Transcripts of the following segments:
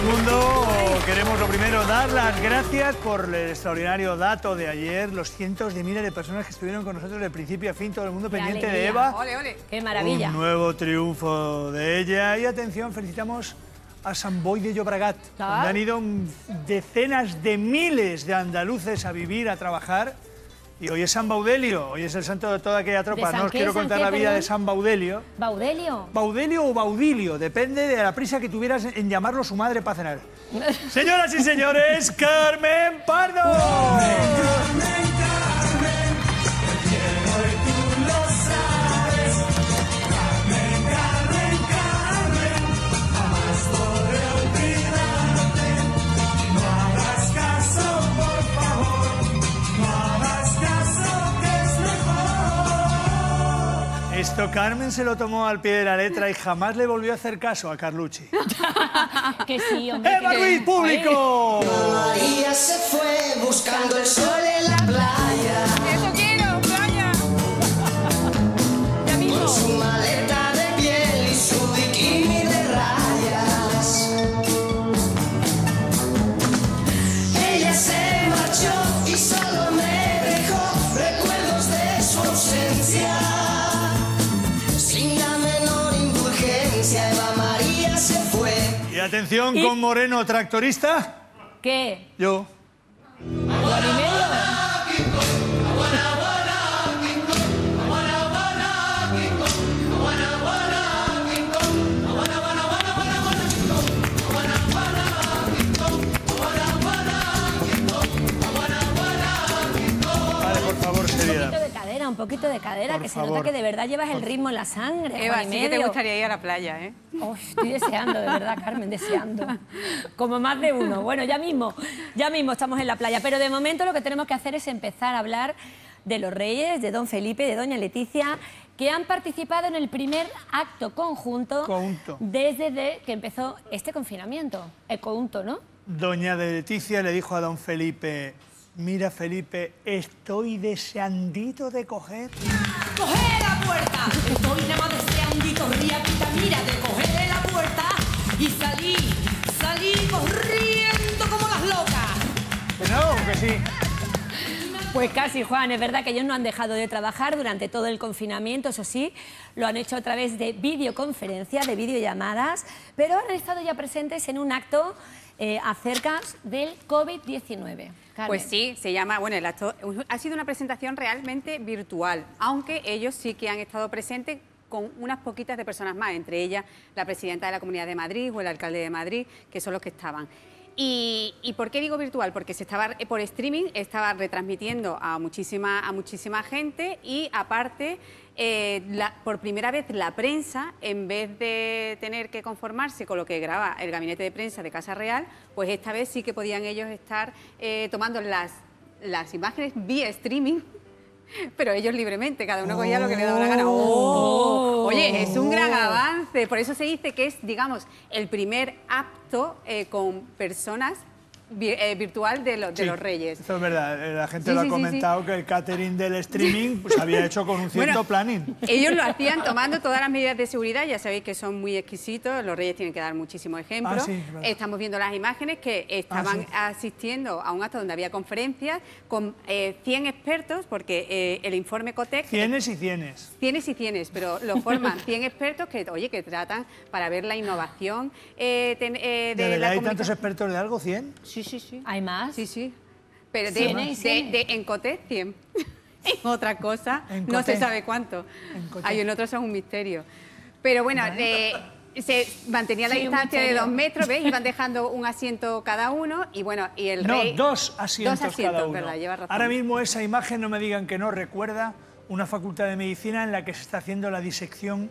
del mundo, queremos lo primero dar las gracias por el extraordinario dato de ayer, los cientos de miles de personas que estuvieron con nosotros de principio a fin, todo el mundo pendiente de Eva. ¡Ole, ole! ¡Qué maravilla! Un nuevo triunfo de ella. Y atención, felicitamos a Sant Boi de Llobregat, donde han ido decenas de miles de andaluces a vivir, a trabajar. Y hoy es San Baudelio, hoy es el santo de toda aquella tropa. No os quiero contar la vida de San Baudelio. ¿Baudelio? Baudelio o Baudilio, depende de la prisa que tuvieras en llamarlo su madre para cenar. Señoras y señores, Carmen Pardo. Esto Carmen se lo tomó al pie de la letra y jamás le volvió a hacer caso a Carlucci. Que sí, hombre. ¡Eva Ruiz, público! María se fue buscando el sol en la playa. ¡Eso quiero, playa! Ya mismo. Con su maleta de piel y su bikini de rayas. Ella se marchó y solo me dejó recuerdos de su ausencia. Sin la menor indulgencia, Eva María se fue. Y atención con Moreno, tractorista. ¿Qué? Yo. Vale, por favor, seriedad. Un poquito de cadera, Por que favor. se nota que de verdad llevas el ritmo en la sangre. Eva, Juan y sí que te medio. gustaría ir a la playa, ¿eh? Oh, estoy deseando, de verdad, Carmen, deseando. Como más de uno. Bueno, ya mismo estamos en la playa. Pero de momento lo que tenemos que hacer es empezar a hablar de los reyes, de don Felipe y de doña Leticia, que han participado en el primer acto conjunto desde que empezó este confinamiento. El conjunto, ¿no? Doña Leticia le dijo a don Felipe: mira, Felipe, estoy deseandito de coger. ¡Coge la puerta! Estoy nada más deseandito, riapita, mira, de cogerle la puerta y salí corriendo como las locas. Que no, que sí. Pues casi, Juan, es verdad que ellos no han dejado de trabajar durante todo el confinamiento, eso sí, lo han hecho a través de videoconferencias, de videollamadas, pero han estado ya presentes en un acto acerca del COVID-19. Pues sí, se llama, bueno, el acto ha sido una presentación realmente virtual, aunque ellos sí que han estado presentes con unas poquitas de personas más, entre ellas la presidenta de la Comunidad de Madrid o el alcalde de Madrid, que son los que estaban. ¿Y por qué digo virtual? Porque se estaba por streaming, estaba retransmitiendo a muchísima gente y aparte, por primera vez la prensa, en vez de tener que conformarse con lo que graba el gabinete de prensa de Casa Real, pues esta vez sí que podían ellos estar tomando las imágenes vía streaming, pero ellos libremente, cada uno cogía lo que le daba la gana. Oye, es un gran avance, por eso se dice que es, digamos, el primer acto con personas virtual de los reyes. Eso es verdad, la gente lo ha comentado, que el catering del streaming pues había hecho con un cierto planning. Ellos lo hacían tomando todas las medidas de seguridad, ya sabéis que son muy exquisitos, los reyes tienen que dar muchísimos ejemplos. Sí, claro. Estamos viendo las imágenes que estaban asistiendo a un acto donde había conferencias con 100 expertos, porque el informe COTEC... Cienes y cienes. Cienes y cienes, pero lo forman 100 expertos que, oye, que tratan para ver la innovación ¿De verdad hay tantos expertos de algo? ¿100? Sí, sí, sí. ¿Hay más? Sí, sí. Pero en COTEC 100. En otra cosa no se sabe cuánto. Hay en otros son un misterio. Pero bueno, se mantenía la distancia de 2 metros, ¿ves? Iban dejando un asiento cada uno y bueno, y el rey... No, dos asientos cada uno. ¿Verdad? Lleva razón. Ahora mismo esa imagen, no me digan que no, recuerda una facultad de medicina en la que se está haciendo la disección.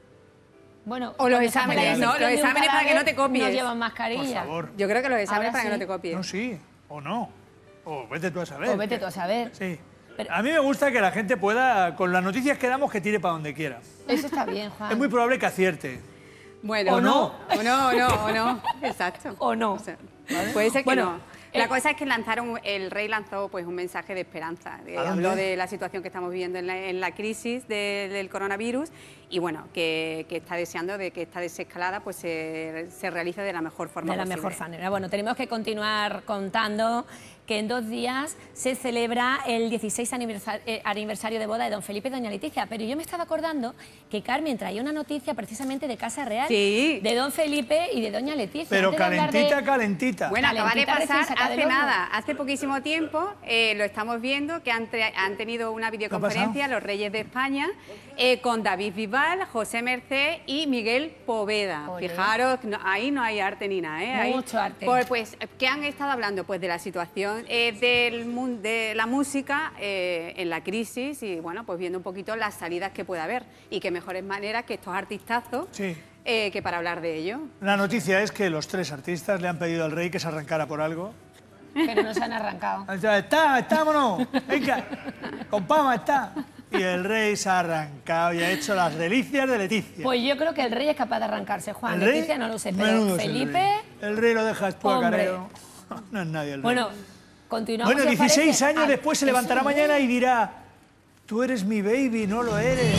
Bueno, o los exámenes, ¿no? Los exámenes para que no te copies. No llevan mascarilla. Por favor. Yo creo que los exámenes Ahora para que no sí. te copies. No, sí, o no. O vete tú a saber. O vete tú a saber. Sí. Pero- A mí me gusta que la gente pueda, con las noticias que damos, que tire para donde quiera. Eso está bien, Juan. Es muy probable que acierte. Bueno, O no. o no, exacto. O no. O sea, puede ser que Bueno, no. La cosa es que el rey lanzó pues un mensaje de esperanza. Habló de la situación que estamos viviendo en la crisis del coronavirus y bueno, que está deseando de que esta desescalada pues se realice de la mejor forma posible. De la mejor manera. Bueno, tenemos que continuar contando que en 2 días se celebra el 16 aniversario de boda de don Felipe y doña Leticia. Pero yo me estaba acordando que Carmen traía una noticia precisamente de Casa Real, de don Felipe y de doña Leticia. Pero calentita, calentita. Bueno, acaba de pasar hace nada, hace poquísimo tiempo, lo estamos viendo, que han tenido una videoconferencia los Reyes de España con David Bisbal, José Merced y Miguel Poveda. Olé. Fijaros, ahí no hay arte ni nada, ¿eh? Mucho arte. Pues, ¿qué han estado hablando? Pues de la situación de la música en la crisis y, bueno, pues viendo un poquito las salidas que puede haber y qué mejores maneras que estos artistazos que para hablar de ello. La noticia es que los 3 artistas le han pedido al rey que se arrancara por algo. Pero no se han arrancado. Vámonos, venga, con Pama está. Y el rey se ha arrancado y ha hecho las delicias de Leticia. Pues yo creo que el rey es capaz de arrancarse, Juan. Leticia no lo sé, pero Felipe... El rey lo deja después, careo. No es nadie el rey. Bueno, continuamos. Bueno, 16 años después se levantará mañana y dirá: tú eres mi baby, no lo eres.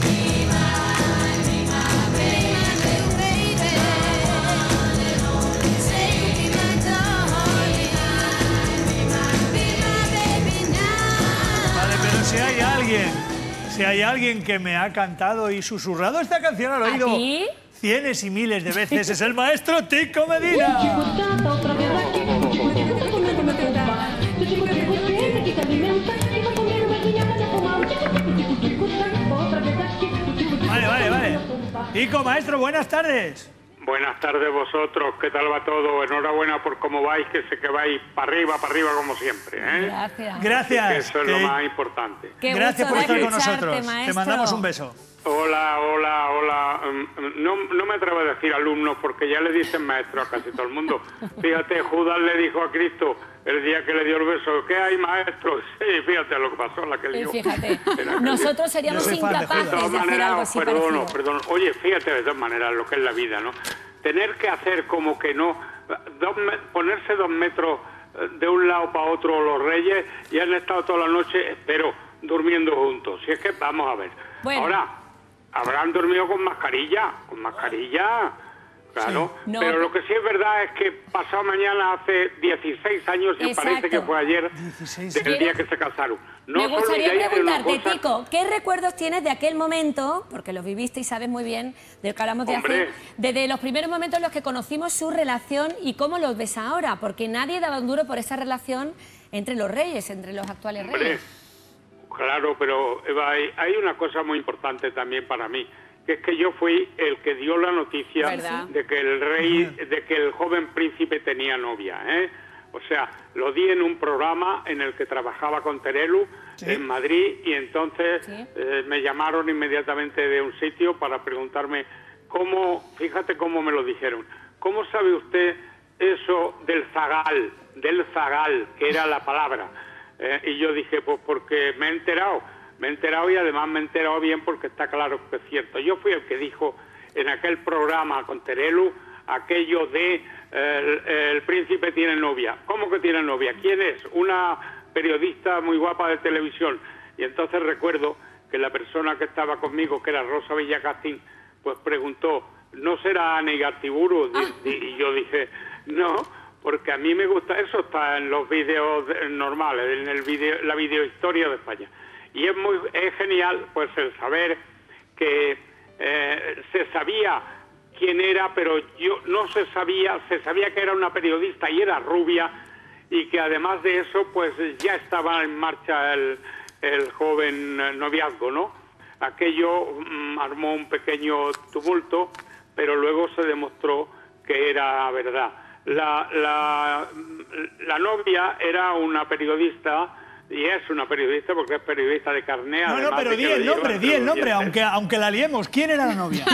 Vale, pero si hay alguien que me ha cantado y susurrado esta canción al oído cientos y miles de veces, es el maestro Tico Medina. Vale. Tico, maestro, buenas tardes. Buenas tardes vosotros, ¿qué tal va todo? Enhorabuena por cómo vais, que sé que vais para arriba como siempre, ¿eh? Gracias. Que eso es lo más importante. Gracias por estar con nosotros. Maestro. Te mandamos un beso. Hola. No me atrevo a decir alumnos porque ya le dicen maestro a casi todo el mundo. Fíjate, Judas le dijo a Cristo el día que le dio el beso: ¿qué hay, maestro? Sí, fíjate lo que pasó, la que lió. Fíjate, nosotros seríamos incapaces de hacer algo así parecido. Perdón. Oye, fíjate de todas maneras lo que es la vida, ¿no? Tener que hacer como que no... ponerse 2 metros de un lado para otro los reyes y han estado toda la noche, espero, durmiendo juntos. Si es que, vamos a ver. Bueno. Ahora, habrán dormido con mascarilla, claro. Sí, no, pero lo que sí es verdad es que pasado mañana hace 16 años y parece que fue ayer el día que se casaron. Me gustaría preguntarte, Tico, ¿qué recuerdos tienes de aquel momento, porque los viviste y sabes muy bien del que hablamos de hace, desde los primeros momentos en los que conocimos su relación y cómo los ves ahora? Porque nadie daba un duro por esa relación entre los reyes, entre los actuales reyes. Claro, pero Eva, hay una cosa muy importante también para mí, que es que yo fui el que dio la noticia de que el rey, de que el joven príncipe tenía novia, ¿eh? O sea, lo di en un programa en el que trabajaba con Terelu en Madrid y entonces me llamaron inmediatamente de un sitio para preguntarme fíjate cómo me lo dijeron, ¿cómo sabe usted eso del zagal, que era la palabra? Y yo dije, pues porque me he enterado y además me he enterado bien porque está claro que es cierto. Yo fui el que dijo en aquel programa con Terelu aquello de el príncipe tiene novia. ¿Cómo que tiene novia? ¿Quién es? Una periodista muy guapa de televisión. Y entonces recuerdo que la persona que estaba conmigo, que era Rosa Villacastín, pues preguntó, ¿no será Ana Igartiburu? Y yo dije, no, porque a mí me gusta, eso está en los vídeos normales, en la videohistoria de España. Y es genial pues el saber que se sabía quién era, pero se sabía que era una periodista y era rubia, y que además de eso pues ya estaba en marcha el joven noviazgo, ¿no? Aquello armó un pequeño tumulto, pero luego se demostró que era verdad. La novia era una periodista, y es una periodista porque es periodista de carné. No, pero di el nombre, aunque la liemos. ¿Quién era la novia?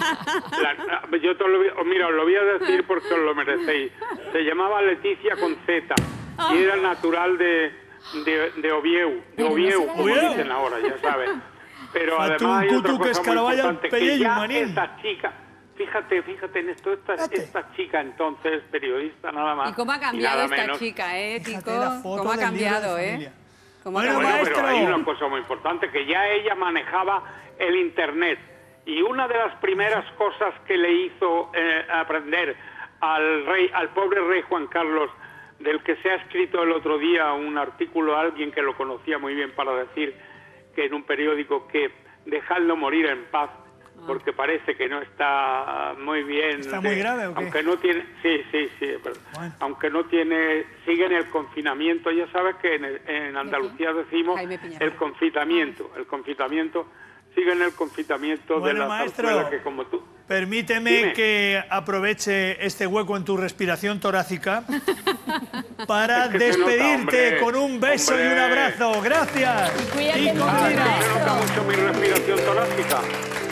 Yo te os lo voy a decir porque os lo merecéis. Se llamaba Leticia con Z y era natural de Ovieu, como dicen ahora, ya sabes. Pero además hay otra cosa muy importante, que ya esa chica, fíjate en esto, esta chica entonces, periodista nada más. ¿Y cómo ha cambiado esta chica, Tico? ¿Cómo ha cambiado, Bueno, pero hay una cosa muy importante, que ya ella manejaba el Internet. Y una de las primeras cosas que le hizo aprender al pobre rey Juan Carlos, del que se ha escrito el otro día un artículo a alguien que lo conocía muy bien para decir que en un periódico que dejadlo morir en paz, porque parece que no está muy bien. ¿Está muy grave o qué? Aunque no tiene, sí, bueno. Aunque no tiene, sigue en el confinamiento. Ya sabes que en Andalucía decimos el confitamiento, sigue en el confitamiento de la zarzuela, que como tú. Permíteme que aproveche este hueco en tu respiración torácica para despedirte con un beso y un abrazo. Gracias. Cuídate y mucho, Se nota mucho mi respiración torácica.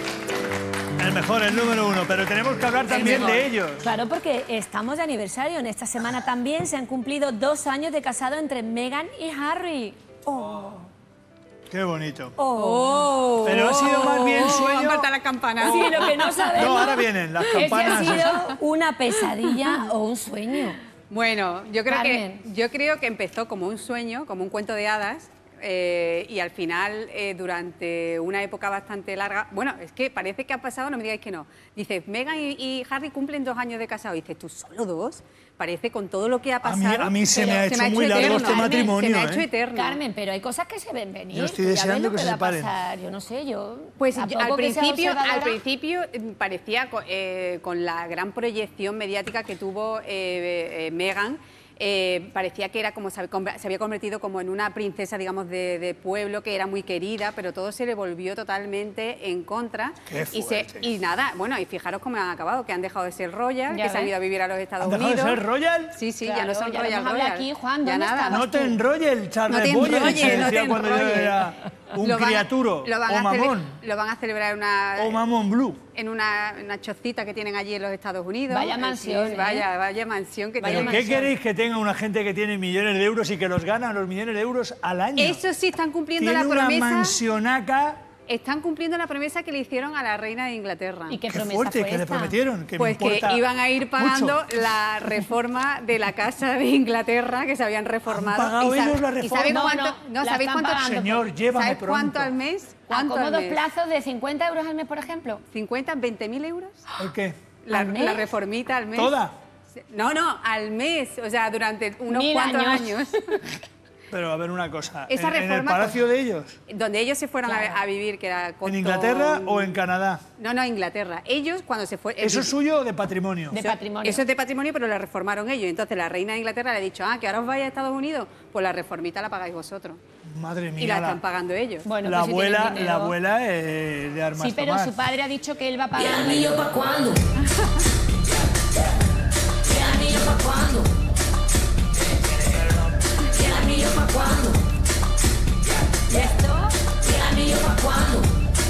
El mejor, el número uno, pero tenemos que hablar también de ellos. Claro, porque estamos de aniversario. En esta semana también se han cumplido 2 años de casado entre Meghan y Harry. Qué bonito. Oh. Pero ha sido más bien sueño. Falta la campana. Sí, lo que no sabemos. No, ahora vienen las es si campanas. ha sido una pesadilla o un sueño. Bueno, yo creo que empezó como un sueño, como un cuento de hadas. Y al final, durante una época bastante larga... Bueno, es que parece que ha pasado, no me digáis que no. Dices, Meghan y Harry cumplen 2 años de casado. Y dices, ¿tú solo 2? Parece con todo lo que ha pasado... A mí se me ha hecho muy largo este matrimonio. Se me ha hecho eterno. Carmen, pero hay cosas que se ven venir. Yo estoy deseando que se separen. Yo no sé, Pues al principio parecía, con la gran proyección mediática que tuvo Meghan, parecía que era como se había convertido como en una princesa, digamos, de pueblo, que era muy querida, pero todo se le volvió totalmente en contra. Y nada, bueno, y fijaros cómo han acabado, que han dejado de ser royal, que se han ido a vivir a los Estados Unidos. ¿Han dejado de ser royal? Sí, claro, ya no son ya royal. Aquí, Juan, ya nada. No te enrolles, Charles. No te enrolles, no te cuando yo era un criaturo. O mamón. Lo van a celebrar o mamón blue. En una chocita que tienen allí en los Estados Unidos. Vaya mansión. Vaya mansión que tienen. ¿Qué queréis que tenga una gente que tiene millones de euros y que los gana los millones de euros al año? Eso sí, están cumpliendo Tiene la promesa. una mansionaca. Están cumpliendo la promesa que le hicieron a la reina de Inglaterra. ¿Y qué Qué promesa fuerte, fue que le esta? prometieron. Que Pues que iban a ir pagando la reforma de la Casa de Inglaterra, que se habían reformado. ¿Han pagado ellos la reforma? ¿Y sabéis cuánto? Señor, llévame ¿Sabes pronto. cuánto al mes? ¿A cómodos plazos de 50 euros al mes, por ejemplo? 50, 20.000 euros. ¿Por qué? La ¿Al mes? reformita al mes. ¿Toda? No, al mes. O sea, durante unos 1000 cuantos años. años. Pero a ver una cosa. Esa ¿En el reforma palacio de ellos? Donde ellos se fueron a vivir, que era ¿En Inglaterra o en Canadá? No, Inglaterra. Ellos, cuando se fue... ¿Eso es suyo o de patrimonio? De patrimonio. Eso es de patrimonio, pero la reformaron ellos. Entonces la reina de Inglaterra le ha dicho, que ahora os vais a Estados Unidos, pues la reformita la pagáis vosotros. Madre mía. Y la están pagando ellos. Bueno, la pues si tienen abuela dinero. De armas Sí, pero tomar. su padre ha dicho que él va a ¿Y pagar. el anillo para cuándo? ¿Y el anillo para cuándo? ¿Y el anillo para cuándo? ¿Y esto? ¿Y el anillo para cuándo?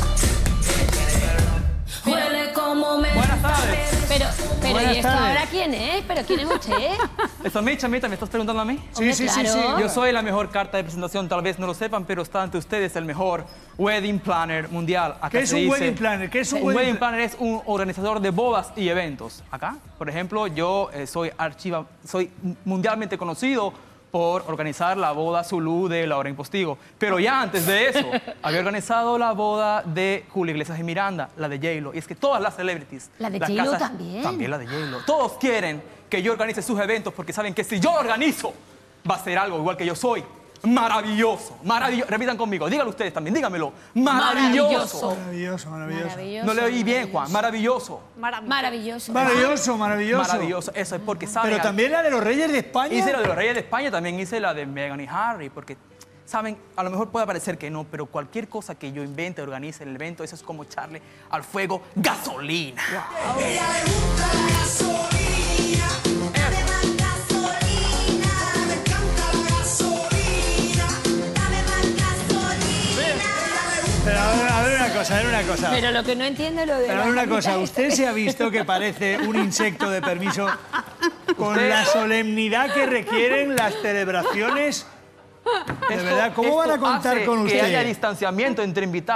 Huele como me... Buenas tardes. Pero Buenas ¿y esto tardes. ahora quién es? ¿Pero quién es usted? Eso, Micha, ¿me estás preguntando a mí? Hombre, sí, claro. Yo soy la mejor carta de presentación, tal vez no lo sepan, pero está ante ustedes el mejor wedding planner mundial. Acá ¿Qué es se un dice- wedding planner? ¿Qué es un Un wedding wedding planner es un organizador de bodas y eventos. Acá, por ejemplo, yo soy mundialmente conocido por organizar la boda Zulú de Lauren Postigo. Pero ya antes de eso, había organizado la boda de Julio Iglesias y Miranda, la de J-Lo. Y es que todas las celebrities... ¿La de las J-Lo casas- también? También la de J-Lo. Todos quieren que yo organice sus eventos porque saben que si yo organizo, va a ser algo igual que yo soy. Maravilloso, maravilloso. Repitan conmigo, díganlo ustedes también, dígamelo. Maravilloso. Maravilloso, maravilloso. Maravilloso. No le oí bien, Juan. Maravilloso. Maravilloso. Maravilloso, maravilloso. Maravilloso. Eso es porque saben... Pero también la de los Reyes de España. Hice la de los Reyes de España, también hice la de Meghan y Harry, porque, saben, a lo mejor puede parecer que no, pero cualquier cosa que yo invente, organice en el evento, eso es como echarle al fuego gasolina. Pero a ver una cosa. Pero lo que no entiendo es lo de... Pero a ver una cosa, usted se ha visto que parece un insecto de permiso con Usted- la solemnidad que requieren las celebraciones. De verdad, ¿cómo van a contar con Que haya usted? distanciamiento entre invitados.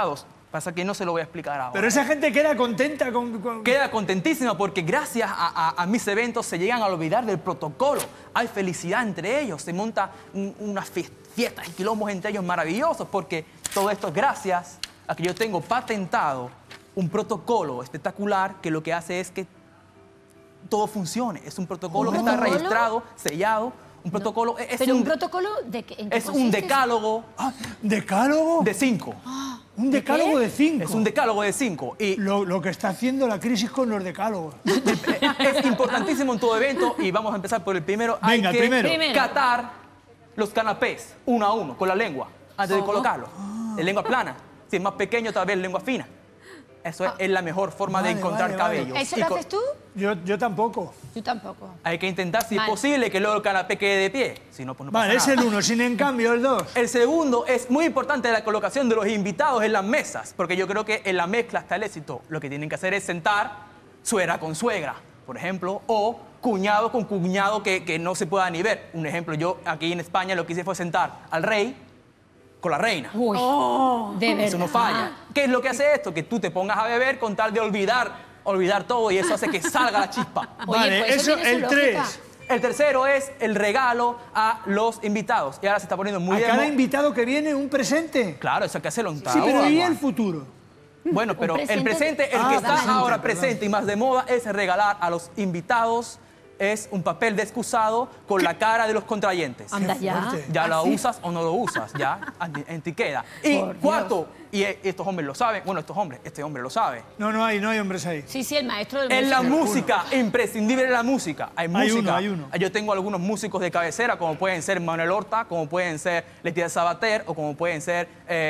Pasa que no se lo voy a explicar ahora. Pero esa gente queda contenta con... Queda contentísima porque gracias a mis eventos se llegan a olvidar del protocolo. Hay felicidad entre ellos, se monta unas fiestas y quilombos entre ellos maravillosos porque todo esto es gracias a que yo tengo patentado un protocolo espectacular que lo que hace es que todo funcione. Es un protocolo que está registrado, sellado. Un protocolo... ¿Pero un protocolo de qué? Es un decálogo. ¿Decálogo? De 5. Un decálogo de 5. Es un decálogo de 5. Y lo que está haciendo la crisis con los decálogos. es importantísimo en todo evento y vamos a empezar por el primero. Venga, Hay el que primero. catar los canapés uno a uno con la lengua antes de colocarlo. De lengua plana. Si es más pequeño, tal vez lengua fina. Eso es la mejor forma de encontrar cabello. ¿Eso lo haces tú? Yo tampoco. Yo tampoco. Hay que intentar, si es posible, que luego el canapé quede de pie. Si no, pues no pasa Vale, es nada. el 1, sin en cambio el 2. El segundo es muy importante la colocación de los invitados en las mesas, porque yo creo que en la mezcla está el éxito. Lo que tienen que hacer es sentar suegra con suegra, por ejemplo, o cuñado con cuñado que no se pueda ni ver. Un ejemplo, yo aquí en España lo que hice fue sentar al rey con la reina. Uy, de verdad. Eso no falla. ¿Qué es lo que hace esto? Que tú te pongas a beber con tal de olvidar todo y eso hace que salga la chispa. Oye, Vale, pues eso tiene su el lógica. 3. El tercero es el regalo a los invitados. Y ahora se está poniendo muy A de cada moda. invitado que viene un presente. Claro, eso hay que hacerlo en Sí, pero ¿y el futuro? Bueno, pero el presente, el que Ah, está presente, ahora perdón. presente y más de moda es regalar a los invitados es un papel de excusado con la cara de los contrayentes. Anda ya. fuerte. Ya lo ¿Ah, sí? usas o no lo usas, ya en ti queda. Y Por cuarto, y estos hombres lo saben, bueno, este hombre lo sabe. No hay hombres ahí. Sí, el maestro del En la músico. música, imprescindible en la música. Hay música. Hay uno. Yo tengo algunos músicos de cabecera, como pueden ser Manuel Horta, como pueden ser Leticia Sabater, o como pueden ser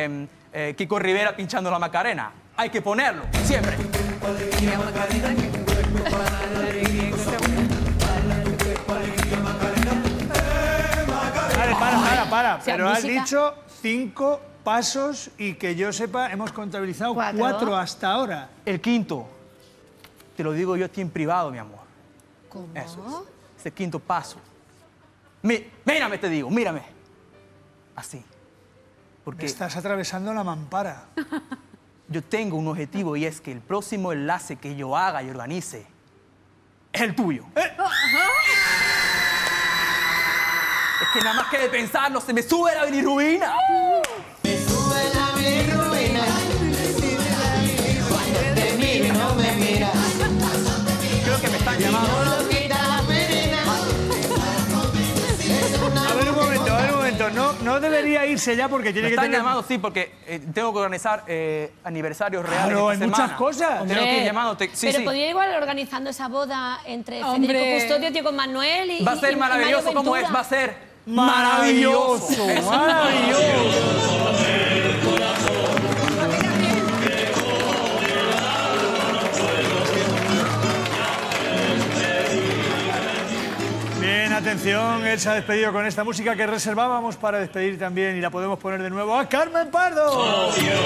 Kiko Rivera pinchando la Macarena. Hay que ponerlo, siempre. Vale, para. sea, Pero has música- dicho 5 pasos y que yo sepa, hemos contabilizado 4 hasta ahora. El quinto, te lo digo yo a ti en privado, mi amor. ¿Cómo? Eso es el quinto paso. Mírame, te digo, mírame. Así. Porque Estás atravesando la mampara. yo tengo un objetivo y es que el próximo enlace que yo haga y organice es el tuyo. Es que nada más que de pensarlo se me sube la bilirrubina. Creo que me están llamando. A ver un momento. No debería irse ya porque tiene Me que están tener... llamando, sí, porque tengo que organizar aniversarios reales. Claro, esta hay muchas semana. cosas. Tengo que ir llamándote. Sí, Pero sí. podría igual organizando esa boda entre Hombre. Federico Custodio, Diego Manuel y Va a ser y maravilloso Mario como es, Ventura. va a ser Maravilloso, Eso. maravilloso. Bien, atención, él se ha despedido con esta música que reservábamos para despedir también y la podemos poner de nuevo a Carmen Pardo.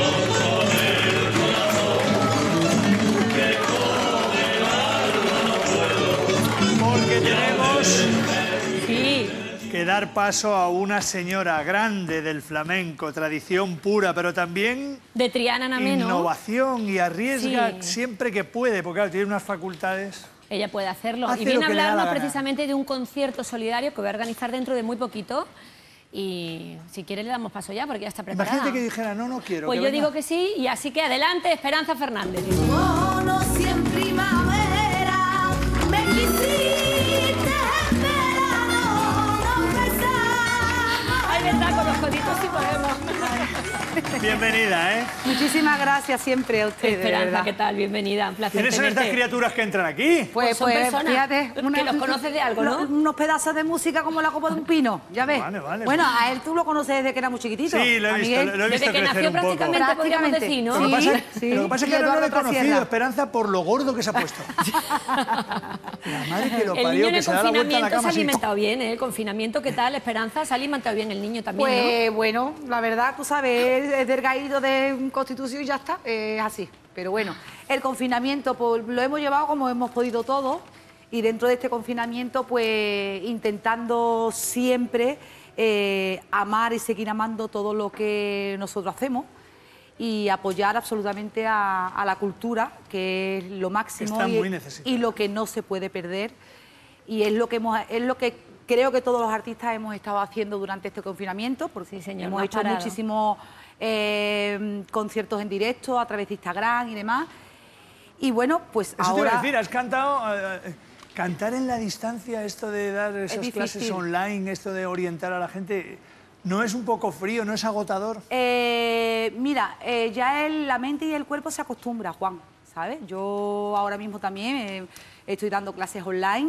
Porque tenemos Sí. que dar paso a una señora grande del flamenco, tradición pura, pero también De Triana Nameno. innovación y arriesga Sí. siempre que puede, porque claro, tiene unas facultades. Ella puede hacerlo. Hace Y viene lo a que le da la hablarnos gana. precisamente de un concierto solidario que voy a organizar dentro de muy poquito. Y si quiere le damos paso ya, porque ya está preparada. Imagínate que dijera, no quiero. Pues que yo venga. digo que sí, y así que adelante, Esperanza Fernández. Conocí en primavera, me quisiste en verano, nos besamos. Ay, verdad, con los coditos sí podemos. Bienvenida, ¿eh? Muchísimas gracias siempre a ustedes, de Esperanza, verdad. ¿qué tal? Bienvenida, un placer ¿Quiénes son estas tenerte. criaturas que entran aquí? Pues son personas que los conoces de algo, ¿no? Unos pedazos de música como la copa de un pino, ya ves. Vale. Bueno, a él tú lo conoces desde que era muy chiquitito. Sí, lo he A visto, Miguel. lo he visto Desde que crecer nació un poco. prácticamente, podríamos decir, ¿no? Lo que pasa, Sí, lo que pasa es y que ahora no Eduardo le he conocido, Trasierra. Esperanza, por lo gordo que se ha puesto. La madre que lo El parió, niño en que el se da la vuelta en la confinamiento se ha cama así. alimentado bien, ¿eh? El confinamiento, ¿qué tal, Esperanza? Se ha alimentado bien el niño también, Pues bueno, la verdad, tú sabes, es delgadito de constitución y ya está, es así. Pero bueno, el confinamiento pues, lo hemos llevado como hemos podido todos y dentro de este confinamiento pues intentando siempre amar y seguir amando todo lo que nosotros hacemos y apoyar absolutamente a la cultura, que es lo máximo y lo que no se puede perder. Y es lo que creo que todos los artistas hemos estado haciendo durante este confinamiento, porque hemos hecho muchísimos conciertos en directo a través de Instagram y demás. Y bueno, pues eso ahora... te iba a decir, has cantado... cantar en la distancia, esto de dar esas clases online, esto de orientar a la gente... ¿No es un poco frío, no es agotador? Mira, ya la mente y el cuerpo se acostumbran, Juan, ¿sabes? Yo ahora mismo también estoy dando clases online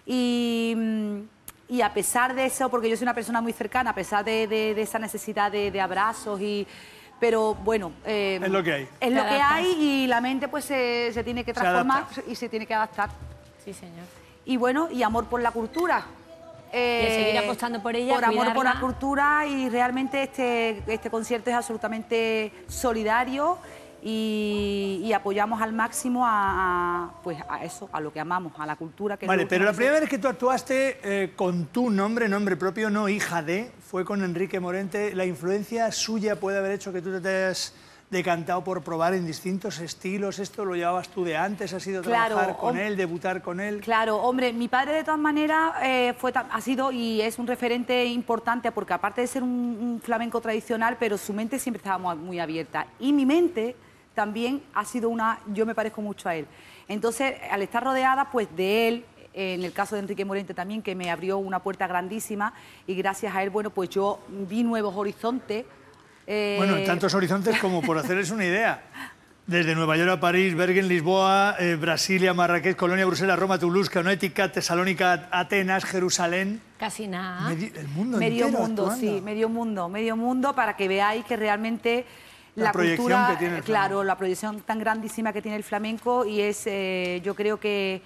y a pesar de eso, porque yo soy una persona muy cercana, a pesar de esa necesidad de abrazos pero bueno... es lo que hay. Es lo que hay y la mente pues se tiene que transformar y se tiene que adaptar. Sí, señor. Y bueno, y amor por la cultura. Y seguir apostando por ella, por amor por la cultura, y realmente este concierto es absolutamente solidario y apoyamos al máximo pues a eso, a lo que amamos, a la cultura. Vale, pero la primera vez que tú actuaste con tu nombre propio, no hija de, fue con Enrique Morente. ¿La influencia suya puede haber hecho que tú te hayas decantado por probar en distintos estilos? ¿Esto lo llevabas tú de antes? ¿Has ido a trabajar con él, debutar con él? Claro, hombre, mi padre de todas maneras ha sido y es un referente importante, porque aparte de ser un flamenco tradicional, pero su mente siempre estaba muy abierta. Y mi mente también ha sido yo me parezco mucho a él. Entonces, al estar rodeada pues de él, en el caso de Enrique Morente también, que me abrió una puerta grandísima, y gracias a él, bueno, pues yo vi nuevos horizontes. Bueno, en tantos horizontes como, por hacerles una idea, desde Nueva York a París, Bergen, Lisboa, Brasilia, Marrakech, Colonia, Bruselas, Roma, Toulouse, Connecticut, Tesalónica, Atenas, Jerusalén... Casi nada. El mundo medio entero mundo, actuando. Sí, medio mundo, para que veáis que realmente la cultura, que tiene el claro, la proyección tan grandísima que tiene el flamenco, y es, yo creo que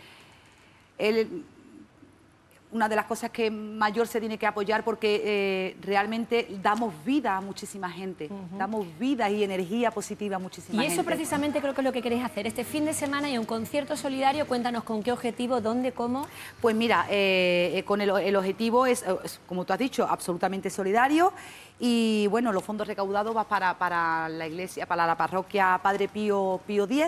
una de las cosas que mayor se tiene que apoyar, porque realmente damos vida a muchísima gente, damos vida y energía positiva a muchísima gente. Y eso precisamente creo que es lo que queréis hacer. Este fin de semana hay un concierto solidario. Cuéntanos con qué objetivo, dónde, cómo. Pues mira, con el objetivo es, como tú has dicho, absolutamente solidario. Y bueno, los fondos recaudados van para la iglesia, para la parroquia Padre Pío X.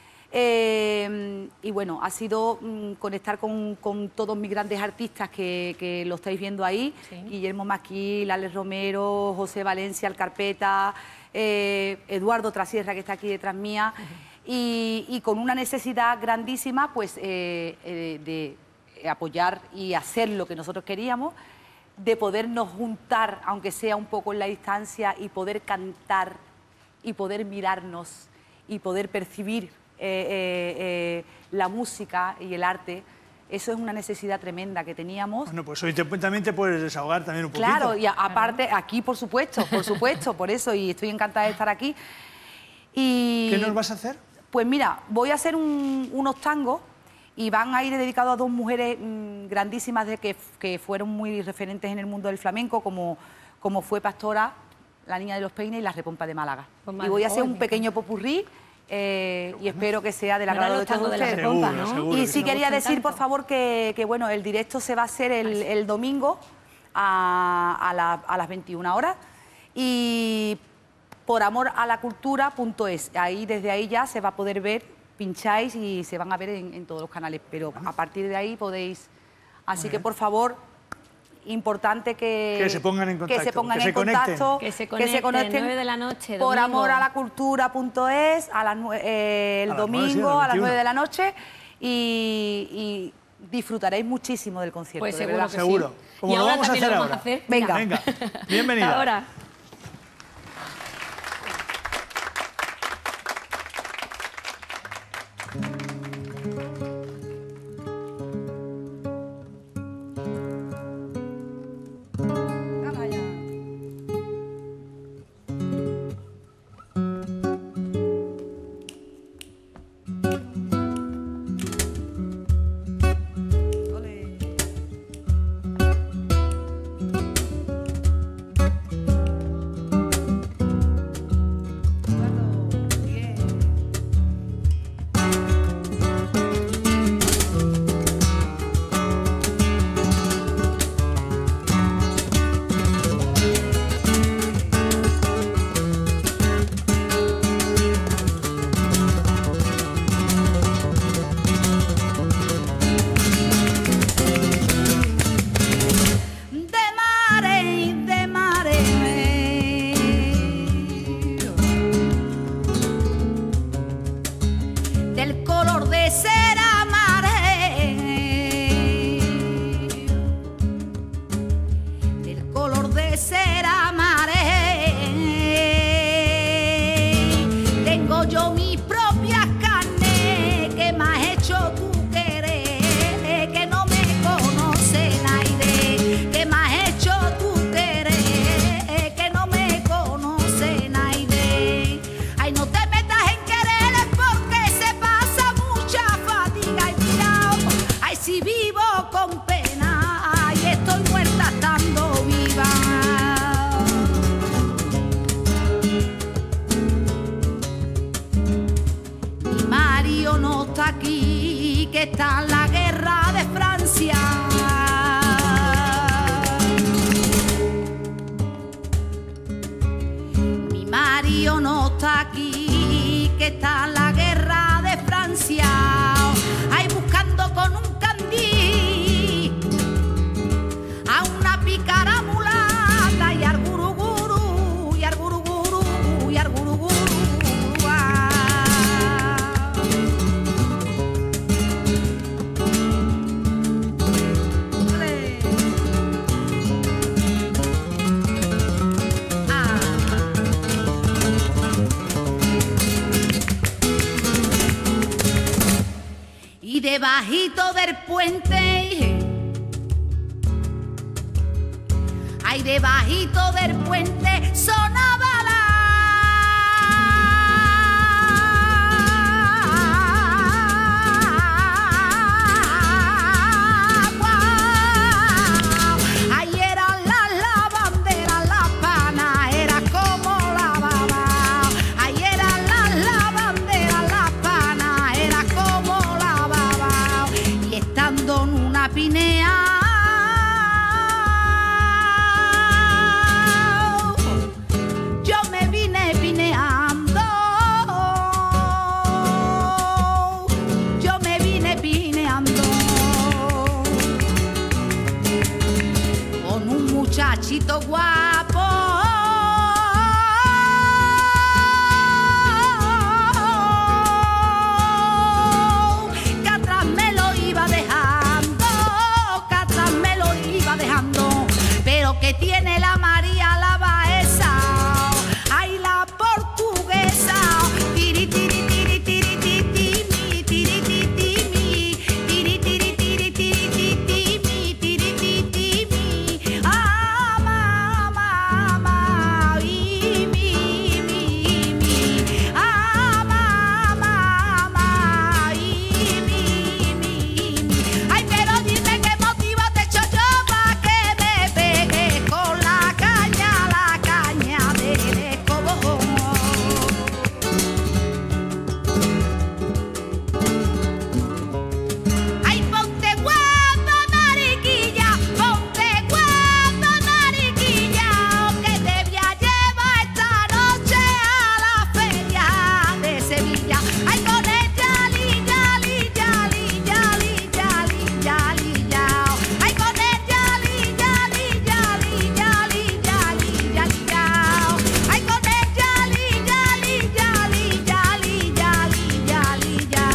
Y bueno, ha sido conectar con todos mis grandes artistas que lo estáis viendo ahí, Guillermo Maquil, Alex Romero, José Valencia, Alcarpeta, Eduardo Trasierra, que está aquí detrás mía, y con una necesidad grandísima pues de apoyar y hacer lo que nosotros queríamos, de podernos juntar, aunque sea un poco en la distancia, y poder cantar y poder mirarnos y poder percibir la música y el arte. Eso es una necesidad tremenda que teníamos. Bueno, pues hoy también te puedes desahogar también un poquito. Claro, y aparte aquí, por supuesto, por eso, y estoy encantada de estar aquí. Y, ¿qué nos vas a hacer? Pues mira, voy a hacer unos tangos, y van a ir dedicados a dos mujeres grandísimas que fueron muy referentes en el mundo del flamenco, como fue Pastora, La Niña de los Peines y La Repompa de Málaga. Pues y voy a hacer un pequeño popurrí, y espero que sea del agrado de todos ustedes. Seguro, ¿no? Seguro, y sí quería decir, por favor, que bueno, el directo se va a hacer el domingo a las 21 horas, y por amor a la cultura.es. Desde ahí ya se va a poder ver, pincháis y se van a ver en todos los canales, pero a partir de ahí podéis. Así que por favor, importante que se pongan en contacto, que se conecten 9 de la noche, por amor a la cultura.es, el domingo a las 9 de la noche, y disfrutaréis muchísimo del concierto. Pues seguro que seguro. Sí. Como y lo ahora vamos a hacer ahora. Venga. Bienvenida. Ahora. que está en la guerra de Francia. Mi marido no está aquí, que está en la guerra de Francia. Ahí buscando con un candí a una pícara mulata y al guruguru, y al guruguru, y al guruguru. Y debajito del puente, ay, debajito del puente sonaba la agua. Ahí eran las lavanderas, las panaderas como lavaban. Ahí eran las lavanderas, las panaderas como lavaban. Y estando en una pinea, yo me vine pineando, yo me vine pineando con un muchachito guapo que atrás me lo iba dejando, que atrás me lo iba dejando, pero que tiene la María la Baeza, ay, la portuguesa, tiri tiri tiri tiri tiri tiri tiri tiri tiri tiri tiri tiri tiri tiri, ama ama y mi ama y mi. Ay, pero dime qué motivo te echo yo pa' que me pegues con la caña del escobón. Ay, ponte guapa, mariquilla, que te voy a llevar esta noche a la feria de Sevilla. Ay, con ella, lilla, lilla, lilla, lilla, lilla, lilla. Ay, con ella, lilla, lilla, lilla, lilla, lilla, lilla. Ay, con ella, lilla, lilla, lilla, lilla, lilla, lilla.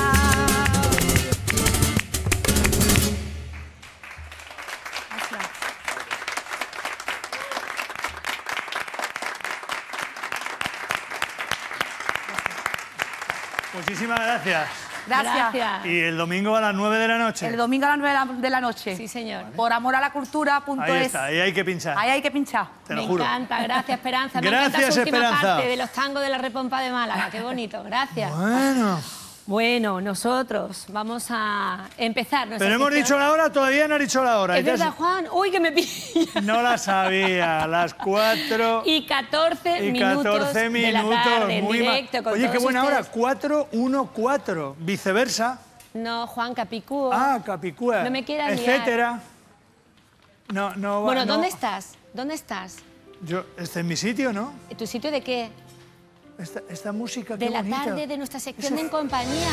Muchísimas gracias. Gracias. Y el domingo a las 9 de la noche. El domingo a las 9 de la noche. Sí, señor. Por amor a la cultura.es. Ahí está, ahí hay que pinchar. Ahí hay que pinchar. Te lo Me juro. encanta, gracias Esperanza. Me Gracias, encanta su última Esperanza. parte de los tangos de la Repompa de Málaga. Qué bonito, gracias. Bueno. Bueno, nosotros vamos a empezar. nuestra Pero hemos sección. dicho la hora, todavía no he dicho la hora. Es verdad, Juan. Uy, que me pilla. No la sabía, las 4 Y 14 minutos de la tarde, en muy directo con Oye, qué todos buena hora, ustedes. 4-1-4, viceversa. No, Juan, Capicúa. Ah, Capicúa. No me quieras liar. etcétera. No, Bueno, no. ¿dónde estás? ¿Dónde estás? Yo, este es mi sitio, ¿no? ¿Tu sitio de qué? Esta música, qué De la bonita. tarde de nuestra sección de En Compañía.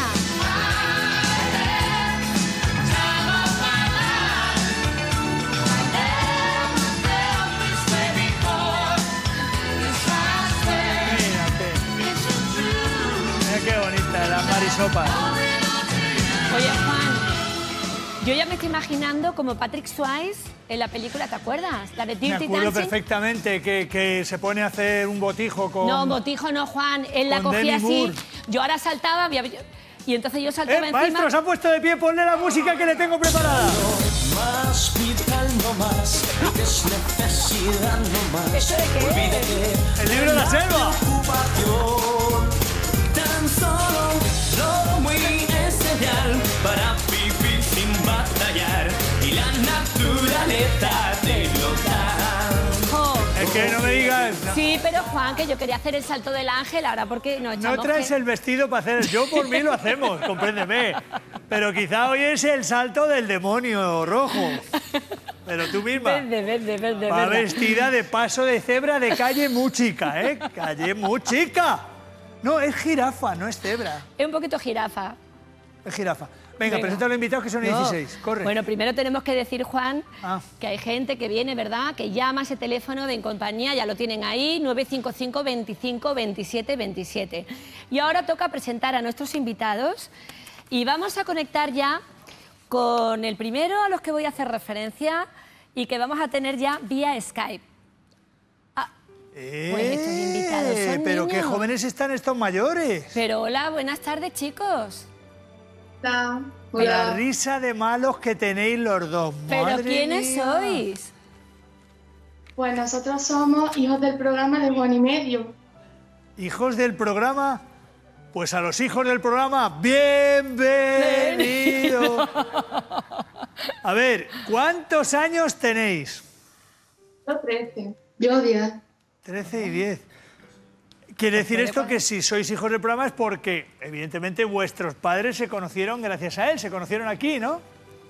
Mírate. Mira qué bonita, la marisopa. Oye, Juan, yo ya me estoy imaginando como Patrick Swayze en la película, ¿te acuerdas? La de Me Dirty acuerdo Dancing. perfectamente que se pone a hacer un botijo con... No, botijo no, Juan. Él la con cogía Demi así. Moore. Yo ahora saltaba y entonces yo saltaba encima. Maestro, se ha puesto de pie, ponle la música que le tengo preparada. Más vital no más, es necesidad no más. ¿Eso de qué? Olvídate El libro de la selva. ocupación, tan solo lo muy esencial para vivir sin batallar y la naturaleza te lo da. Jo, Es Que no me digas. No. Sí, pero Juan, que yo quería hacer el salto del ángel ahora, porque no echamos... No traes el vestido para hacer... Yo por mí lo hacemos, compréndeme. Pero quizá hoy es el salto del demonio rojo. Pero tú misma. Verde. Va vestida de paso de cebra de calle muy chica, ¿eh? Calle muy chica. No, es jirafa, no es cebra. Es un poquito jirafa. Es jirafa. Venga, presenta a los invitados que son 16. Corre. Bueno, primero tenemos que decir, Juan, que hay gente que viene, ¿verdad?, que llama a ese teléfono de En Compañía, ya lo tienen ahí, 955 25 27 27. Y ahora toca presentar a nuestros invitados y vamos a conectar ya con el primero a los que voy a hacer referencia y que vamos a tener ya vía Skype. Pues estos invitados son pero niños. qué jóvenes están estos mayores. Pero hola, buenas tardes, chicos. Hola. La risa de malos que tenéis los dos. ¿Pero Madre quiénes mía. sois? Pues nosotros somos hijos del programa de Juan y Medio. ¿Hijos del programa? Pues a los hijos del programa, bienvenido. A ver, ¿cuántos años tenéis? Yo 13. Yo 10. 13 y 10. Quiere decir esto que si sois hijos del programa es porque, evidentemente, vuestros padres se conocieron gracias a él, se conocieron aquí, ¿no?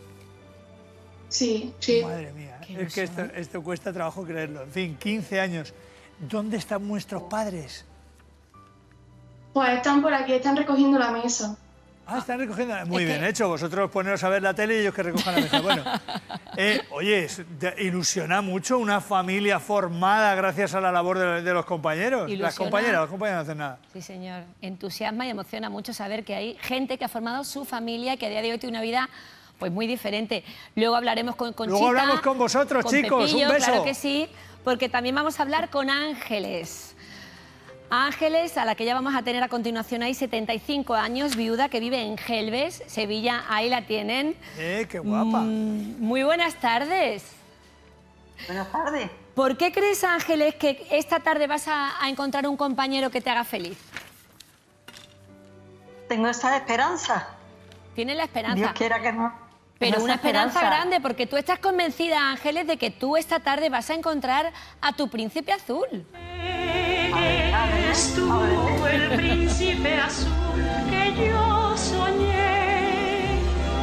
Sí. Madre mía, es que esto cuesta trabajo creerlo. En fin, 15 años. ¿Dónde están vuestros padres? Pues están por aquí, están recogiendo la mesa. Están recogiendo. Muy bien hecho. Vosotros poneros a ver la tele y ellos que recojan la mesa. Bueno, oye, ilusiona mucho una familia formada gracias a la labor de los compañeros. Las compañeras no hacen nada. Sí, señor. Entusiasma y emociona mucho saber que hay gente que ha formado su familia y que a día de hoy tiene una vida pues muy diferente. Luego hablaremos con Conchita. Luego hablamos con vosotros, con chicos. Pepillo, un beso. Claro que sí, porque también vamos a hablar con Ángeles. Ángeles, a la que ya vamos a tener a continuación ahí, 75 años, viuda, que vive en Gelbes, Sevilla, ahí la tienen. ¡Qué guapa! Muy buenas tardes. Buenas tardes. ¿Por qué crees, Ángeles, que esta tarde vas a encontrar un compañero que te haga feliz? Tengo esa esperanza. Tienes la esperanza. Dios quiera que no. Pero una esperanza grande, porque tú estás convencida, Ángeles, de que tú esta tarde vas a encontrar a tu príncipe azul. Eres tú el príncipe azul que yo soñé.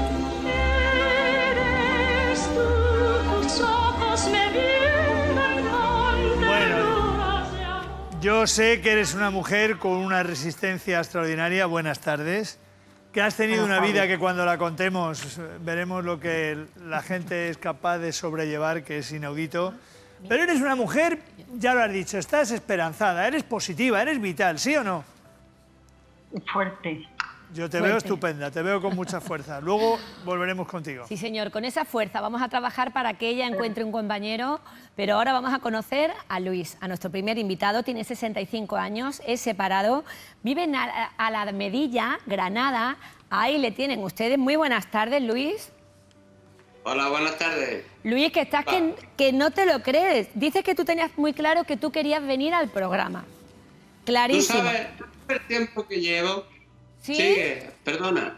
Eres tú, tus ojos me vieron con ternuras de amor. Yo sé que eres una mujer con una resistencia extraordinaria. Buenas tardes. Que has tenido una vida que cuando la contemos veremos lo que la gente es capaz de sobrellevar, que es inaudito. Pero eres una mujer, ya lo has dicho, estás esperanzada, eres positiva, eres vital, ¿sí o no? Fuerte. Yo te veo estupenda, te veo con mucha fuerza. Luego volveremos contigo. Sí, señor, con esa fuerza vamos a trabajar para que ella encuentre un compañero, pero ahora vamos a conocer a Luis, a nuestro primer invitado. Tiene 65 años, es separado, vive en Alamedilla, Granada. Ahí le tienen ustedes. Muy buenas tardes, Luis. Hola, buenas tardes. Luis, que estás que no te lo crees. Dices que tú tenías muy claro que tú querías venir al programa. Clarísimo. ¿Tú sabes el tiempo que llevo? ¿Sí? Perdona.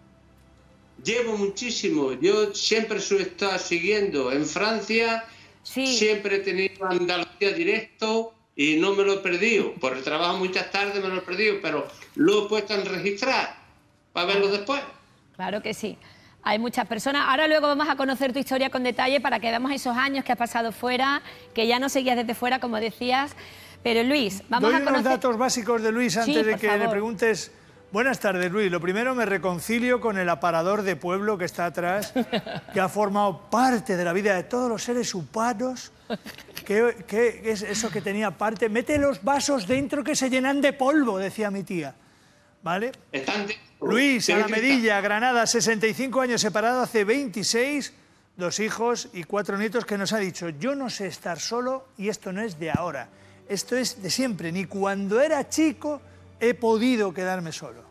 Llevo muchísimo. Yo siempre he estado siguiendo en Francia. Siempre he tenido Andalucía directo y no me lo he perdido. Por el trabajo muchas tardes me lo he perdido, pero lo he puesto en registrar para verlo después. Claro que sí. Hay muchas personas. Ahora luego vamos a conocer tu historia con detalle para que veamos esos años que has pasado fuera, que ya no seguías desde fuera, como decías. Pero Luis, vamos a conocer... unos datos básicos de Luis antes de que le preguntes. Buenas tardes, Luis. Lo primero, me reconcilio con el aparador de pueblo que está atrás, que ha formado parte de la vida de todos los seres humanos. ¿Qué es eso que tenía parte? Mete los vasos dentro que se llenan de polvo, decía mi tía. ¿Vale? Luis, Alamedilla, Granada, 65 años, separado hace 26, 2 hijos y 4 nietos, que nos ha dicho: yo no sé estar solo y esto no es de ahora, esto es de siempre, ni cuando era chico he podido quedarme solo.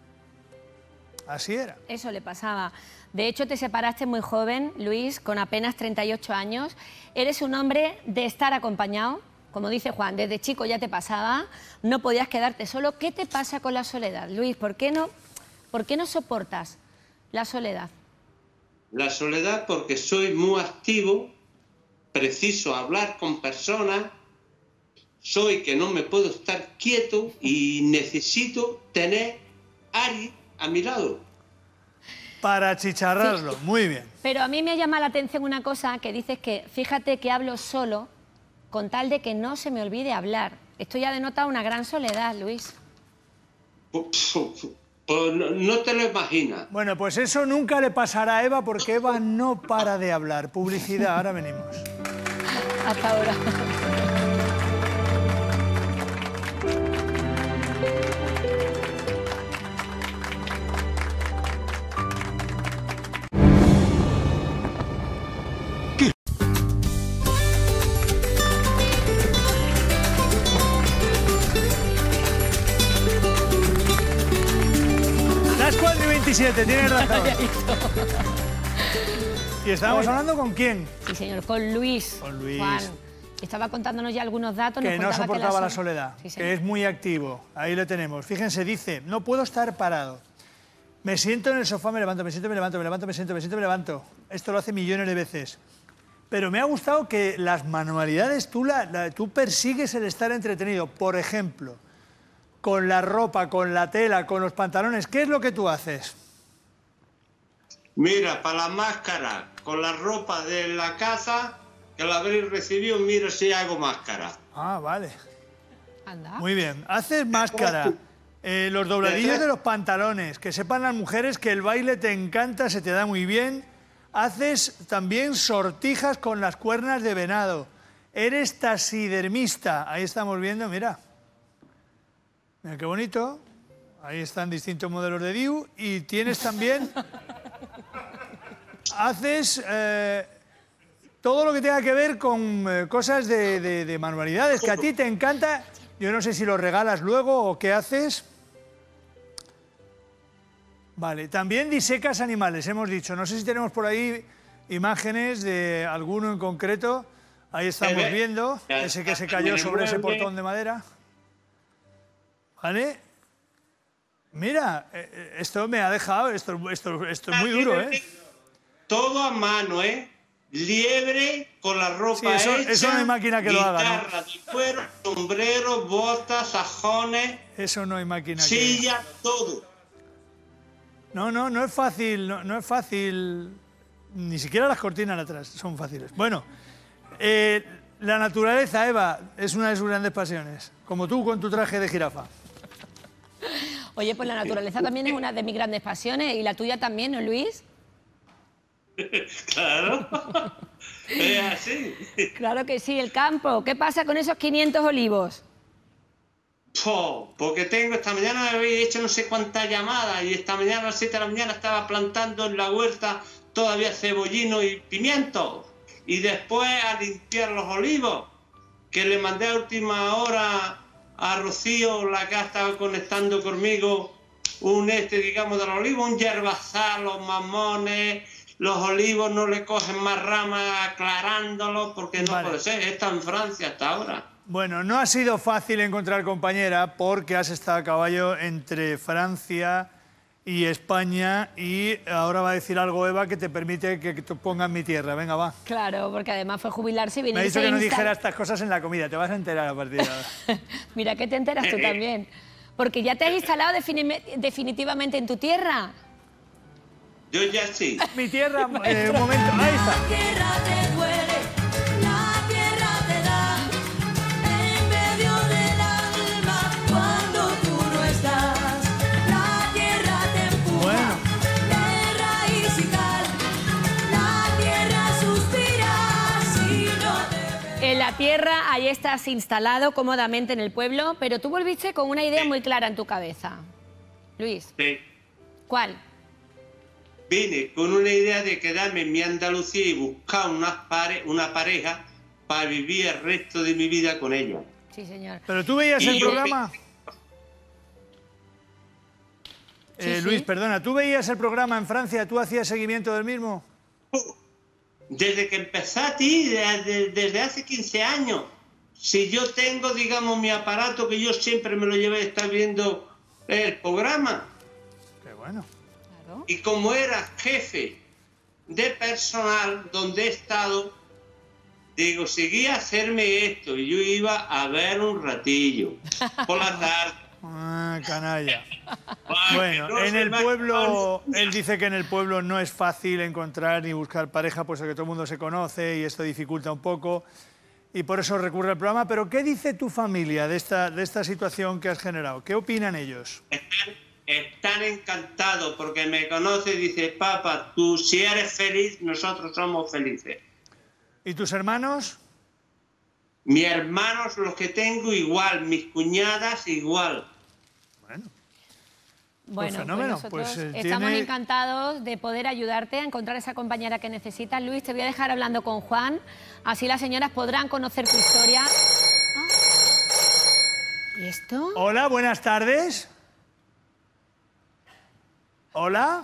Así era. Eso le pasaba. De hecho, te separaste muy joven, Luis, con apenas 38 años. Eres un hombre de estar acompañado. Como dice Juan, desde chico ya te pasaba, no podías quedarte solo. ¿Qué te pasa con la soledad, Luis? ¿Por qué no soportas la soledad? La soledad porque soy muy activo, preciso hablar con personas soy que no me puedo estar quieto y necesito tener a alguien a mi lado. Para achicharrarlo, muy bien. Pero a mí me llama la atención una cosa que dices que, fíjate que hablo solo con tal de que no se me olvide hablar. Esto ya denota una gran soledad, Luis. Pues no te lo imaginas. Bueno, pues eso nunca le pasará a Eva porque Eva no para de hablar. Publicidad, ahora venimos. Hasta ahora. Las 4:27, tienes razón. ¿Y estábamos hablando con quién? Sí, señor, con Luis. Con Luis. Juan. Estaba contándonos ya algunos datos. Que no soportaba la soledad. soledad, que es muy activo. Ahí lo tenemos. Fíjense, dice, no puedo estar parado. Me siento en el sofá, me levanto, me siento, me levanto, me levanto, me siento, me siento, me levanto. Esto lo hace millones de veces. Pero me ha gustado que las manualidades, tú persigues el estar entretenido. Por ejemplo, con la ropa, con la tela, con los pantalones. ¿Qué es lo que tú haces? Mira, para la máscara, con la ropa de la casa, que la habréis recibido, mira si hago máscara. Ah, vale. Anda. Muy bien. Haces máscara, los dobladillos de los pantalones, que sepan las mujeres que el baile te encanta, se te da muy bien. Haces también sortijas con las cuernas de venado. Eres taxidermista. Ahí estamos viendo, mira. Mira qué bonito. Ahí están distintos modelos de DIU. Y tienes también... Haces todo lo que tenga que ver con cosas de manualidades, que a ti te encanta. Yo no sé si lo regalas luego o qué haces. Vale, también disecas animales, hemos dicho. No sé si tenemos por ahí imágenes de alguno en concreto. Ahí estamos viendo, ese que se cayó sobre ese portón de madera. ¿Vale? Mira, esto me ha dejado, esto es muy duro, ¿eh? Todo a mano, ¿eh? Liebre con la ropa sí, hecha. Eso no hay máquina que lo haga, ¿no? Guitarra de cuero, sombrero, botas, sajones. Eso no hay máquina silla, todo. No es fácil, no es fácil. Ni siquiera las cortinas atrás son fáciles. Bueno, la naturaleza, Eva, es una de sus grandes pasiones. Como tú con tu traje de jirafa. Oye, pues la naturaleza también es una de mis grandes pasiones y la tuya también, ¿no, Luis? Claro, es así. Claro que sí, el campo. ¿Qué pasa con esos 500 olivos? Porque esta mañana me habéis hecho no sé cuántas llamadas y esta mañana a las 7 de la mañana estaba plantando en la huerta todavía cebollino y pimiento. Y después a limpiar los olivos, que le mandé a última hora a Rocío, la que ha estado conectando conmigo, digamos, de los olivos, un yerbazal, los mamones. Los olivos no le cogen más ramas aclarándolos porque no puede ser. Está en Francia hasta ahora. Bueno, no ha sido fácil encontrar compañera porque has estado a caballo entre Francia y España y ahora va a decir algo Eva que te permite que te ponga en mi tierra. Venga, va. Claro, porque además fue jubilarse y venirse. Me ha dicho que no dijera estas cosas en la comida. Te vas a enterar a partir de ahora. Mira que te enteras tú también. Porque ya te has instalado definitivamente en tu tierra. Yo ya sí. Mi tierra, un momento, ahí está. La tierra te duele, la tierra te da en medio del alma cuando tú no estás. La tierra te empuja de raíz y tal. La tierra suspira si no te ve. En la tierra, ahí estás instalado cómodamente en el pueblo, pero tú volviste con una idea muy clara en tu cabeza. Luis. Sí. ¿Cuál? Vine con una idea de quedarme en mi Andalucía y buscar una pareja para vivir el resto de mi vida con ella. Sí, señor. ¿Pero tú veías el programa? Luis, perdona, ¿tú veías el programa en Francia? ¿Tú hacías seguimiento del mismo? Desde que empecé a ti, desde hace 15 años. Si yo tengo, digamos, mi aparato, que yo siempre me lo llevé a estar viendo el programa. Qué bueno. Y como era jefe de personal donde he estado, digo, seguí a hacerme esto y yo iba a ver un ratillo por la tarde. Ah, canalla. Bueno, en el pueblo, él dice que en el pueblo no es fácil encontrar ni buscar pareja, puesto que todo el mundo se conoce y esto dificulta un poco, y por eso recurre al programa. Pero ¿qué dice tu familia de esta situación que has generado? ¿Qué opinan ellos? Están encantados porque me conocen y dicen, papá, tú si eres feliz, nosotros somos felices. ¿Y tus hermanos? Mis hermanos, los que tengo, igual. Mis cuñadas, igual. Bueno, fenómeno. nosotros Pues, estamos tiene- encantados de poder ayudarte a encontrar esa compañera que necesitas. Luis, te voy a dejar hablando con Juan, así las señoras podrán conocer tu historia. ¿Y esto? Hola, buenas tardes. Hola.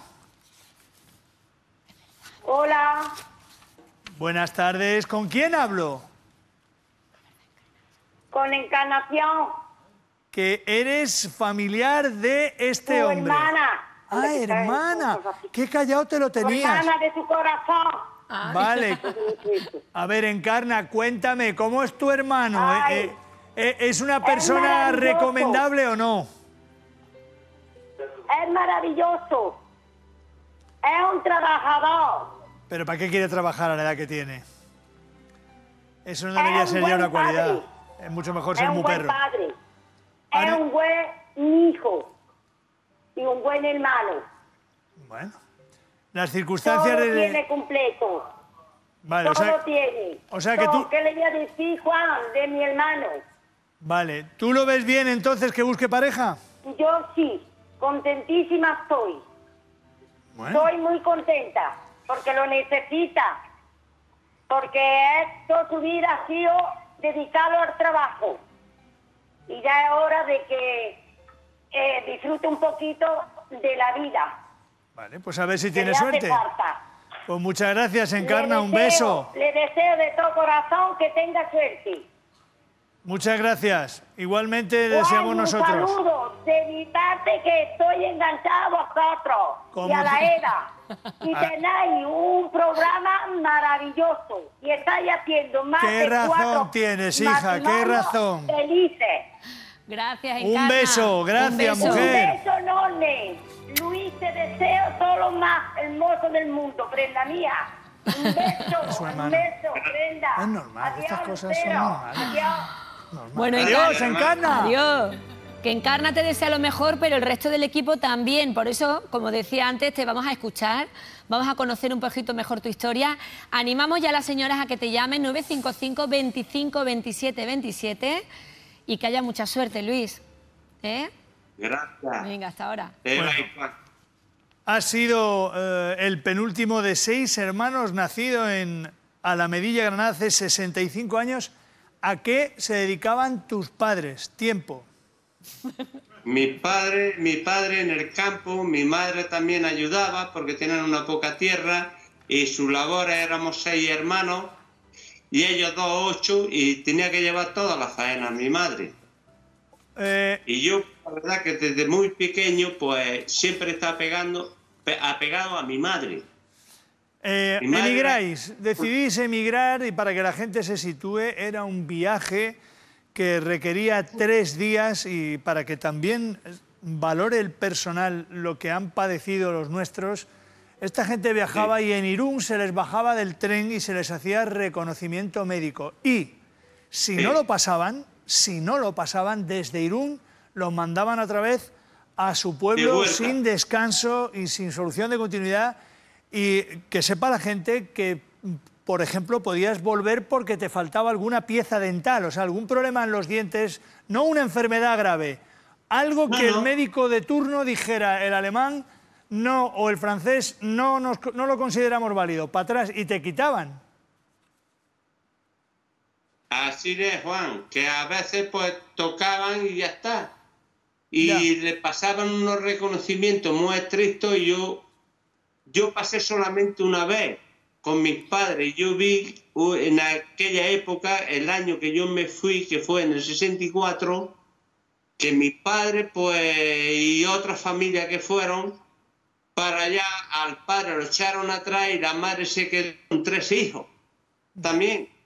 Hola, Buenas tardes. ¿Con quién hablo? con Encarnación, Que eres familiar de este tu hombre. hermana. Ah, hermana. Qué callado te lo Tu tenías. hermana de tu corazón. Vale. A ver, Encarna, cuéntame, ¿cómo es tu hermano? Ay, ¿Es una persona maravilloso. recomendable o no? Es maravilloso. Es un trabajador. ¿Pero para qué quiere trabajar a la edad que tiene? Eso no Es debería un ser ya buen una cualidad. padre. Es mucho mejor Es ser un muy buen perro. padre. Ahora- Es un buen hijo. Y un buen hermano. Bueno. Las Todo circunstancias lo de... tiene completo. Vale, Todo lo tiene. o sea que Todo. tú- ¿Qué le voy a decir, Juan, de mi hermano? Vale. ¿Tú lo ves bien entonces que busque pareja? Yo sí, contentísima estoy. Bueno. Estoy muy contenta, porque lo necesita. Porque toda su vida ha sido dedicado al trabajo. Y ya es hora de que disfrute un poquito de la vida. Vale, pues a ver si que tiene le hace suerte. falta. Pues muchas gracias, Encarna. Le Un deseo- beso. Le deseo de todo corazón que tenga suerte. Muchas gracias. Igualmente deseamos Juan, un nosotros. saludo de mi parte, que estoy enganchada a vosotros ¿Cómo y a la te- EDA. Y Ah. tenéis un programa maravilloso y estáis haciendo más Qué de razón 4 tienes, hija, qué matrimonios razón. felices. Gracias, Un Encarna. beso, gracias, Un beso. mujer. Un beso enorme. Luis, te deseo todo lo más hermoso del mundo, prenda mía. Un beso, Su un hermano. beso, prenda. Es normal, estas Adiós, cosas son Lucero. normales. Adiós. Bueno, Adiós, Encarna. Adiós. Que Encarna te desea lo mejor, pero el resto del equipo también. Por eso, como decía antes, te vamos a escuchar, vamos a conocer un poquito mejor tu historia. Animamos ya a las señoras a que te llamen 955 25 27 27 y que haya mucha suerte, Luis. ¿Eh? Gracias. Venga, hasta ahora. Eva y Juan. Ha sido el penúltimo de 6 hermanos nacido en Alamedilla, Granada, hace 65 años. ¿A qué se dedicaban tus padres? Tiempo. Mi padre en el campo, mi madre también ayudaba porque tenían una poca tierra y su labor éramos 6 hermanos y ellos 2, 8 y tenía que llevar todas las faenas mi madre. Y yo, la verdad que desde muy pequeño pues siempre estaba apegado a mi madre. Mi madre- Emigráis, decidís emigrar y para que la gente se sitúe era un viaje que requería 3 días y para que también valore el personal lo que han padecido los nuestros, esta gente viajaba y en Irún se les bajaba del tren y se les hacía reconocimiento médico. Y si no lo pasaban, desde Irún los mandaban otra vez a su De pueblo vuelta. sin descanso y sin solución de continuidad. Y que sepa la gente que, por ejemplo, podías volver porque te faltaba alguna pieza dental, o sea, algún problema en los dientes, no una enfermedad grave, algo que el médico de turno dijera, el alemán no, o el francés no lo consideramos válido, para atrás, y te quitaban. Así es, Juan, que a veces pues tocaban y ya está. Y Ya. le pasaban unos reconocimientos muy estrictos y yo pasé solamente una vez con mis padres. Yo vi en aquella época, el año que yo me fui, que fue en el 64, que mis padres pues y otras familias que fueron para allá, al padre lo echaron atrás y la madre se quedó con 3 hijos también.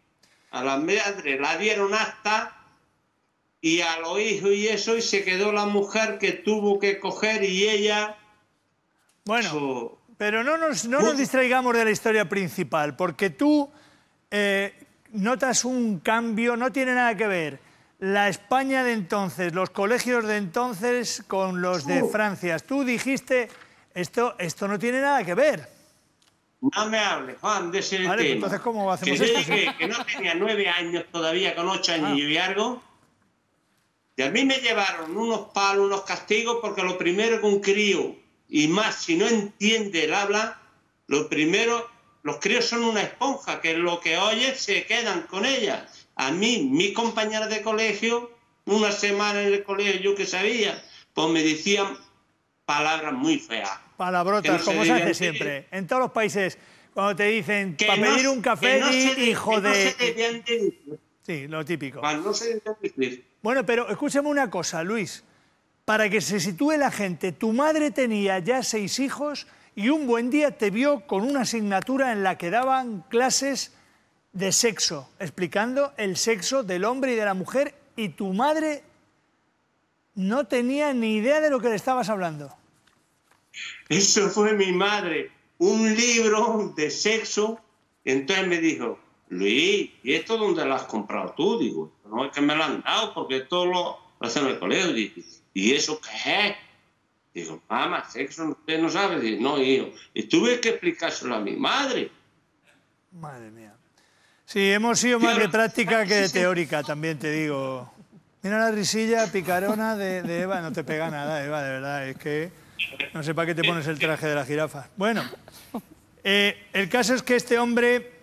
a la madre la dieron acta y a los hijos y eso, y se quedó la mujer que tuvo que coger y ella... Bueno, pero no nos distraigamos de la historia principal, porque tú notas un cambio, no tiene nada que ver la España de entonces, los colegios de entonces con los de Francia. Tú dijiste, esto no tiene nada que ver. No me hables, Juan, de ese tema. Vale, entonces, ¿cómo hacemos que esto? Que no tenía 9 años todavía, con 8 años y algo. Y a mí me llevaron unos palos, unos castigos, porque lo primero que un crío, y más si no entiende el habla, lo primero, los críos son una esponja, que lo que oyen se quedan con ella. A mí, mis compañeras de colegio, una semana en el colegio, yo que sabía, pues me decían palabras muy feas. Palabrotas, como se hace siempre. En todos los países, cuando te dicen para pedir un café, hijo de... No se debían de decir. Sí, lo típico. No se debían decir. Bueno, pero escúchame una cosa, Luis. Para que se sitúe la gente, tu madre tenía ya 6 hijos y un buen día te vio con una asignatura en la que daban clases de sexo, explicando el sexo del hombre y de la mujer, y tu madre no tenía ni idea de lo que le estabas hablando. Eso fue mi madre, un libro de sexo. Entonces me dijo, Luis, ¿y esto dónde lo has comprado tú? Digo, no, es que me lo han dado, porque esto lo hacen en el colegio. Digo, ¿y eso qué es? Digo, mamá, sexo usted no sabe. Digo, no, hijo. Y tuve que explicárselo a mi madre. Madre mía. Sí, hemos sido más de práctica que de teórica, también te digo. Mira la risilla picarona de Eva, no te pega nada, Eva, de verdad, es que no sé para qué te pones el traje de la jirafa. Bueno, el caso es que este hombre,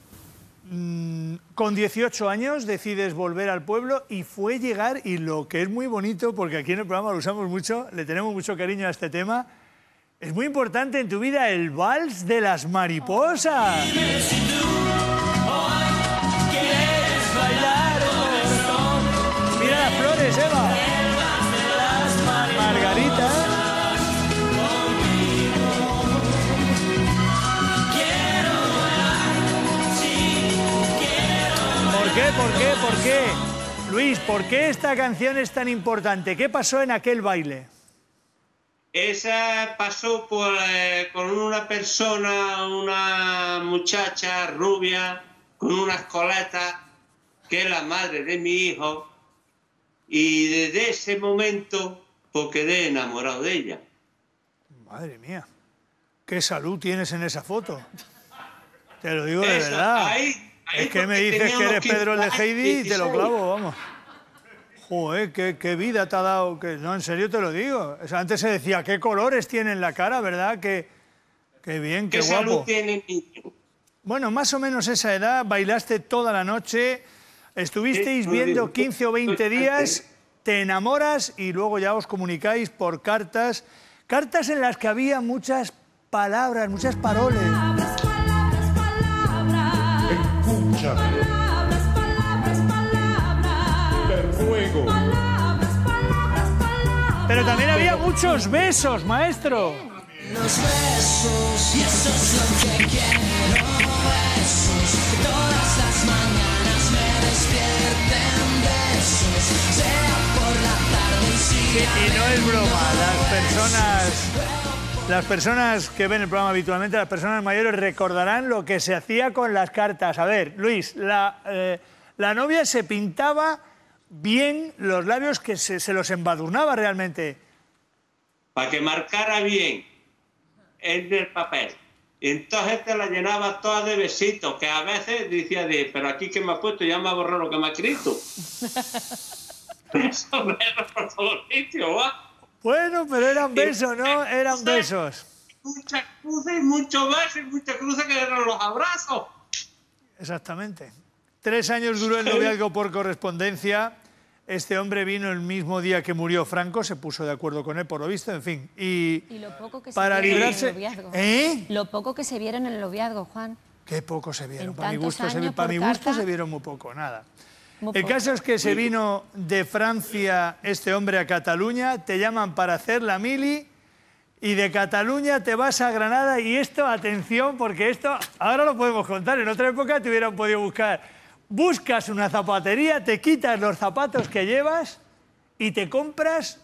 con 18 años, decides volver al pueblo y fue llegar, y lo que es muy bonito, porque aquí en el programa lo usamos mucho, le tenemos mucho cariño a este tema, es muy importante en tu vida el vals de las mariposas. Mira las flores, Eva. Margarita. ¿Por qué? Luis, ¿por qué esta canción es tan importante? ¿Qué pasó en aquel baile? Esa pasó con una persona, una muchacha rubia, con unas coletas, que es la madre de mi hijo, y desde ese momento pues quedé enamorado de ella. Madre mía, qué salud tienes en esa foto. Te lo digo de verdad. Es que me dices que eres Pedro el de Heidi y te lo clavo, vamos. Joder, qué vida te ha dado. No, en serio te lo digo. O sea, antes se decía, qué colores tiene en la cara, ¿verdad? Qué bien, qué guapo. ¿Qué salud tiene el niño? Bueno, más o menos esa edad, bailaste toda la noche, estuvisteis viendo 15 o 20 días, te enamoras y luego ya os comunicáis por cartas. Cartas en las que había muchas palabras, muchas paroles. Escúchame. Te ruego. Pero también había muchos besos, maestro. Los besos, y eso es lo que quiero, besos, que todas las mañanas me despierten besos, sea por la tarde y siga. Y no es broma, las personas que ven el programa habitualmente, las personas mayores recordarán lo que se hacía con las cartas. A ver, Luis, la novia se pintaba bien los labios, que se los embadurnaba realmente. Para que marcara bien en el papel. Entonces te la llenaba toda de besitos, que a veces decía, pero aquí que me ha puesto, ya me ha borrado lo que me ha escrito. Eso me por todos sitios, ¿va? Bueno, pero eran besos, ¿no? Eran besos. Muchas cruces, muchos besos y muchas cruces que eran los abrazos. Exactamente. 3 años duró el noviazgo por correspondencia. Este hombre vino el mismo día que murió Franco, se puso de acuerdo con él, por lo visto, en fin. Y lo poco que para se vieron librarse... en el noviazgo. ¿Eh? Lo poco que se vieron en el noviazgo, Juan. Qué poco se vieron. En Para mi tantos gusto, años para mi por gusto carta. se vieron muy poco, nada. Muy El poco. caso es que se vino de Francia este hombre a Cataluña, te llaman para hacer la mili y de Cataluña te vas a Granada y esto, atención, porque esto ahora lo podemos contar, en otra época te hubieran podido buscar buscas una zapatería, te quitas los zapatos que llevas y te compras...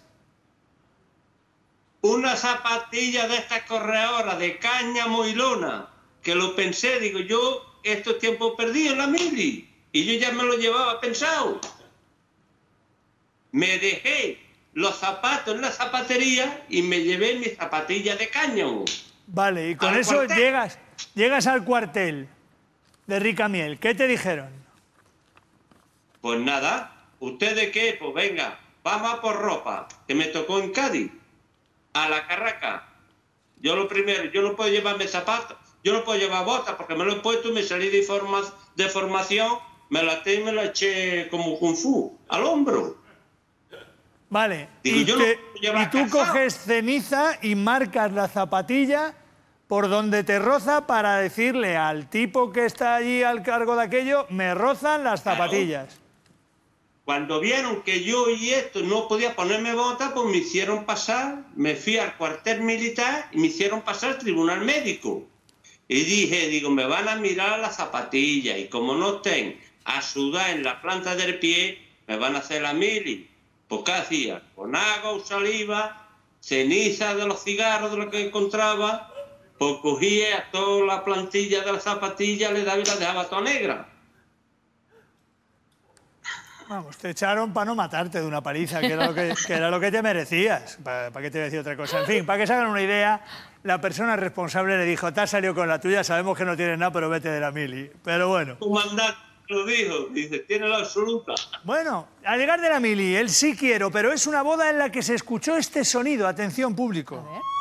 Una zapatilla de estas corredoras de cáñamo y lona, que lo pensé, digo, yo estos tiempos perdidos en la mili, y yo ya me lo llevaba pensado. Me dejé los zapatos en la zapatería y me llevé mis zapatillas de cáñamo. Vale, y con eso llegas al cuartel de Ricamiel. ¿Qué te dijeron? Pues nada, ¿ustedes qué? Pues venga, vamos a por ropa, que me tocó en Cádiz, a la Carraca. Yo lo primero, yo no puedo llevarme zapatos, yo no puedo llevar botas, porque me lo he puesto y me salí de formación, me la até y me la eché como kung fu, al hombro. Vale, Digo, y tú coges ceniza y marcas la zapatilla por donde te roza para decirle al tipo que está allí al cargo de aquello, me rozan las zapatillas. Cuando vieron que yo y esto no podía ponerme botas, pues me hicieron pasar, me fui al cuartel militar y me hicieron pasar al tribunal médico. Y digo, me van a mirar las zapatillas y como no estén a sudar en la planta del pie, me van a hacer la mili. Pues ¿qué hacía? Con agua o saliva, ceniza de los cigarros de lo que encontraba, pues cogía toda la plantilla de la zapatilla, le daba y la dejaba toda negra. Vamos, te echaron para no matarte de una paliza, que era lo que te merecías. ¿Para qué te voy a decir otra cosa? En fin, para que se hagan una idea, la persona responsable le dijo, te has salido con la tuya, sabemos que no tienes nada, pero vete de la mili. Pero bueno. Tu mandato lo dijo, dice, tiene la absoluta. Bueno, al llegar de la mili, él sí quiero, pero es una boda en la que se escuchó este sonido. Atención, público. A ver.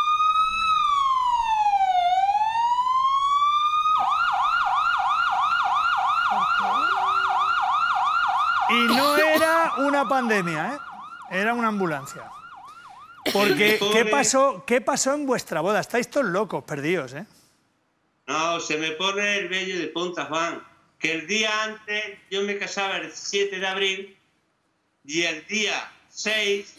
Y no era una pandemia, ¿eh? Era una ambulancia. Porque, ¿qué pasó en vuestra boda? Estáis todos locos, perdidos, ¿eh? No, se me pone el vello de punta, Juan. Que el día antes, yo me casaba el 7 de abril, y el día 6,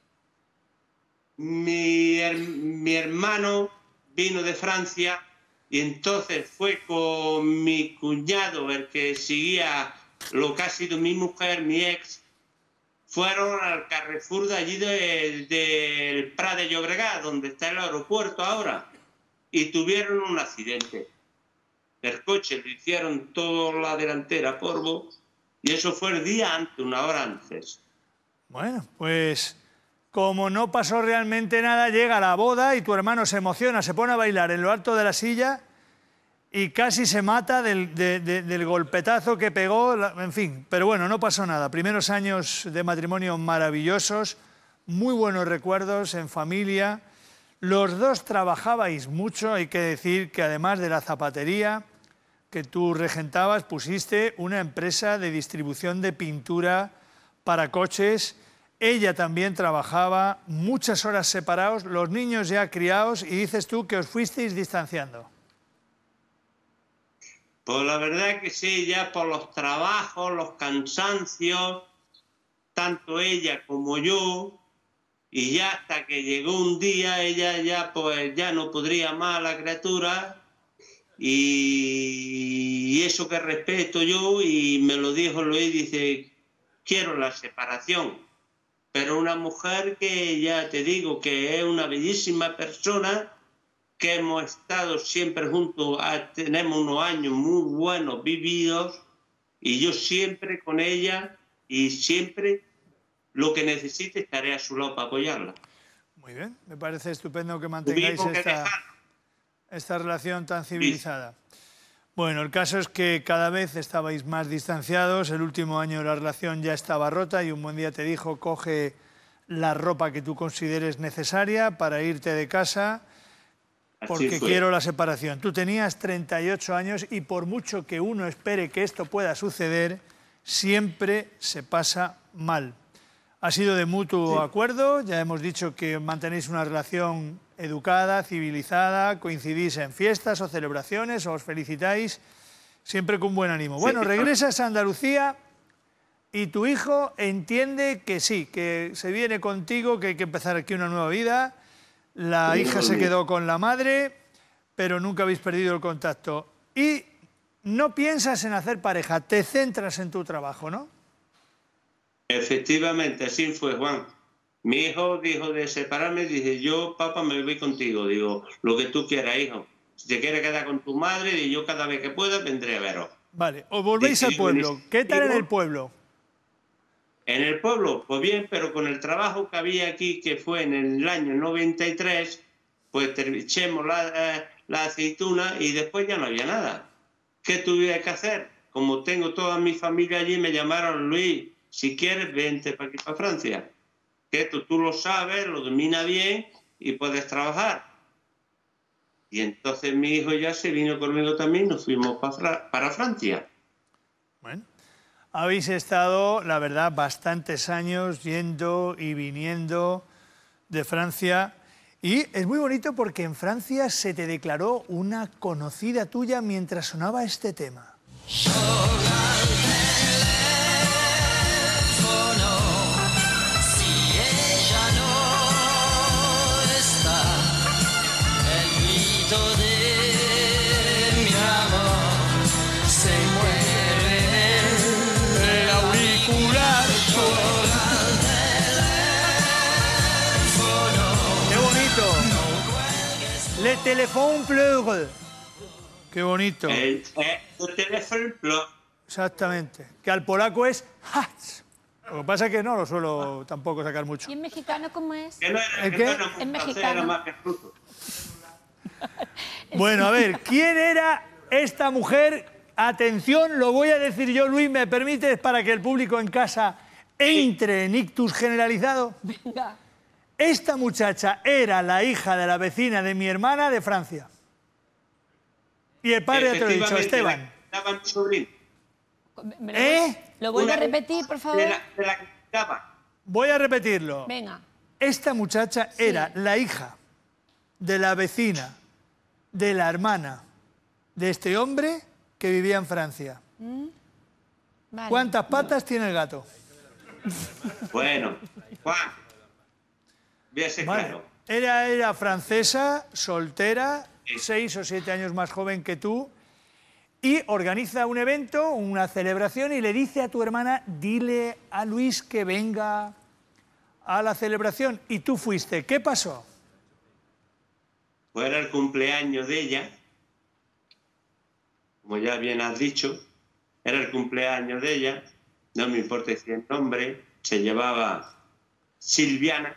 mi hermano vino de Francia, y entonces fue con mi cuñado, el que seguía lo que ha sido mi mujer, mi ex, fueron al Carrefour de allí del Prat de Llobregat, donde está el aeropuerto ahora, y tuvieron un accidente. El coche le hicieron toda la delantera polvo, y eso fue el día antes, una hora antes. Bueno, pues como no pasó realmente nada, llega la boda y tu hermano se emociona, se pone a bailar en lo alto de la silla y casi se mata del golpetazo que pegó, en fin. Pero bueno, no pasó nada. Primeros años de matrimonio maravillosos, muy buenos recuerdos en familia. Los dos trabajabais mucho, hay que decir que además de la zapatería que tú regentabas, pusiste una empresa de distribución de pintura para coches. Ella también trabajaba muchas horas separados, los niños ya criados, y dices tú que os fuisteis distanciando. Pues la verdad que sí, ya por los trabajos, los cansancios, tanto ella como yo, y ya hasta que llegó un día, ella ya pues ya no podría más la criatura, y eso que respeto yo, y me lo dijo Luis, dice, quiero la separación, pero una mujer que ya te digo que es una bellísima persona, que hemos estado siempre juntos, tenemos unos años muy buenos vividos, y yo siempre con ella, y siempre lo que necesite estaré a su lado para apoyarla. Muy bien, me parece estupendo que mantengáis esta relación tan civilizada. Bueno, el caso es que cada vez estabais más distanciados, el último año la relación ya estaba rota y un buen día te dijo, coge la ropa que tú consideres necesaria para irte de casa, porque quiero la separación. Tú tenías 38 años y por mucho que uno espere que esto pueda suceder, siempre se pasa mal. Ha sido de mutuo acuerdo, ya hemos dicho que mantenéis una relación educada, civilizada, coincidís en fiestas o celebraciones, o os felicitáis, siempre con buen ánimo. Bueno, regresas a Andalucía y tu hijo entiende que sí, que se viene contigo, que hay que empezar aquí una nueva vida. La hija se quedó con la madre, pero nunca habéis perdido el contacto. Y no piensas en hacer pareja, te centras en tu trabajo, ¿no? Efectivamente, así fue, Juan. Mi hijo dijo de separarme, dije, yo, papá, me voy contigo. Digo, lo que tú quieras, hijo. Si te quieres quedar con tu madre, y yo cada vez que pueda vendré a veros. Vale, os volvéis al pueblo. ¿Qué tal en el pueblo? En el pueblo, pues bien, pero con el trabajo que había aquí, que fue en el año 93, pues echemos la aceituna y después ya no había nada. ¿Qué tuve que hacer? Como tengo toda mi familia allí, me llamaron, Luis, si quieres, vente para aquí, para Francia. Que esto tú lo sabes, lo dominas bien y puedes trabajar. Y entonces mi hijo ya se vino conmigo también, nos fuimos para Francia. Bueno, habéis estado, la verdad, bastantes años yendo y viniendo de Francia. Y es muy bonito porque en Francia se te declaró una conocida tuya mientras sonaba este tema. Le téléphone pleure. Qué bonito. El teléfono pleure. Exactamente. Que al polaco es hats. Lo que pasa es que no lo suelo tampoco sacar mucho. ¿Y en mexicano cómo es? ¿El qué? En mexicano. Bueno, a ver, ¿quién era esta mujer? Atención, lo voy a decir yo, Luis, ¿me permites para que el público en casa entre en ictus generalizado? Venga. Esta muchacha era la hija de la vecina de mi hermana de Francia. Y el padre, ya te lo he dicho, Esteban. ¿Lo vuelve a repetir, por favor? Voy a repetirlo. Venga. Esta muchacha era la hija de la vecina, de la hermana de este hombre que vivía en Francia. Vale. ¿Cuántas patas tiene el gato? Bueno, Juan, voy a ser claro. Era francesa, soltera, 6 o 7 años más joven que tú, y organiza un evento, una celebración, y le dice a tu hermana, dile a Luis que venga a la celebración. Y tú fuiste. ¿Qué pasó? Pues era el cumpleaños de ella, como ya bien has dicho, era el cumpleaños de ella, no me importa si el nombre, se llamaba Silviana.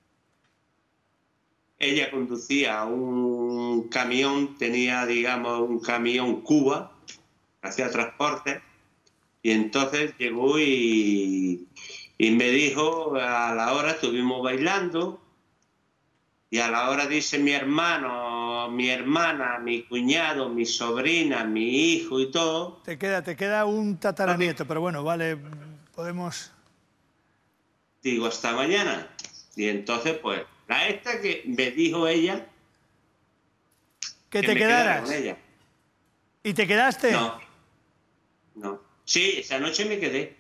Ella conducía un camión, tenía, digamos, un camión Cuba, hacía transporte, y entonces llegó y me dijo, a la hora estuvimos bailando, y a la hora dice mi hermano, mi hermana, mi cuñado, mi sobrina, mi hijo y todo. Te queda un tataranieto, pero bueno, vale, podemos... Digo, hasta mañana. Y entonces, pues, la esta que me dijo ella... Que te quedaras. Con ella. ¿Y te quedaste? No. Sí, esa noche me quedé.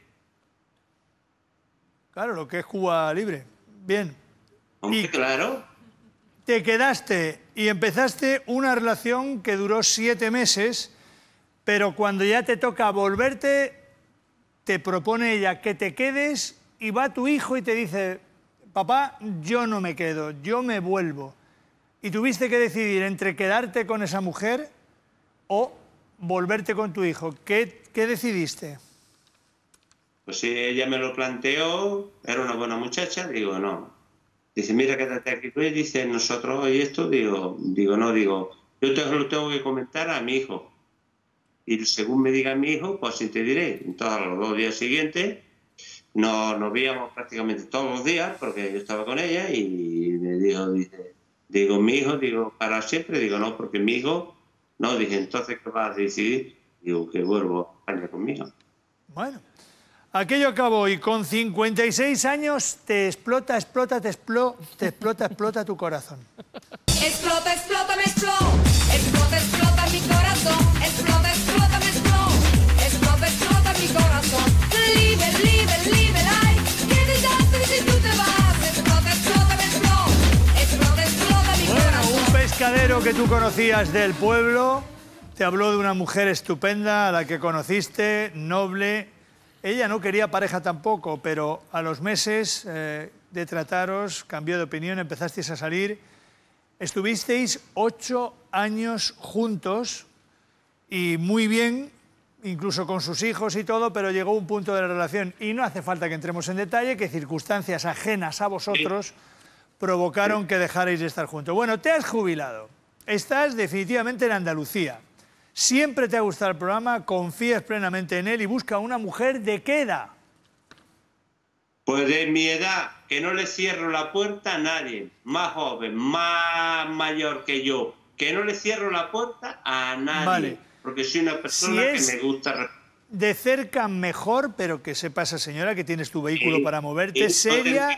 Claro, lo que es Cuba libre. Bien. Hombre, claro. Te quedaste y empezaste una relación que duró 7 meses, pero cuando ya te toca volverte, te propone ella que te quedes y va tu hijo y te dice, papá, yo no me quedo, yo me vuelvo. Y tuviste que decidir entre quedarte con esa mujer o volverte con tu hijo. ¿Qué decidiste? Pues si ella me lo planteó, era una buena muchacha, digo, no. Dice, mira, quédate aquí. Y dice, nosotros y esto, digo, no, yo lo tengo que comentar a mi hijo. Y según me diga mi hijo, pues así te diré. Entonces, a los 2 días siguientes, nos veíamos prácticamente todos los días, porque yo estaba con ella, y me dijo, digo, mi hijo, digo, para siempre, digo, no, porque mi hijo, no, dije, entonces, ¿qué vas a decidir? Digo, que vuelvo a España conmigo. Bueno. Aquello acabó y con 56 años te explota tu corazón. Explota, explota, me explota. Explota, explota mi corazón. Explota, explota, me explota. Explota, explota mi corazón. Libre, libre, libre, ay. Qué desastre si tú te vas. Explota, explota, me explota. Explota, explota mi corazón. Un pescadero que tú conocías del pueblo te habló de una mujer estupenda a la que conociste, noble. Ella no quería pareja tampoco, pero a los meses de trataros cambió de opinión, empezasteis a salir. Estuvisteis 8 años juntos y muy bien, incluso con sus hijos y todo, pero llegó un punto de la relación, y no hace falta que entremos en detalle, que circunstancias ajenas a vosotros provocaron que dejarais de estar juntos. Bueno, te has jubilado, estás definitivamente en Andalucía, siempre te ha gustado el programa, confías plenamente en él y busca una mujer ¿de qué edad? Pues de mi edad, que no le cierro la puerta a nadie, más joven, más mayor que yo, que no le cierro la puerta a nadie, vale. Porque soy una persona que me gusta... De cerca mejor, pero que sepa esa señora que tienes tu vehículo para moverte, seria,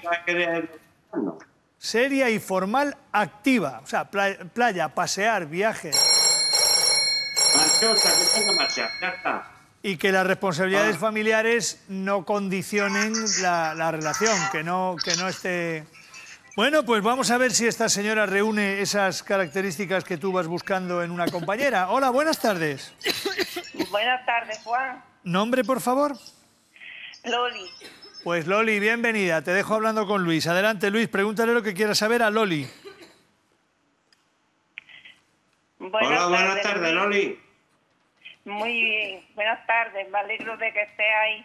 seria y formal, activa, o sea, playa, pasear, viajes. Marchosa, que tenga marcha, ya está. Y que las responsabilidades familiares no condicionen la relación, que no esté... Bueno, pues vamos a ver si esta señora reúne esas características que tú vas buscando en una compañera. Hola, buenas tardes. Buenas tardes, Juan. ¿Nombre, por favor? Loli. Pues Loli, bienvenida. Te dejo hablando con Luis. Adelante, Luis, pregúntale lo que quieras saber a Loli. Hola, buenas tardes, Loli. Muy bien, buenas tardes, me alegro de que esté ahí.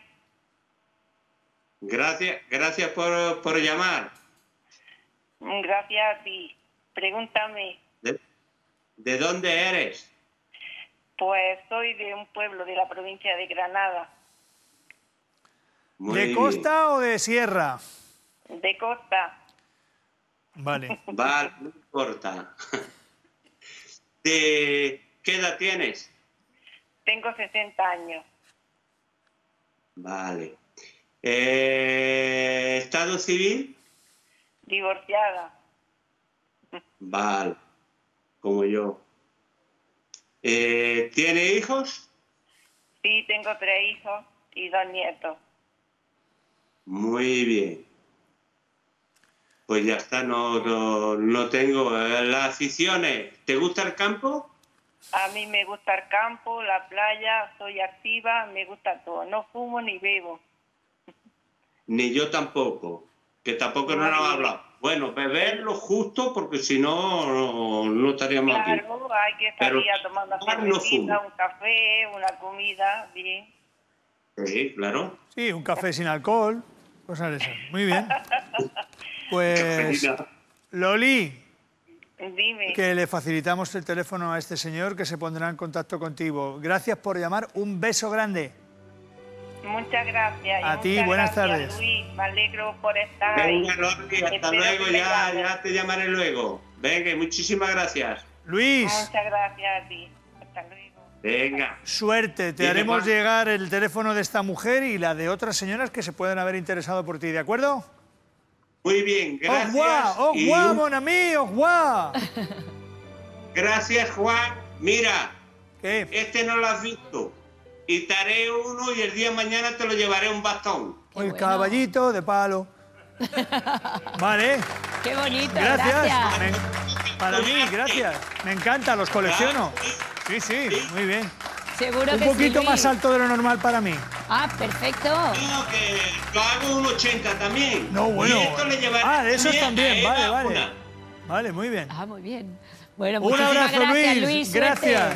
Gracias por llamar. Gracias a ti. Pregúntame. ¿De dónde eres? Pues soy de un pueblo de la provincia de Granada. ¿De costa o de sierra? De costa. Vale. Vale, no importa. ¿Qué edad tienes? Tengo 60 años. Vale. ¿Estado civil? Divorciada. Vale, como yo. ¿Tiene hijos? Sí, tengo 3 hijos y 2 nietos. Muy bien. Pues ya está, no tengo las aficiones. ¿Te gusta el campo? A mí me gusta el campo, la playa, soy activa, me gusta todo. No fumo ni bebo. Ni yo tampoco, que tampoco no nos ha hablado. Bueno, beber lo justo, porque si no, no estaríamos aquí. Claro, hay que salir a tomar una cervecita, un café, una comida, bien. Sí, claro. Sí, un café sin alcohol, cosas de esas. Muy bien. Pues, Loli, dime. Que le facilitamos el teléfono a este señor que se pondrá en contacto contigo. Gracias por llamar, un beso grande. Muchas gracias. A ti, buenas tardes. Luis, me alegro por estar ahí. Venga, Loli, hasta luego, ya te llamaré luego. Venga, muchísimas gracias. Luis. Muchas gracias a ti. Hasta luego. Venga. Suerte, te haremos llegar el teléfono de esta mujer y la de otras señoras que se pueden haber interesado por ti, ¿de acuerdo? Muy bien, gracias. Au revoir, mon ami, au revoir. Gracias, Juan. Mira, ¿qué? Este no lo has visto. Y te haré uno y el día de mañana te lo llevaré un bastón. El caballito de palo. Vale. Qué bonito, gracias. Para mí, gracias. Me encanta, los colecciono. Sí, muy bien. Seguro un que poquito sí, más alto de lo normal para mí. Ah, perfecto. No, que lo hago un 80 también. No, bueno. Y esto le llevaré de esos también, vale. Una. Vale, muy bien. Ah, muy bien. Bueno, un abrazo, gracias, Luis. Gracias.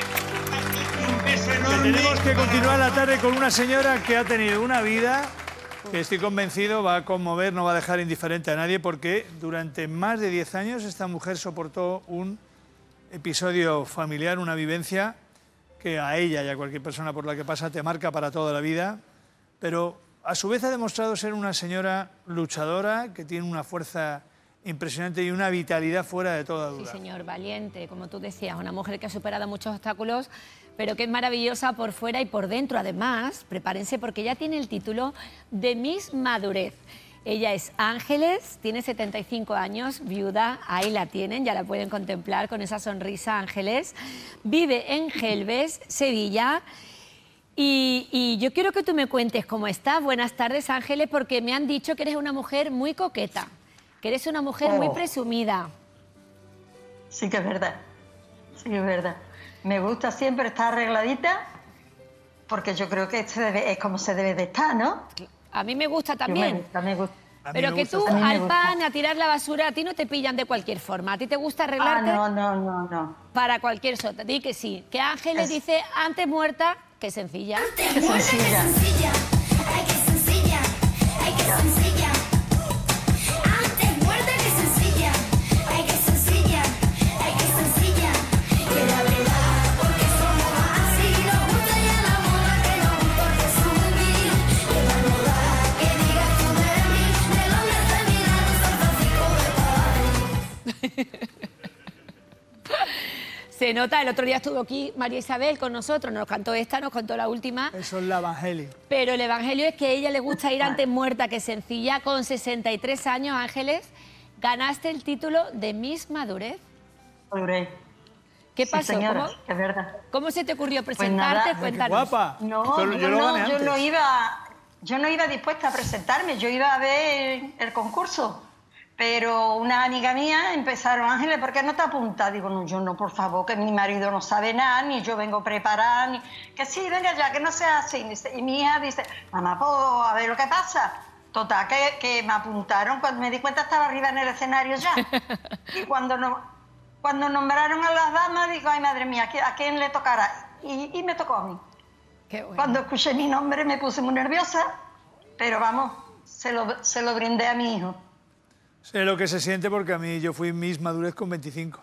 Tenemos que continuar la tarde con una señora que ha tenido una vida que estoy convencido va a conmover, no va a dejar indiferente a nadie, porque durante más de 10 años esta mujer soportó un episodio familiar, una vivencia que a ella y a cualquier persona por la que pasa te marca para toda la vida, pero a su vez ha demostrado ser una señora luchadora que tiene una fuerza impresionante y una vitalidad fuera de toda duda. Sí, señor, valiente, como tú decías, una mujer que ha superado muchos obstáculos, pero que es maravillosa por fuera y por dentro. Además, prepárense porque ella tiene el título de Miss Madurez. Ella es Ángeles, tiene 75 años, viuda, ahí la tienen, ya la pueden contemplar con esa sonrisa, Ángeles. Vive en Gelbes, Sevilla. Y yo quiero que tú me cuentes cómo estás. Buenas tardes, Ángeles, porque me han dicho que eres una mujer muy coqueta, que eres una mujer muy presumida. Sí que es verdad, sí que es verdad. Me gusta siempre estar arregladita, porque yo creo que es como se debe de estar, ¿no? A mí me gusta también. Me gusta. Pero que tú al pan, a tirar la basura, a ti no te pillan de cualquier forma. ¿A ti te gusta arreglarte? No. Para cualquier sota. Di que sí. Que Ángeles dice, antes muerta que sencilla. Antes muerta que sencilla. Ay, qué sencilla. Ay, qué sencilla. Antes muerta que sencilla. Ay, qué sencilla. Ay, qué sencilla. Que la verdad, porque somos así. Nos gusta ya la moda que nos gusta presumir. Que la moda que digas tú de mí. De Londres de Milano, San Francisco de París. Se nota, el otro día estuvo aquí María Isabel con nosotros, nos cantó esta, nos contó la última. Eso es el Evangelio. Pero el Evangelio es que a ella le gusta ir antes muerta que sencilla. Con 63 años, Ángeles, ganaste el título de Miss Madurez. Madurez. ¿Qué Sí, pasó? señora, es verdad. ¿Cómo se te ocurrió Pues presentarte? nada. Cuéntanos. Guapa. No, yo no iba dispuesta a presentarme, yo iba a ver el concurso. Pero una amiga mía empezaron, Ángeles, ¿por qué no te apuntas? Digo, no, yo no, por favor, que mi marido no sabe nada, ni yo vengo preparada, ni... Que sí, venga ya, que no sea así. Y mi hija dice, mamá, pues a ver lo que pasa. Total, que me apuntaron, cuando me di cuenta estaba arriba en el escenario ya. Y cuando nombraron a las damas, digo, ay, madre mía, ¿a quién le tocará? Y me tocó a mí. Qué bueno. Cuando escuché mi nombre me puse muy nerviosa, pero vamos, se lo brindé a mi hijo. Sé lo que se siente porque a mí yo fui Miss Madurez con 25.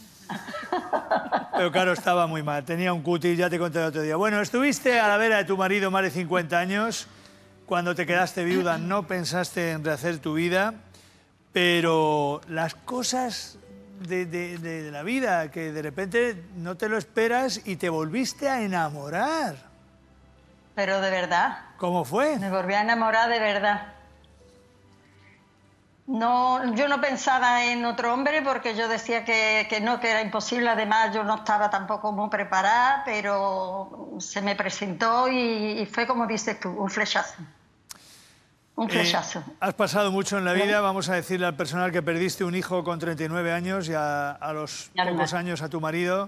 Pero claro, estaba muy mal. Tenía un cutis, ya te conté el otro día. Bueno, estuviste a la vera de tu marido más de 50 años. Cuando te quedaste viuda no pensaste en rehacer tu vida. Pero las cosas de la vida, que de repente no te lo esperas y te volviste a enamorar. Pero de verdad. ¿Cómo fue? Me volví a enamorar de verdad. No, yo no pensaba en otro hombre porque yo decía que no, que era imposible. Además, yo no estaba tampoco muy preparada, pero se me presentó y fue como dices tú, un flechazo. Un flechazo. Has pasado mucho en la vida. Vamos a decirle al personal que perdiste un hijo con 39 años y a los pocos años a tu marido.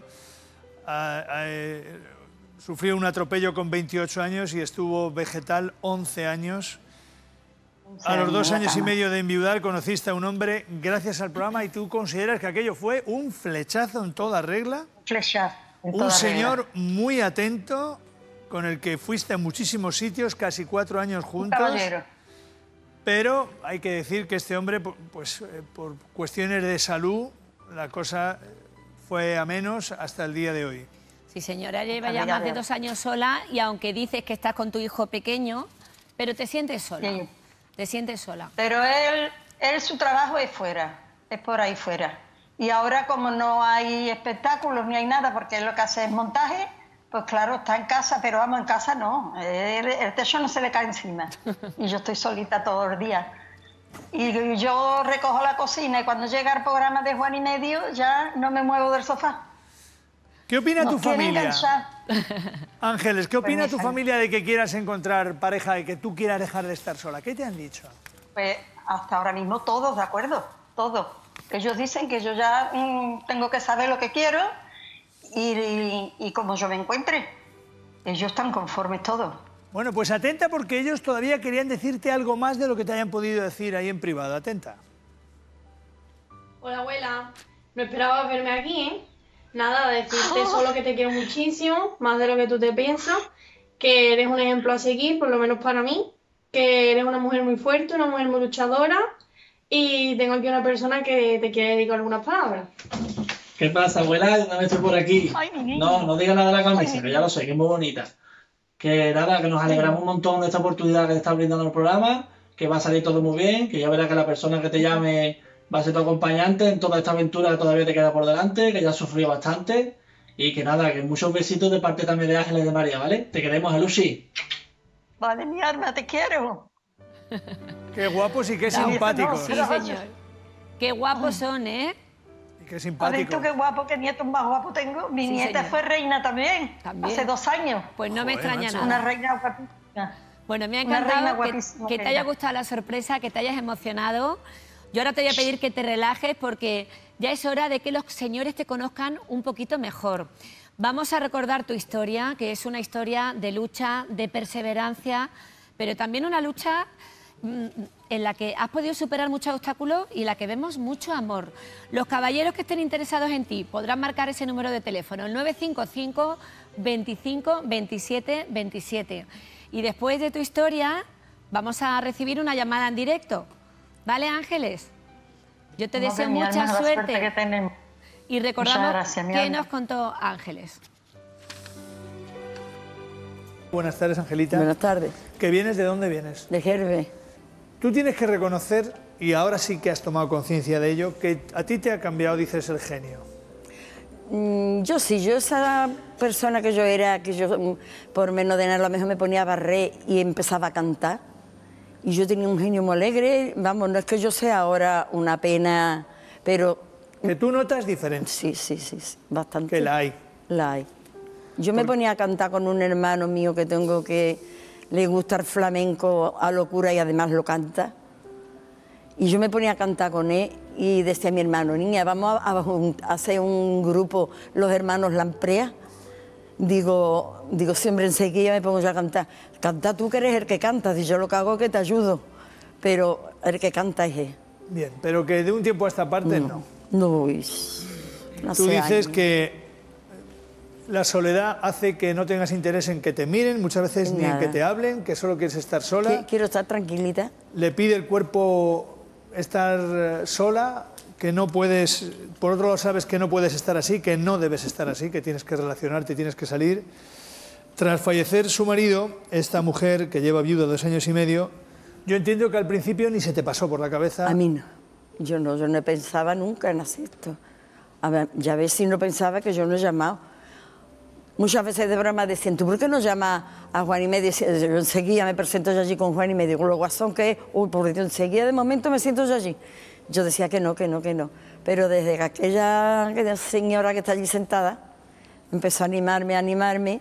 Sufrió un atropello con 28 años y estuvo vegetal 11 años. A los 2 años y medio de enviudar conociste a un hombre gracias al programa y tú consideras que aquello fue un flechazo en toda regla. Flechazo. Un señor muy atento, con el que fuiste a muchísimos sitios, casi 4 años juntos. Un caballero. Pero hay que decir que este hombre, pues por cuestiones de salud, la cosa fue a menos hasta el día de hoy. Sí, señora, lleva ya más de 2 años sola y aunque dices que estás con tu hijo pequeño, pero te sientes sola. Sí. Te sientes sola. Pero él su trabajo es fuera, es por ahí fuera. Y ahora como no hay espectáculos ni hay nada, porque él lo que hace es montaje, pues claro, está en casa, pero vamos, en casa no. El techo no se le cae encima. Y yo estoy solita todos los días. Y yo recojo la cocina y cuando llega el programa de Juan y Medio ya no me muevo del sofá. ¿Qué opina tu familia? Ángeles, ¿qué opina tu familia de que quieras encontrar pareja y que tú quieras dejar de estar sola? ¿Qué te han dicho? Pues hasta ahora mismo todos, ¿de acuerdo? Todos. Ellos dicen que yo ya tengo que saber lo que quiero y cómo yo me encuentre. Ellos están conformes todos. Bueno, pues atenta porque ellos todavía querían decirte algo más de lo que te hayan podido decir ahí en privado. Atenta. Hola, abuela. No esperaba verme aquí, ¿eh? Nada, decirte solo que te quiero muchísimo, más de lo que tú te piensas, que eres un ejemplo a seguir, por lo menos para mí, que eres una mujer muy fuerte, una mujer muy luchadora y tengo aquí una persona que te quiere dedicar algunas palabras. ¿Qué pasa, abuela? Una vez estoy por aquí. No diga nada de la camisa, que ya lo sé, que es muy bonita. Que nada, que nos alegramos un montón de esta oportunidad que te está brindando el programa, que va a salir todo muy bien, que ya verás que la persona que te llame va a ser tu acompañante en toda esta aventura que todavía te queda por delante, que ya has sufrido bastante. Y que nada, que muchos besitos de parte también de Ángeles y de María, ¿vale? Te queremos, Lucy. Vale, mi alma, te quiero. Qué guapos y qué simpáticos. Sí, señor. Qué guapos son, ¿eh? Y qué simpáticos. Qué guapo, qué nietos más guapos tengo. Mi nieta señor. fue reina también, hace 2 años. Pues no me extraña nada. Una reina guapísima. Bueno, me ha Una reina encantado guapísima que te haya gustado la sorpresa, que te hayas emocionado. Yo ahora te voy a pedir que te relajes porque ya es hora de que los señores te conozcan un poquito mejor. Vamos a recordar tu historia, que es una historia de lucha, de perseverancia, pero también una lucha en la que has podido superar muchos obstáculos y en la que vemos mucho amor. Los caballeros que estén interesados en ti podrán marcar ese número de teléfono, el 955 25 27 27. Y después de tu historia vamos a recibir una llamada en directo. ¿Vale, Ángeles? Yo te deseo mucha suerte. Que tenemos. Y recordamos gracias, qué nos contó Ángeles. Buenas tardes, Angelita. Buenas tardes. ¿Que vienes? ¿De dónde vienes? De Gerve. Tú tienes que reconocer, y ahora sí que has tomado conciencia de ello, que a ti te ha cambiado, dices, el genio. Yo sí, yo esa persona que yo era, que yo por menos de nada a lo mejor me ponía a barrer y empezaba a cantar. Y yo tenía un genio muy alegre, vamos, no es que yo sea ahora una pena, pero... ¿Que tú notas diferente? Sí, bastante. Que la hay. La hay. Yo me ponía a cantar con un hermano mío que tengo que le gusta el flamenco a locura y además lo canta. Y yo me ponía a cantar con él y decía a mi hermano, niña, vamos a hacer un grupo, los hermanos Lamprea. Digo, siempre enseguida me pongo yo a cantar. Canta tú que eres el que cantas, y yo lo que hago es que te ayudo, pero el que canta es él. Bien, pero que de un tiempo a esta parte no. No, tú dices que la soledad hace que no tengas interés en que te miren, muchas veces ni en que te hablen, que solo quieres estar sola. Quiero estar tranquilita. Le pide el cuerpo estar sola, que no puedes, por otro lado sabes que no puedes estar así, que no debes estar así, que tienes que relacionarte, tienes que salir. Tras fallecer su marido, esta mujer que lleva viuda 2 años y medio, yo entiendo que al principio ni se te pasó por la cabeza. A mí no. Yo no pensaba nunca en hacer esto. A ver, ya ves si no pensaba que yo no he llamado. Muchas veces de broma decían, ¿tú por qué no llamas a Juan y medio? Yo enseguida me presento yo allí con Juan y medio, con lo guasón que es, porque enseguida de momento me siento yo allí. Yo decía que no. Pero desde que aquella señora que está allí sentada empezó a animarme,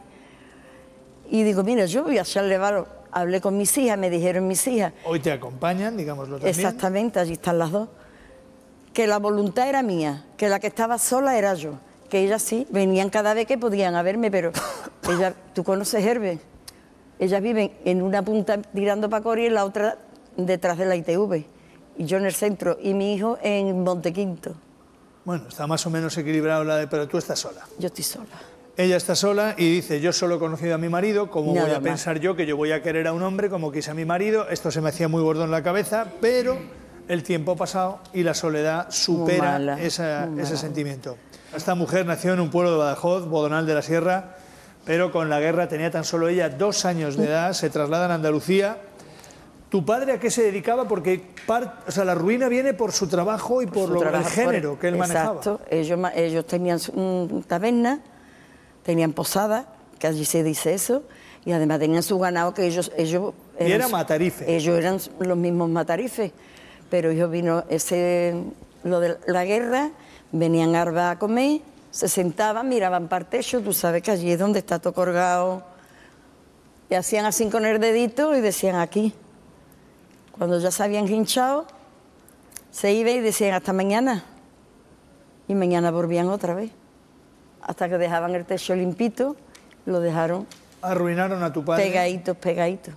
y digo, mira, yo voy a echarle valor. Hablé con mis hijas, me dijeron mis hijas. Hoy te acompañan, digámoslo también. Exactamente, allí están las dos. Que la voluntad era mía, que la que estaba sola era yo. Que ellas sí, venían cada vez que podían a verme, pero ella, tú conoces Herbe, ellas viven en una punta tirando para Cori y en la otra detrás de la ITV. Y yo en el centro, y mi hijo en Montequinto. Bueno, está más o menos equilibrado pero tú estás sola. Yo estoy sola. Ella está sola y dice, yo solo he conocido a mi marido, ¿cómo voy a pensar yo que yo voy a querer a un hombre como quise a mi marido? Esto se me hacía muy gordo en la cabeza, pero el tiempo ha pasado y la soledad supera ese sentimiento. Esta mujer nació en un pueblo de Badajoz, Bodonal de la Sierra, pero con la guerra tenía tan solo ella 2 años de edad, se trasladan a Andalucía. ¿Tu padre a qué se dedicaba? Porque la ruina viene por su trabajo y por el género que él manejaba. Exacto, ellos tenían taberna, tenían posada, que allí se dice eso, y además tenían su ganado que ellos y era matarife. Ellos eran los mismos matarifes, pero ellos vino lo de la guerra, venían a Arba a comer, se sentaban, miraban para el techo, tú sabes que allí es donde está todo colgado, y hacían así con el dedito y decían aquí. Cuando ya se habían hinchado, se iba y decían hasta mañana, y mañana volvían otra vez. Hasta que dejaban el techo limpito, lo dejaron. Arruinaron a tu padre. Pegaditos.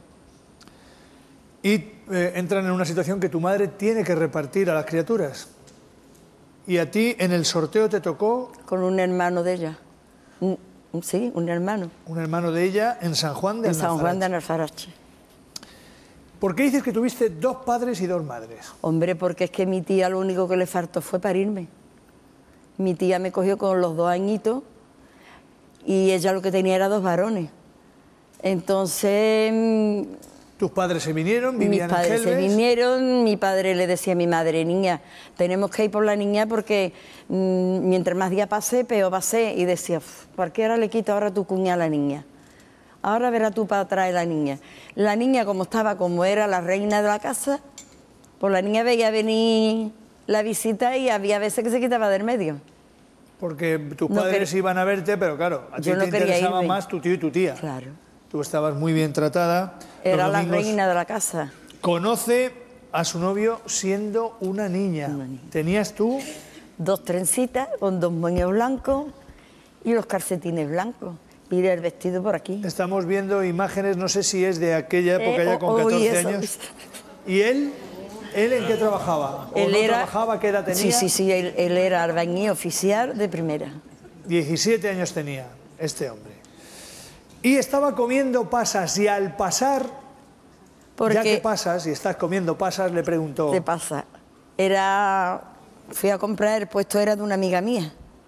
Y entran en una situación que tu madre tiene que repartir a las criaturas. Y a ti en el sorteo te tocó... Con un hermano de ella. Sí, un hermano. Un hermano de ella en San Juan de Alfarache. En San Juan de Alfarache. ¿Por qué dices que tuviste 2 padres y 2 madres? Hombre, porque es que mi tía lo único que le faltó fue parirme. Mi tía me cogió con los 2 añitos y ella lo que tenía era 2 varones. Entonces... ¿Tus padres se vinieron? ¿Vivían en Gelbes? Mis padres se vinieron, mi padre le decía a mi madre, niña, tenemos que ir por la niña porque mientras más días pase, peor va a ser. Y decía, cualquiera le quita ahora tu cuña a la niña. Ahora verás tú para traer la niña. La niña, como era la reina de la casa, pues la niña veía venir la visita y había veces que se quitaba del medio. Porque tus padres iban a verte, pero claro, a ti te interesaba más tu tío y tu tía. Claro. Tú estabas muy bien tratada. Era la reina de la casa. Conoce a su novio siendo una niña. ¿Tenías tú? 2 trencitas con 2 moños blancos y los calcetines blancos. Y el vestido por aquí. Estamos viendo imágenes, no sé si es de aquella época ya con 14 años. ¿Y él en qué trabajaba? ¿O no trabajaba? ¿Qué edad tenía? Sí, él era albañil oficial de primera. 17 años tenía este hombre. Y estaba comiendo pasas y al pasar, ya que pasas y estás comiendo pasas, le preguntó... ¿Qué pasa? Fui a comprar, el puesto era de una amiga mía.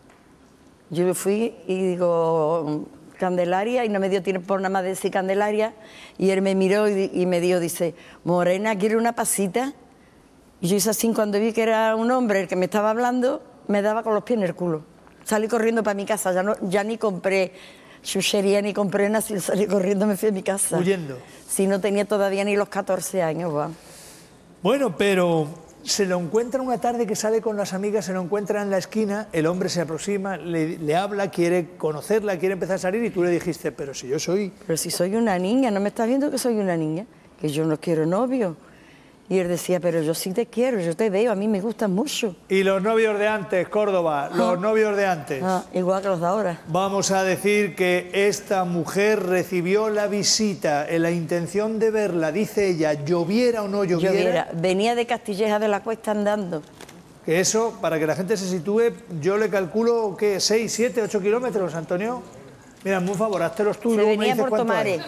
Yo fui y digo, Candelaria, y no me dio tiempo por nada más de decir Candelaria, y él me miró y me dice, Morena, ¿quiere una pasita? Y yo hice así, cuando vi que era un hombre el que me estaba hablando, me daba con los pies en el culo. Salí corriendo para mi casa, ya ni compré chuchería, ni compré nada, salí corriendo, me fui a mi casa. Huyendo. Sí, no tenía todavía ni los 14 años, va. Bueno, pero se lo encuentra una tarde que sale con las amigas, se lo encuentra en la esquina, el hombre se aproxima, le habla, quiere conocerla, quiere empezar a salir y tú le dijiste, pero si yo soy... Pero si soy una niña, ¿no me estás viendo que soy una niña? Que yo no quiero novio. Y él decía, pero yo sí te quiero, yo te veo, a mí me gustan mucho. Y los novios de antes, Córdoba, los novios de antes. Igual que los de ahora. Vamos a decir que esta mujer recibió la visita en la intención de verla, dice ella, lloviera o no lloviera. Venía de Castilleja de la Cuesta andando. Que eso, para que la gente se sitúe, yo le calculo, ¿qué? 6, 7, 8 kilómetros, Antonio. Mira, muy favor, háztelos tú. Se venía por Tomares.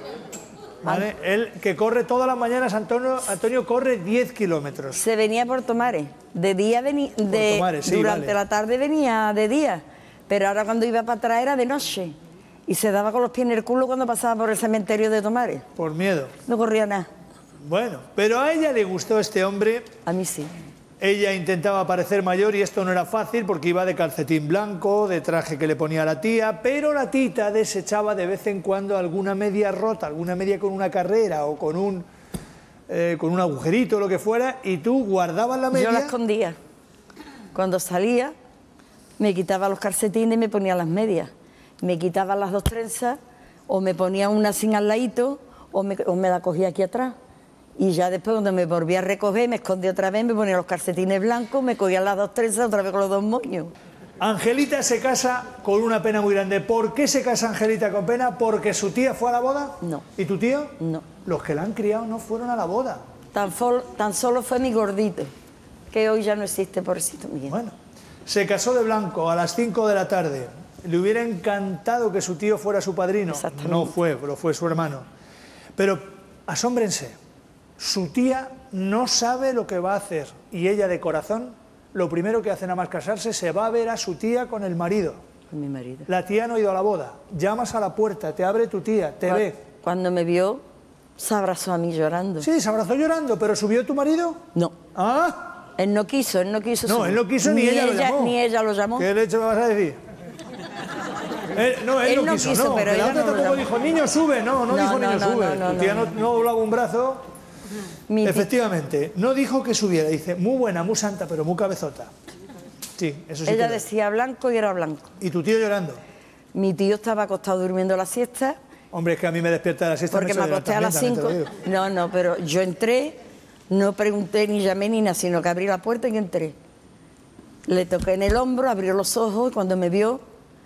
¿Vale? Él, que corre todas las mañanas, Antonio corre 10 kilómetros. Se venía por Tomares. De día venía, durante la tarde venía de día, pero ahora cuando iba para atrás era de noche. Y se daba con los pies en el culo cuando pasaba por el cementerio de Tomares. Por miedo. No corría nada. Bueno, pero a ella le gustó este hombre. A mí sí. Ella intentaba parecer mayor y esto no era fácil porque iba de calcetín blanco, de traje que le ponía la tía, pero la tita desechaba de vez en cuando alguna media rota, alguna media con una carrera o con un agujerito o lo que fuera, y tú guardabas la media. Yo la escondía. Cuando salía, me quitaba los calcetines y me ponía las medias. Me quitaba las 2 trenzas, o me ponía una sin al ladito, o me la cogía aquí atrás. Y ya después, cuando me volví a recoger, me escondí otra vez, me ponía los calcetines blancos, me cogía las 2 trenzas, otra vez con los 2 moños. Angelita se casa con una pena muy grande. ¿Por qué se casa Angelita con pena? ¿Porque su tía fue a la boda? No. ¿Y tu tío? No. Los que la han criado no fueron a la boda. Tan solo fue mi gordito, que hoy ya no existe, pobrecito mío. Bueno, se casó de blanco a las 5 de la tarde. Le hubiera encantado que su tío fuera su padrino. No fue, pero fue su hermano. Pero asómbrense. Su tía no sabe lo que va a hacer y ella de corazón, lo primero que hace nada más casarse, se va a ver a su tía con el marido. Con mi marido. La tía no ha ido a la boda, llamas a la puerta, te abre tu tía, te ve. Cuando me vio, se abrazó a mí llorando. Sí, se abrazó llorando, ¿pero subió tu marido? No. ¿Ah? Él no quiso. No, él no quiso ni ella lo llamó. Ni ella lo llamó. ¿Qué leche me vas a decir? Él no quiso, pero la otra tampoco dijo, niño, sube, no dijo niño, sube. Tu tía no doblaba un brazo. Efectivamente, no dijo que subiera, dice, muy buena, muy santa, pero muy cabezota. Sí, eso sí. Ella decía blanco y era blanco. ¿Y tu tío llorando? Mi tío estaba acostado durmiendo la siesta. Hombre, es que a mí me despierta la siesta. Porque me acosté a las 5. No, pero yo entré, no pregunté ni llamé ni nada, sino que abrí la puerta y entré. Le toqué en el hombro, abrió los ojos y cuando me vio,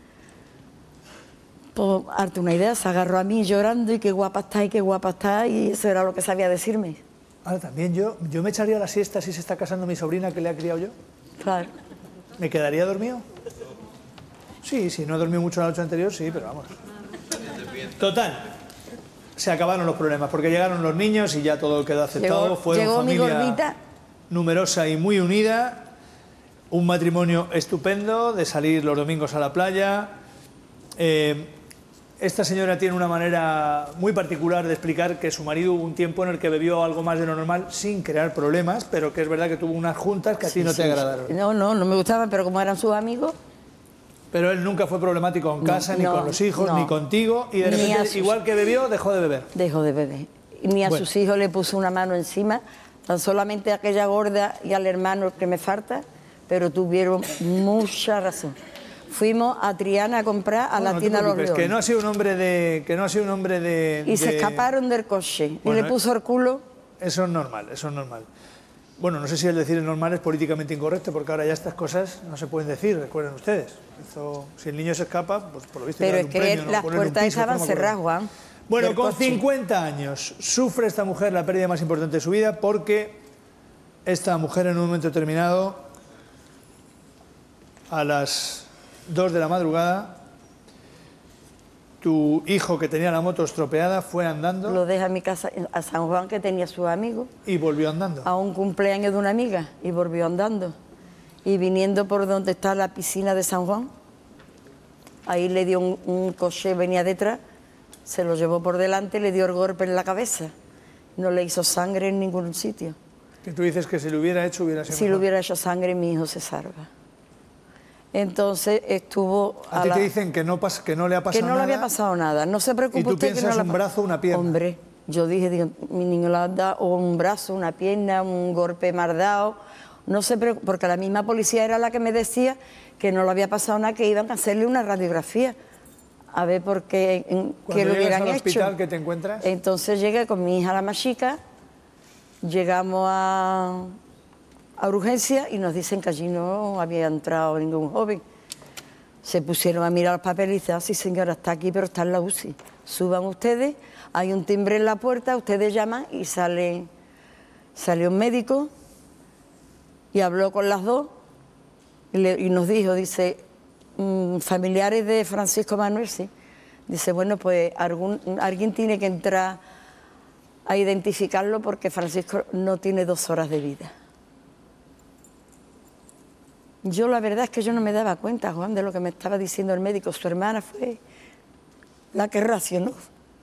pues, darte una idea, se agarró a mí llorando y qué guapa está, y eso era lo que sabía decirme. Ahora también yo me echaría la siesta si se está casando mi sobrina que le ha criado yo. Claro. ¿Me quedaría dormido? Sí, no he dormido mucho la noche anterior, sí, pero vamos. Total, se acabaron los problemas porque llegaron los niños y ya todo quedó aceptado. Llegó familia mi gordita. Numerosa y muy unida, un matrimonio estupendo de salir los domingos a la playa. Esta señora tiene una manera muy particular de explicar que su marido hubo un tiempo en el que bebió algo más de lo normal sin crear problemas, pero que es verdad que tuvo unas juntas que a ti no te agradaron. No me gustaban, pero como eran sus amigos... Pero él nunca fue problemático en casa, ni con los hijos, ni contigo, y de repente, igual que bebió, dejó de beber. Dejó de beber. Ni a sus hijos le puso una mano encima, tan solamente a aquella gorda y al hermano que me falta, pero tuvieron mucha razón. Fuimos a Triana a comprar a la tienda Los Leones. Que no ha sido un hombre de... Y se escaparon del coche y le puso el culo. Eso es normal, eso es normal. bueno, no sé si el decir es normal es políticamente incorrecto, porque ahora ya estas cosas no se pueden decir, recuerden ustedes. Si el niño se escapa, pues por lo visto pero le es dan que un premio, ¿no? las Ponerle un puertas piso, estaban no me acuerdo. cerradas, Juan. Bueno, del con coche. 50 años sufre esta mujer la pérdida más importante de su vida porque esta mujer en un momento determinado, a las 2 de la madrugada, tu hijo que tenía la moto estropeada fue andando. Lo deja a mi casa, a San Juan, que tenía sus amigos. Y volvió andando. A un cumpleaños de una amiga y volvió andando. Y viniendo por donde está la piscina de San Juan, ahí le dio un coche, venía detrás, se lo llevó por delante, le dio el golpe en la cabeza. No le hizo sangre en ningún sitio. Que tú dices que si lo hubiera hecho hubiera sido Si mejor. le hubiera hecho sangre, mi hijo se salva. Entonces estuvo... A ti te dicen que no le ha pasado nada. Que no le había pasado nada. No se preocupe ¿Y tú usted que piensas no le un brazo o una pierna? Hombre, yo dije, digo, mi niño le ha dado un brazo, una pierna, un golpe mardado. No se preocupe, porque la misma policía era la que me decía que no le había pasado nada, que iban a hacerle una radiografía. A ver por qué, qué lo hubieran al hecho. hospital que te encuentras? Entonces llegué con mi hija la más chica, llegamos a urgencia y nos dicen que allí no había entrado ningún joven. Se pusieron a mirar los papeles y dicen, ah, sí señora, está aquí, pero está en la UCI. Suban ustedes, hay un timbre en la puerta, ustedes llaman y salió un médico y habló con las dos y nos dijo, dice, familiares de Francisco Manuel, sí. Dice, bueno, pues alguien tiene que entrar a identificarlo porque Francisco no tiene 2 horas de vida. Yo la verdad es que yo no me daba cuenta, Juan, de lo que me estaba diciendo el médico. Su hermana fue la que racionó.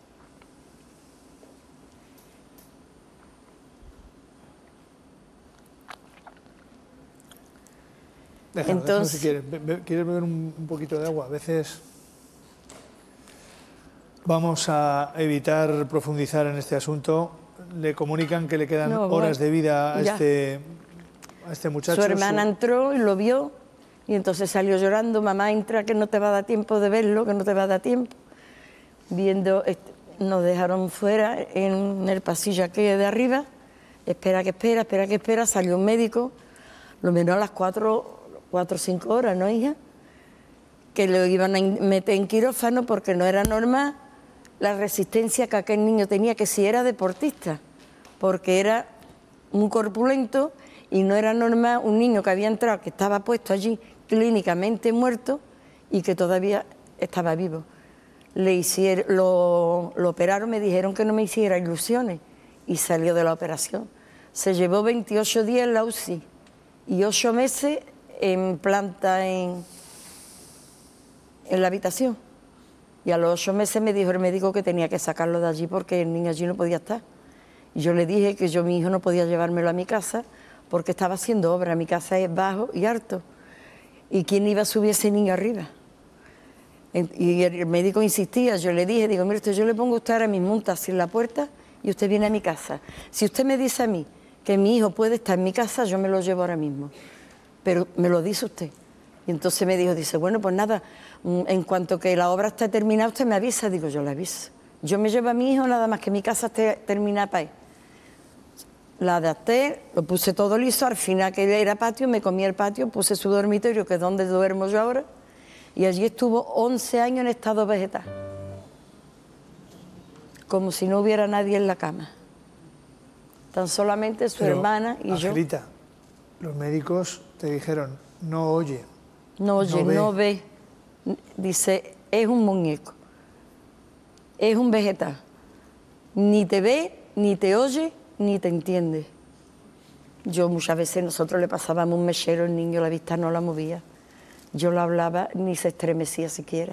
Déjalo, Entonces, si quieres. ¿Quieres beber un poquito de agua? A veces vamos a evitar profundizar en este asunto. Le comunican que le quedan horas de vida a este muchacho. Su hermana entró y lo vio y entonces salió llorando, mamá, entra que no te va a dar tiempo de verlo, que no te va a dar tiempo. Viendo, nos dejaron fuera en el pasillo aquel de arriba, espera, salió un médico, lo menos a las 4 o 5 horas, ¿no, hija? Que lo iban a meter en quirófano porque no era normal la resistencia que aquel niño tenía, que si era deportista, porque era un corpulento y no era normal un niño que había entrado, que estaba puesto allí clínicamente muerto y que todavía estaba vivo. Lo operaron, me dijeron que no me hiciera ilusiones y salió de la operación. Se llevó 28 días en la UCI y 8 meses en planta en la habitación. Y a los 8 meses me dijo el médico que tenía que sacarlo de allí porque el niño allí no podía estar. Y yo le dije que mi hijo no podía llevármelo a mi casa porque estaba haciendo obra. Mi casa es bajo y alto. ¿Y quién iba a subir ese niño arriba? Y el médico insistía. Yo le dije, digo, mire usted, yo le pongo a usted ahora mismo un taxi en la puerta y usted viene a mi casa. Si usted me dice a mí que mi hijo puede estar en mi casa, yo me lo llevo ahora mismo. Pero me lo dice usted. Y entonces me dijo, dice, bueno, pues nada, en cuanto que la obra esté terminada, usted me avisa. Digo, yo le aviso. Yo me llevo a mi hijo nada más que mi casa esté terminada para él. La adapté, lo puse todo listo, al final que era patio, me comí el patio, puse su dormitorio, que es donde duermo yo ahora, y allí estuvo 11 años en estado vegetal. Como si no hubiera nadie en la cama. Tan solamente su hermana y Angelita, los médicos te dijeron, no oye. No oye, no ve. Dice, es un muñeco. Es un vegetal. Ni te ve, ni te oye, ni te entiende. Yo muchas veces, nosotros le pasábamos un mechero, el niño la vista no la movía. Yo lo hablaba, ni se estremecía siquiera.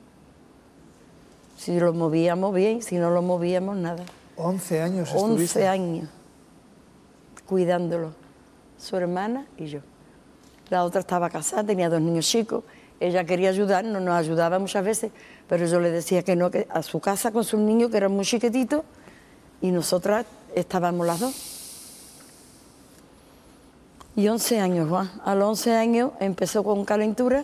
Si lo movíamos bien, si no lo movíamos, nada. 11 años 11 estuviste. años cuidándolo, su hermana y yo. La otra estaba casada, tenía 2 niños chicos. Ella quería ayudarnos, nos ayudaba muchas veces, pero yo le decía que no, que a su casa con sus niños, que eran muy chiquititos, y nosotras estábamos las 2. Y 11 años, Juan. A los 11 años empezó con calentura,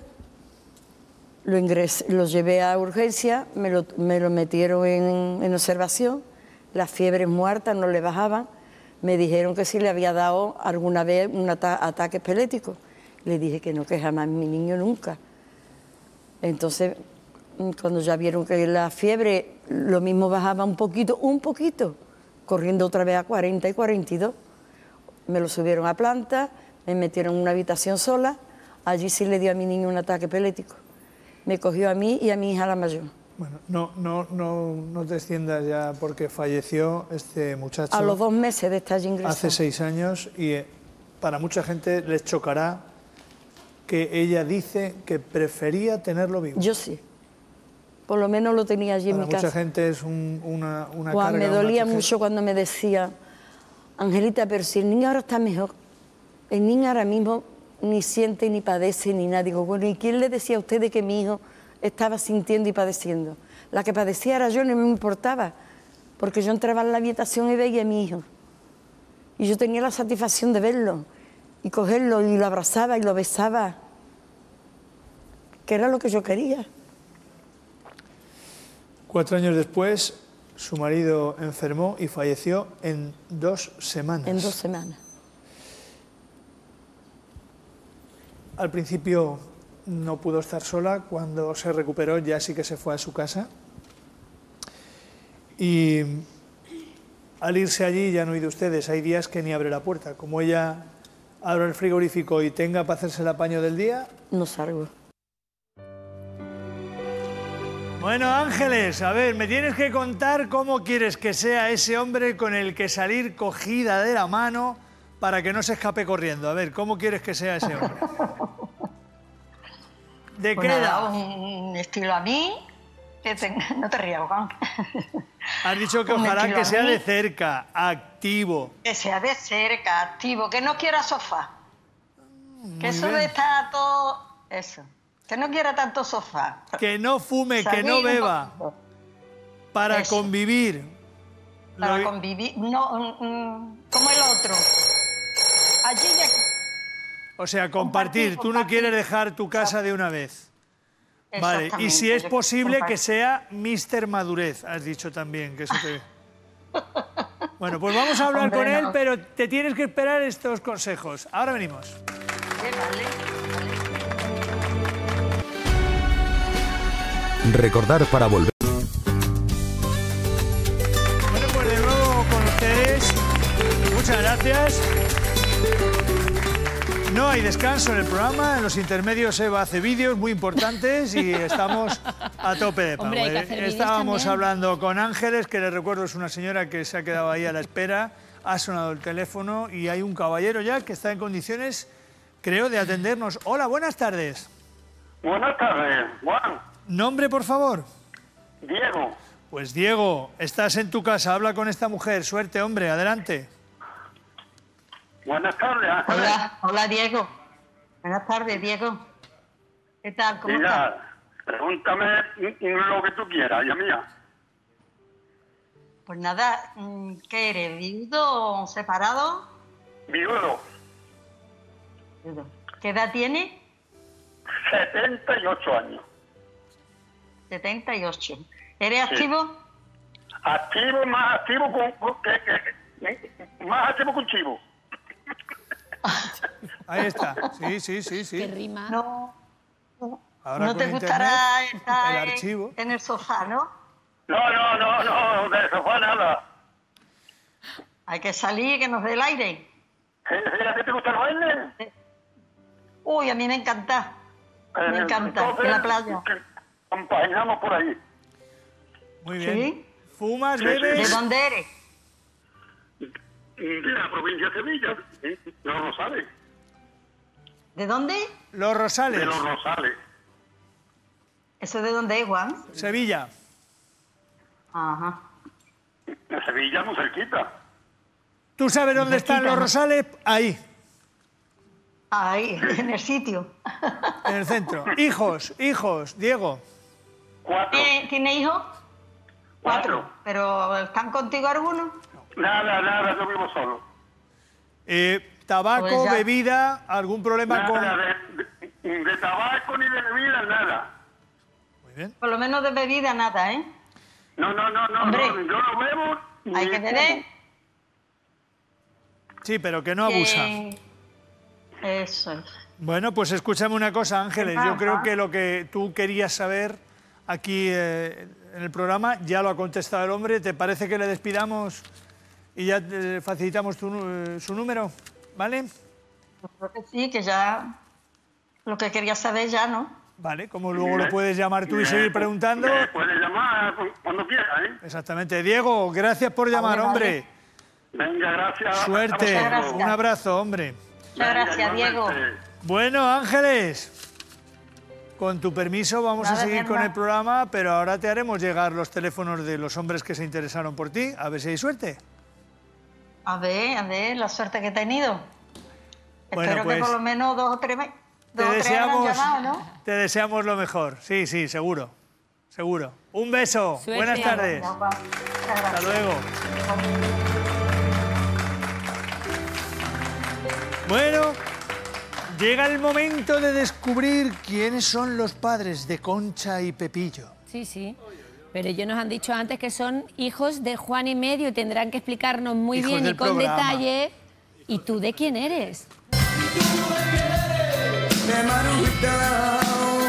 lo llevé a urgencia, me lo metieron en observación, las fiebres muertas no le bajaban, Me dijeron que si le había dado alguna vez un ataque epiléptico. Le dije que no, que jamás mi niño nunca. Entonces, cuando ya vieron que la fiebre lo mismo bajaba un poquito, corriendo otra vez a 40 y 42, me lo subieron a planta, me metieron en una habitación sola, allí sí le dio a mi niño un ataque epiléptico. Me cogió a mí y a mi hija la mayor. Bueno, no te extiendas ya porque falleció este muchacho. A los 2 meses de estar allí ingresado. Hace 6 años y para mucha gente les chocará que ella dice que prefería tenerlo vivo. Yo sí. Por lo menos lo tenía allí en mi casa. Para mucha gente es una carga. Me dolía mucho cuando me decía, Angelita, pero si el niño ahora está mejor. El niño ahora mismo ni siente, ni padece, ni nada. Digo, bueno, ¿y quién le decía a usted de que mi hijo estaba sintiendo y padeciendo? La que padecía era yo, no me importaba, porque yo entraba en la habitación y veía a mi hijo. Y yo tenía la satisfacción de verlo, y cogerlo, y lo abrazaba y lo besaba, que era lo que yo quería. 4 años después, su marido enfermó y falleció en 2 semanas. En 2 semanas. Al principio no pudo estar sola, cuando se recuperó ya sí que se fue a su casa. Y al irse allí, ya han oído ustedes, hay días que ni abre la puerta. Como ella abre el frigorífico y tenga para hacerse el apaño del día... No salgo. Bueno, Ángeles, a ver, me tienes que contar cómo quieres que sea ese hombre con el que salir cogida de la mano para que no se escape corriendo. A ver, ¿cómo quieres que sea ese hombre? ¿De qué edad? Un estilo a mí, que no te rías, Juan. Has dicho que ojalá que sea de cerca, activo. Que sea de cerca, activo, que no quiera sofá. Que eso bien. de estar todo... Eso. Que no quiera tanto sofá. Que no fume, que no beba. Para Eso. convivir. Para convivir. No, como el otro. Allí y aquí. O sea, compartir. Tú no quieres dejar tu casa de una vez. Vale, y si es posible que sea Mr. Madurez, has dicho también, que eso te... Bueno, pues vamos a hablar con él, pero te tienes que esperar estos consejos. Ahora venimos. Recordar para volver. Bueno, pues de nuevo con ustedes. Muchas gracias. No hay descanso en el programa, en los intermedios Eva hace vídeos muy importantes y estamos a tope de pago. Hombre, hay que hacer vídeos Estábamos también. hablando con Ángeles, que les recuerdo es una señora que se ha quedado ahí a la espera, ha sonado el teléfono y hay un caballero ya que está en condiciones, creo, de atendernos. Hola, buenas tardes. Buenas tardes, Juan. ¿Nombre, por favor? Diego. Pues Diego, estás en tu casa, habla con esta mujer. Suerte, hombre, adelante. Buenas tardes, Ángeles. Hola, Diego. Buenas tardes, Diego. ¿Qué tal? ¿Cómo estás? Mira, pregúntame lo que tú quieras, ya mía. Pues nada, ¿qué eres? ¿Viudo o separado? Viudo, Viudo. ¿Qué edad tienes? 78 años. 78. ¿Eres activo? Activo, más activo más activo que un chivo. Ahí está. Sí. ¿Qué rima? No. Ahora No con te internet, gustará el estar archivo. en el sofá, ¿no? No, de sofá nada. Hay que salir, que nos dé el aire. ¿A ti te gusta el baile? Uy, a mí me encanta. Me encanta, Entonces, en la playa. Acompañamos por ahí. Muy bien. ¿Sí? ¿Fumas, Sí, bebes? ¿De dónde eres? De la provincia de Sevilla, Los Rosales. ¿De dónde? Los Rosales. De Los Rosales. ¿Eso de dónde es, Juan? Sevilla. Ajá. De Sevilla, muy cerquita. ¿Tú sabes dónde están los Rosales? Ahí, Ahí, en el sitio. en el centro. Hijos, Diego. 4. ¿Tiene hijos? 4. ¿Pero están contigo algunos? Nada, yo vivo solo. Tabaco, Pues ya. bebida, algún problema con... Nada, de tabaco ni de bebida, nada. Muy bien. Por lo menos de bebida nada, ¿eh? No, Hombre. yo no bebo. Hay ni que beber. Sí, pero que no abusa. Eso es. Bueno, pues escúchame una cosa, Ángeles. Yo creo que lo que tú querías saber aquí en el programa ya lo ha contestado el hombre. ¿Te parece que le despidamos y ya facilitamos su número? ¿Vale? Creo que sí, que ya lo que quería saber ya, ¿no? Vale, como luego lo puedes llamar tú y seguir preguntando. Puedes llamar cuando quieras, ¿eh? Exactamente. Diego, gracias por llamar, hombre. Venga, gracias. Suerte. Un abrazo, hombre. Muchas gracias, Diego. Bueno, Ángeles, con tu permiso vamos a seguir con el programa, pero ahora te haremos llegar los teléfonos de los hombres que se interesaron por ti, a ver si hay suerte. A ver, la suerte que he tenido. Bueno, Espero pues, que por lo menos dos o tres habrán llamado, ¿no? Te deseamos lo mejor. Sí, sí, seguro. Seguro. Un beso. Suerte. Buenas tardes. Hasta luego. Bueno, llega el momento de descubrir quiénes son los padres de Concha y Pepillo. Sí, sí. Pero ellos nos han dicho antes que son hijos de Juan y medio y tendrán que explicarnos muy Hijos bien y del con programa. detalle. ¿Y tú de quién eres? De Manu Gitao.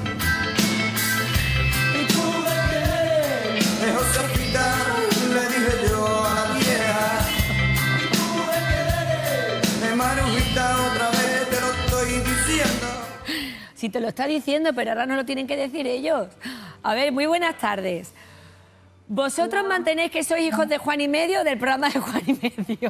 Y tú de qué, de Josefita, le dije yo a la vieja. De Manu Gitao, otra vez te lo estoy diciendo. Si te lo está diciendo, pero ahora no lo tienen que decir ellos. A ver, muy buenas tardes. ¿Vosotros mantenéis que sois hijos de Juan y medio o del programa de Juan y medio?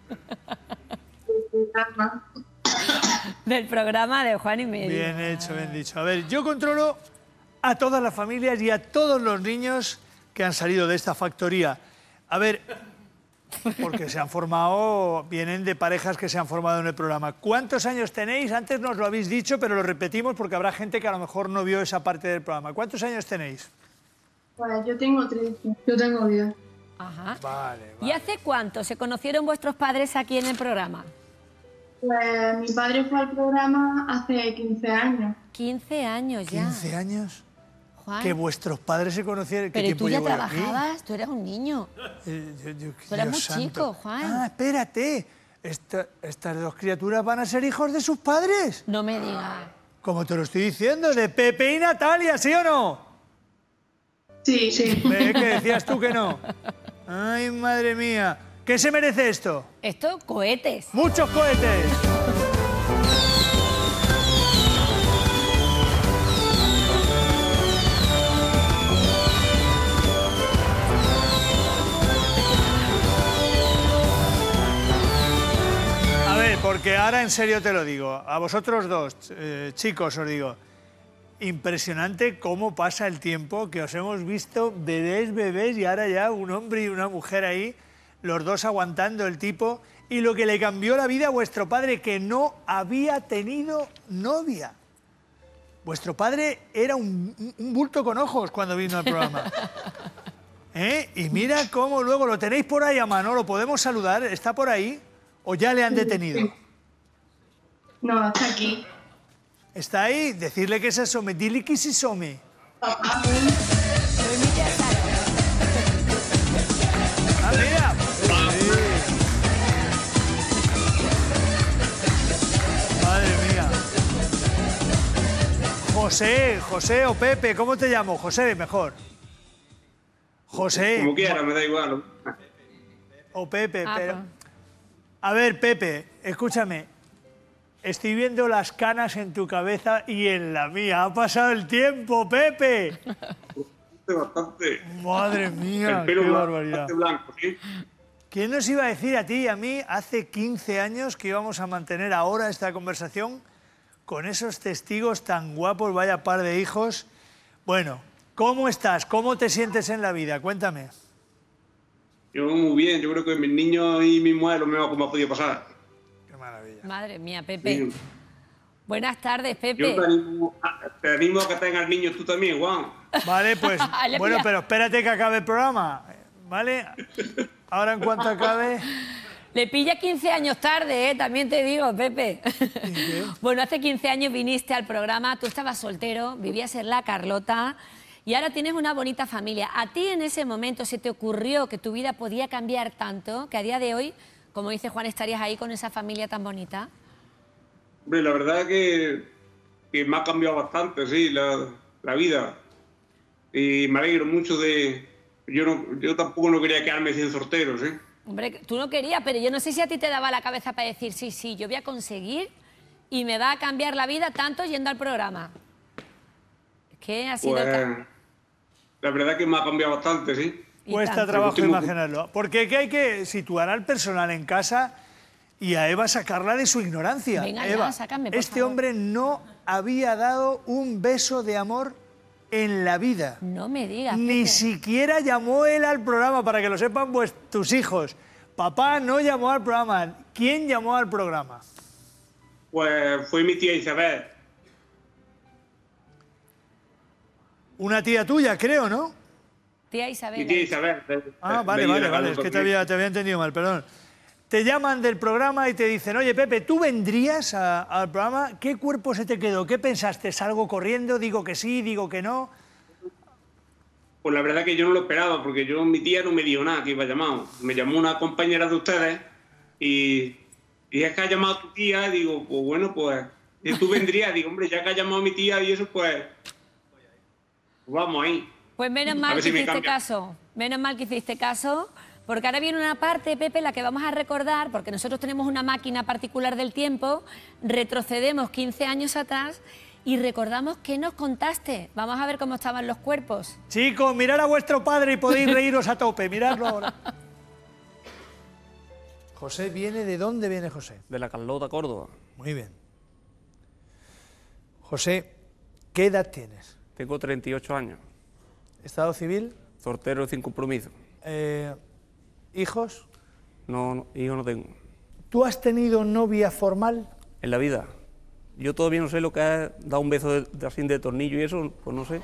Del programa de Juan y medio. Bien hecho, bien dicho. A ver, yo controlo a todas las familias y a todos los niños que han salido de esta factoría. A ver, porque se han formado, vienen de parejas que se han formado en el programa. ¿Cuántos años tenéis? Antes nos lo habéis dicho, pero lo repetimos porque habrá gente que a lo mejor no vio esa parte del programa. ¿Cuántos años tenéis? Pues yo tengo 13, yo tengo 10. Ajá. Vale. ¿Y hace cuánto se conocieron vuestros padres aquí en el programa? Pues mi padre fue al programa hace 15 años. 15 años ya. ¿15 años? Juan. Que vuestros padres se conocieron. ¿Qué Pero tiempo tú ya llevo yo aquí? trabajabas, tú eras un niño. Tú eras muy Dios santo. chico, Juan. Ah, espérate. ¿Estas dos criaturas van a ser hijos de sus padres? No me digas. Como te lo estoy diciendo, de Pepe y Natalia, ¿sí o no? Sí, sí. ¿Ve que decías tú que no? Ay, madre mía. ¿Qué se merece esto? Esto, cohetes. ¡Muchos cohetes! A ver, porque ahora en serio te lo digo. A vosotros dos, chicos, os digo. Impresionante cómo pasa el tiempo, que os hemos visto bebés y ahora ya un hombre y una mujer ahí, los dos aguantando el tipo, y lo que le cambió la vida a vuestro padre, que no había tenido novia. Vuestro padre era un bulto con ojos cuando vino al programa. Y mira cómo luego lo tenéis por ahí a mano, lo podemos saludar, ¿está por ahí? ¿O ya le han detenido? No, está aquí. ¿Está ahí? Decirle que se asome. Dile que se asome. Ah, mira. Sí. Madre mía. José o Pepe, ¿cómo te llamo? José, mejor. José. Como quiera, me da igual, ¿no? O Pepe, pero... A ver, Pepe, escúchame. Estoy viendo las canas en tu cabeza y en la mía. Ha pasado el tiempo, Pepe. Bastante. Madre mía, El pelo qué blanco, barbaridad. bastante blanco, ¿sí? ¿Quién nos iba a decir a ti y a mí hace 15 años que íbamos a mantener ahora esta conversación con esos testigos tan guapos, vaya par de hijos? Bueno, ¿cómo estás? ¿Cómo te sientes en la vida? Cuéntame. Yo muy bien, yo creo que mis niños y mi mujer lo mismo que me ha podido pasar. Madre mía, Pepe. Sí. Buenas tardes, Pepe. Yo te animo a que tengas niños tú también, Juan. Vale, pues, Le bueno, pilla. pero espérate que acabe el programa, ¿vale? Ahora en cuanto acabe... Le pilla 15 años tarde, también te digo, Pepe. Bueno, hace 15 años viniste al programa, tú estabas soltero, vivías en La Carlota y ahora tienes una bonita familia. ¿A ti en ese momento se te ocurrió que tu vida podía cambiar tanto que a día de hoy Como dice Juan, estarías ahí con esa familia tan bonita. Hombre, la verdad que me ha cambiado bastante, sí, la vida. Y me alegro mucho de... Yo tampoco no quería quedarme sin soltero, ¿sí? Hombre, tú no querías, pero yo no sé si a ti te daba la cabeza para decir, sí, yo voy a conseguir y me va a cambiar la vida tanto yendo al programa. Es que ha sido... Pues, la verdad que me ha cambiado bastante, sí. Cuesta trabajo imaginarlo. Porque hay que situar al personal en casa y a Eva sacarla de su ignorancia. Venga, Eva, ya, sácame, por este favor. hombre no había dado un beso de amor en la vida. No me digas. Ni Pepe. siquiera llamó él al programa, para que lo sepan tus hijos. Papá no llamó al programa. ¿Quién llamó al programa? Pues fue mi tía Isabel. Una tía tuya, creo, ¿no? Tía Isabel. Mi tía Isabel. Vale, es que te había entendido mal, perdón. Te llaman del programa y te dicen, oye, Pepe, ¿tú vendrías al programa? ¿Qué cuerpo se te quedó? ¿Qué pensaste? ¿Salgo corriendo? ¿Digo que sí? ¿Digo que no? Pues la verdad que yo no lo esperaba, porque mi tía no me dijo nada que iba llamado. Me llamó una compañera de ustedes y es que ha llamado a tu tía, digo, pues bueno, pues... Y tú vendrías, digo, hombre, ya que ha llamado a mi tía y eso, pues vamos ahí. Pues menos mal que hiciste caso. Menos mal que hiciste caso. Porque ahora viene una parte, Pepe, la que vamos a recordar, porque nosotros tenemos una máquina particular del tiempo, retrocedemos 15 años atrás y recordamos qué nos contaste. Vamos a ver cómo estaban los cuerpos. Chicos, mirad a vuestro padre y podéis reíros a tope, miradlo ahora. José viene, ¿de dónde viene José? De la Carlota, Córdoba. Muy bien. José, ¿qué edad tienes? Tengo 38 años. ¿Estado civil? Soltero sin compromiso. ¿Hijos? No, hijos no tengo. ¿Tú has tenido novia formal? En la vida. Yo todavía no sé lo que es dar un beso así de tornillo y eso, pues no sé.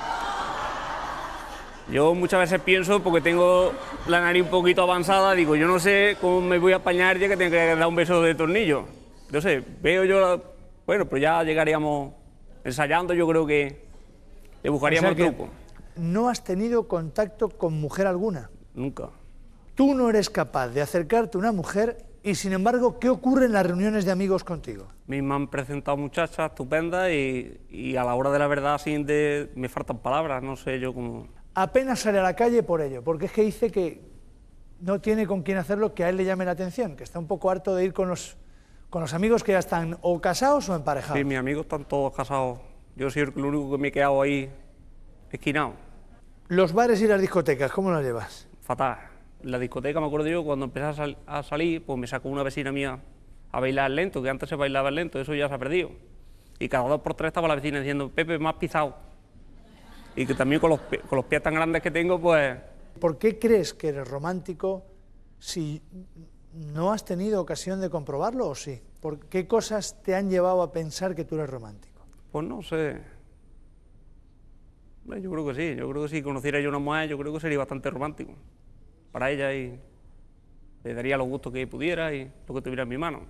Yo muchas veces pienso, porque tengo la nariz un poquito avanzada, digo, yo no sé cómo me voy a apañar ya que tengo que dar un beso de tornillo. No sé, veo yo... Bueno, pero ya llegaríamos ensayando, yo creo que le buscaríamos el truco. ¿No has tenido contacto con mujer alguna? Nunca. Tú no eres capaz de acercarte a una mujer y, sin embargo, ¿qué ocurre en las reuniones de amigos contigo? Me han presentado muchachas estupendas y a la hora de la verdad me faltan palabras, no sé yo cómo... Apenas sale a la calle por ello, porque es que dice que no tiene con quién hacerlo que a él le llame la atención, que está un poco harto de ir con los amigos que ya están o casados o emparejados. Sí, mis amigos están todos casados. Yo soy el único que me he quedado ahí esquinado. Los bares y las discotecas, ¿cómo los llevas? Fatal. La discoteca, me acuerdo yo, cuando empecé a salir, pues me sacó una vecina mía a bailar lento, que antes se bailaba lento, eso ya se ha perdido. Y cada 2 por 3 estaba la vecina diciendo, Pepe, me has pisado. Y que también con los pies tan grandes que tengo, pues... ¿Por qué crees que eres romántico si no has tenido ocasión de comprobarlo o sí? ¿Por qué cosas te han llevado a pensar que tú eres romántico? Pues no sé. Yo creo que sí. Yo creo que si conociera yo a una mujer, yo creo que sería bastante romántico para ella y le daría los gustos que pudiera y lo que tuviera en mi mano.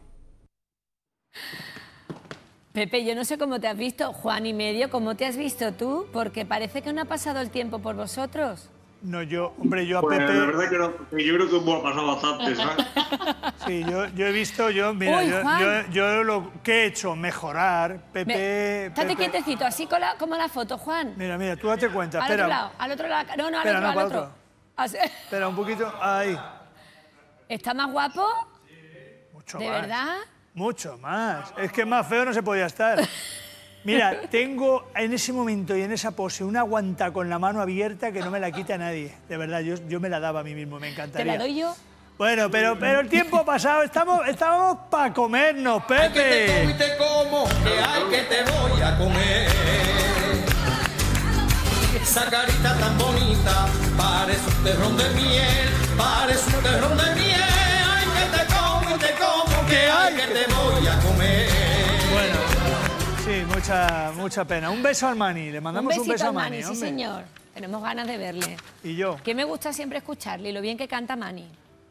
Pepe, yo no sé cómo te has visto, Juan y medio, ¿cómo te has visto tú? Porque parece que no ha pasado el tiempo por vosotros. No, yo a pues, Pepe... La verdad que no, yo creo que me ha pasado bastante, ¿sabes? Sí, yo he visto, mira, yo lo que he hecho, mejorar, Pepe... Estate quietecito, así como la foto, Juan. Mira, tú date cuenta, al espera. Al otro lado, no, espera, al otro. Así. Espera, un poquito, ahí. ¿Está más guapo? Mucho ¿De más. verdad? Mucho más. Es que más feo no se podía estar. Mira, tengo en ese momento y en esa pose una guanta con la mano abierta que no me la quita nadie. De verdad, yo me la daba a mí mismo, me encantaría. ¿Te la doy yo? Bueno, pero el tiempo ha pasado, estábamos para comernos, Pepe. Ay, que te como y te como, que ay, que te voy a comer. Esa carita tan bonita, parece un terrón de miel, parece un terrón de miel. Ay, que te como y te como, que ay, que te voy a comer. Bueno, sí, mucha pena. Un beso al Mani, le mandamos un beso a Mani. Sí, señor. Tenemos ganas de verle. Y yo. Que me gusta siempre escucharle y lo bien que canta Mani.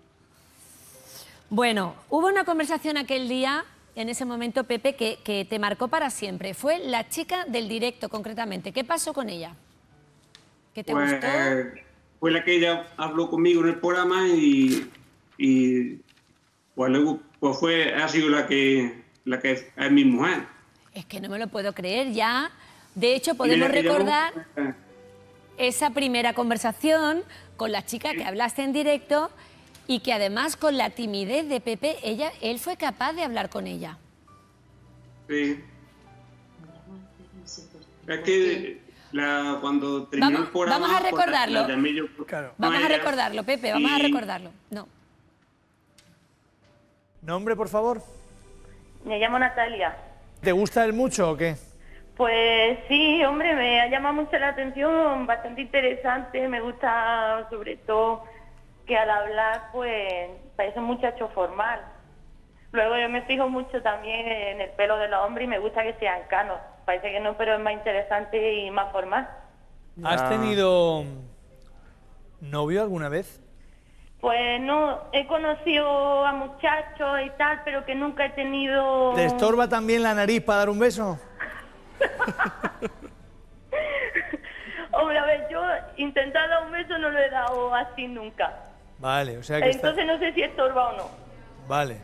Bueno, hubo una conversación aquel día, en ese momento, Pepe, que te marcó para siempre. Fue la chica del directo, concretamente. ¿Qué pasó con ella? ¿Qué te gustó? Fue la que ella habló conmigo en el programa y Pues ha sido la que es mi mujer. Es que no me lo puedo creer ya. De hecho, podemos recordar esa primera conversación con la chica que hablaste en directo y que además con la timidez de Pepe, él fue capaz de hablar con ella. Sí. Es que cuando terminó el programa... Vamos a recordarlo. Vamos a ella. recordarlo, Pepe, vamos a recordarlo. No. ¿Nombre, por favor? Me llamo Natalia. ¿Te gusta él mucho o qué? Pues sí, hombre, me ha llamado mucho la atención, bastante interesante. Me gusta sobre todo que al hablar pues parece un muchacho formal. Luego yo me fijo mucho también en el pelo de los hombres y me gusta que sean canos. Parece que no, pero es más interesante y más formal. ¿Has tenido novio alguna vez? Pues no, he conocido a muchachos y tal, pero que nunca he tenido... ¿Te estorba también la nariz para dar un beso? Hombre, a ver, yo intentar dar un beso no lo he dado así nunca. Vale, o sea que... Entonces no sé si estorba o no. Vale.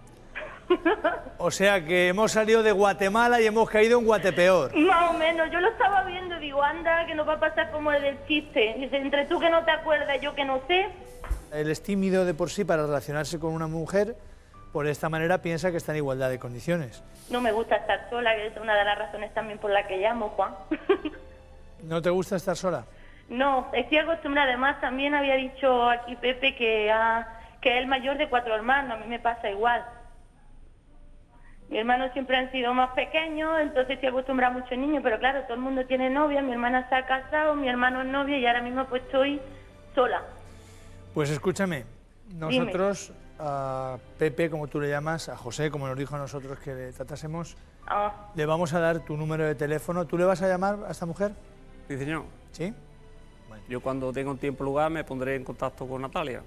O sea que hemos salido de Guatemala y hemos caído en Guatepeor. Más o menos, yo lo estaba viendo, digo, anda, que nos va a pasar como el del chiste. Dice, entre tú que no te acuerdas y yo que no sé. Él es tímido de por sí para relacionarse con una mujer, por esta manera piensa que está en igualdad de condiciones. No me gusta estar sola, que es una de las razones también por la que llamo, Juan. ¿No te gusta estar sola? No, estoy acostumbrada. Además, también había dicho aquí Pepe que es el mayor de 4 hermanos, a mí me pasa igual. Mi hermano siempre han sido más pequeños, entonces estoy acostumbrada a muchos niños, pero claro, todo el mundo tiene novia, mi hermana se ha casado, mi hermano es novio y ahora mismo pues estoy sola. Pues escúchame, nosotros a Pepe, como tú le llamas, a José, como nos dijo a nosotros que le tratásemos, le vamos a dar tu número de teléfono. ¿Tú le vas a llamar a esta mujer? Sí, señor. ¿Sí? Bueno. Yo cuando tenga un tiempo y lugar me pondré en contacto con Natalia.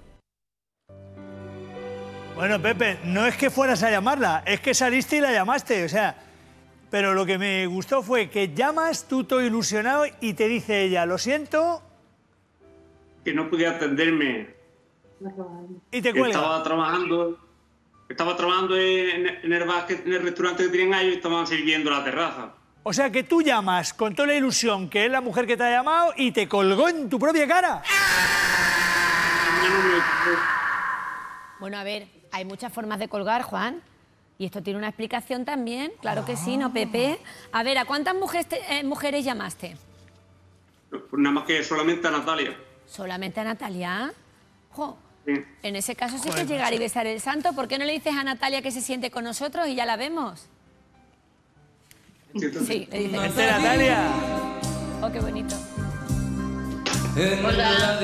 Bueno, Pepe, no es que fueras a llamarla, es que saliste y la llamaste, o sea... Pero lo que me gustó fue que llamas, tú todo ilusionado, y te dice ella, lo siento... Que no podía atenderme. Y te cuelga. Estaba trabajando en el restaurante que tienen ellos y estaban sirviendo la terraza. O sea que tú llamas con toda la ilusión que es la mujer que te ha llamado y te colgó en tu propia cara. Bueno, a ver, hay muchas formas de colgar, Juan. Y esto tiene una explicación también, claro que sí, ¿no, Pepe? A ver, ¿a cuántas mujeres llamaste? Pues nada más que solamente a Natalia. ¿Solamente a Natalia? Jo, sí. En ese caso sí que llegar y besar el santo. ¿Por qué no le dices a Natalia que se siente con nosotros y ya la vemos? Sí, le dices. ¡Vente, Natalia! Oh, qué bonito. Hola.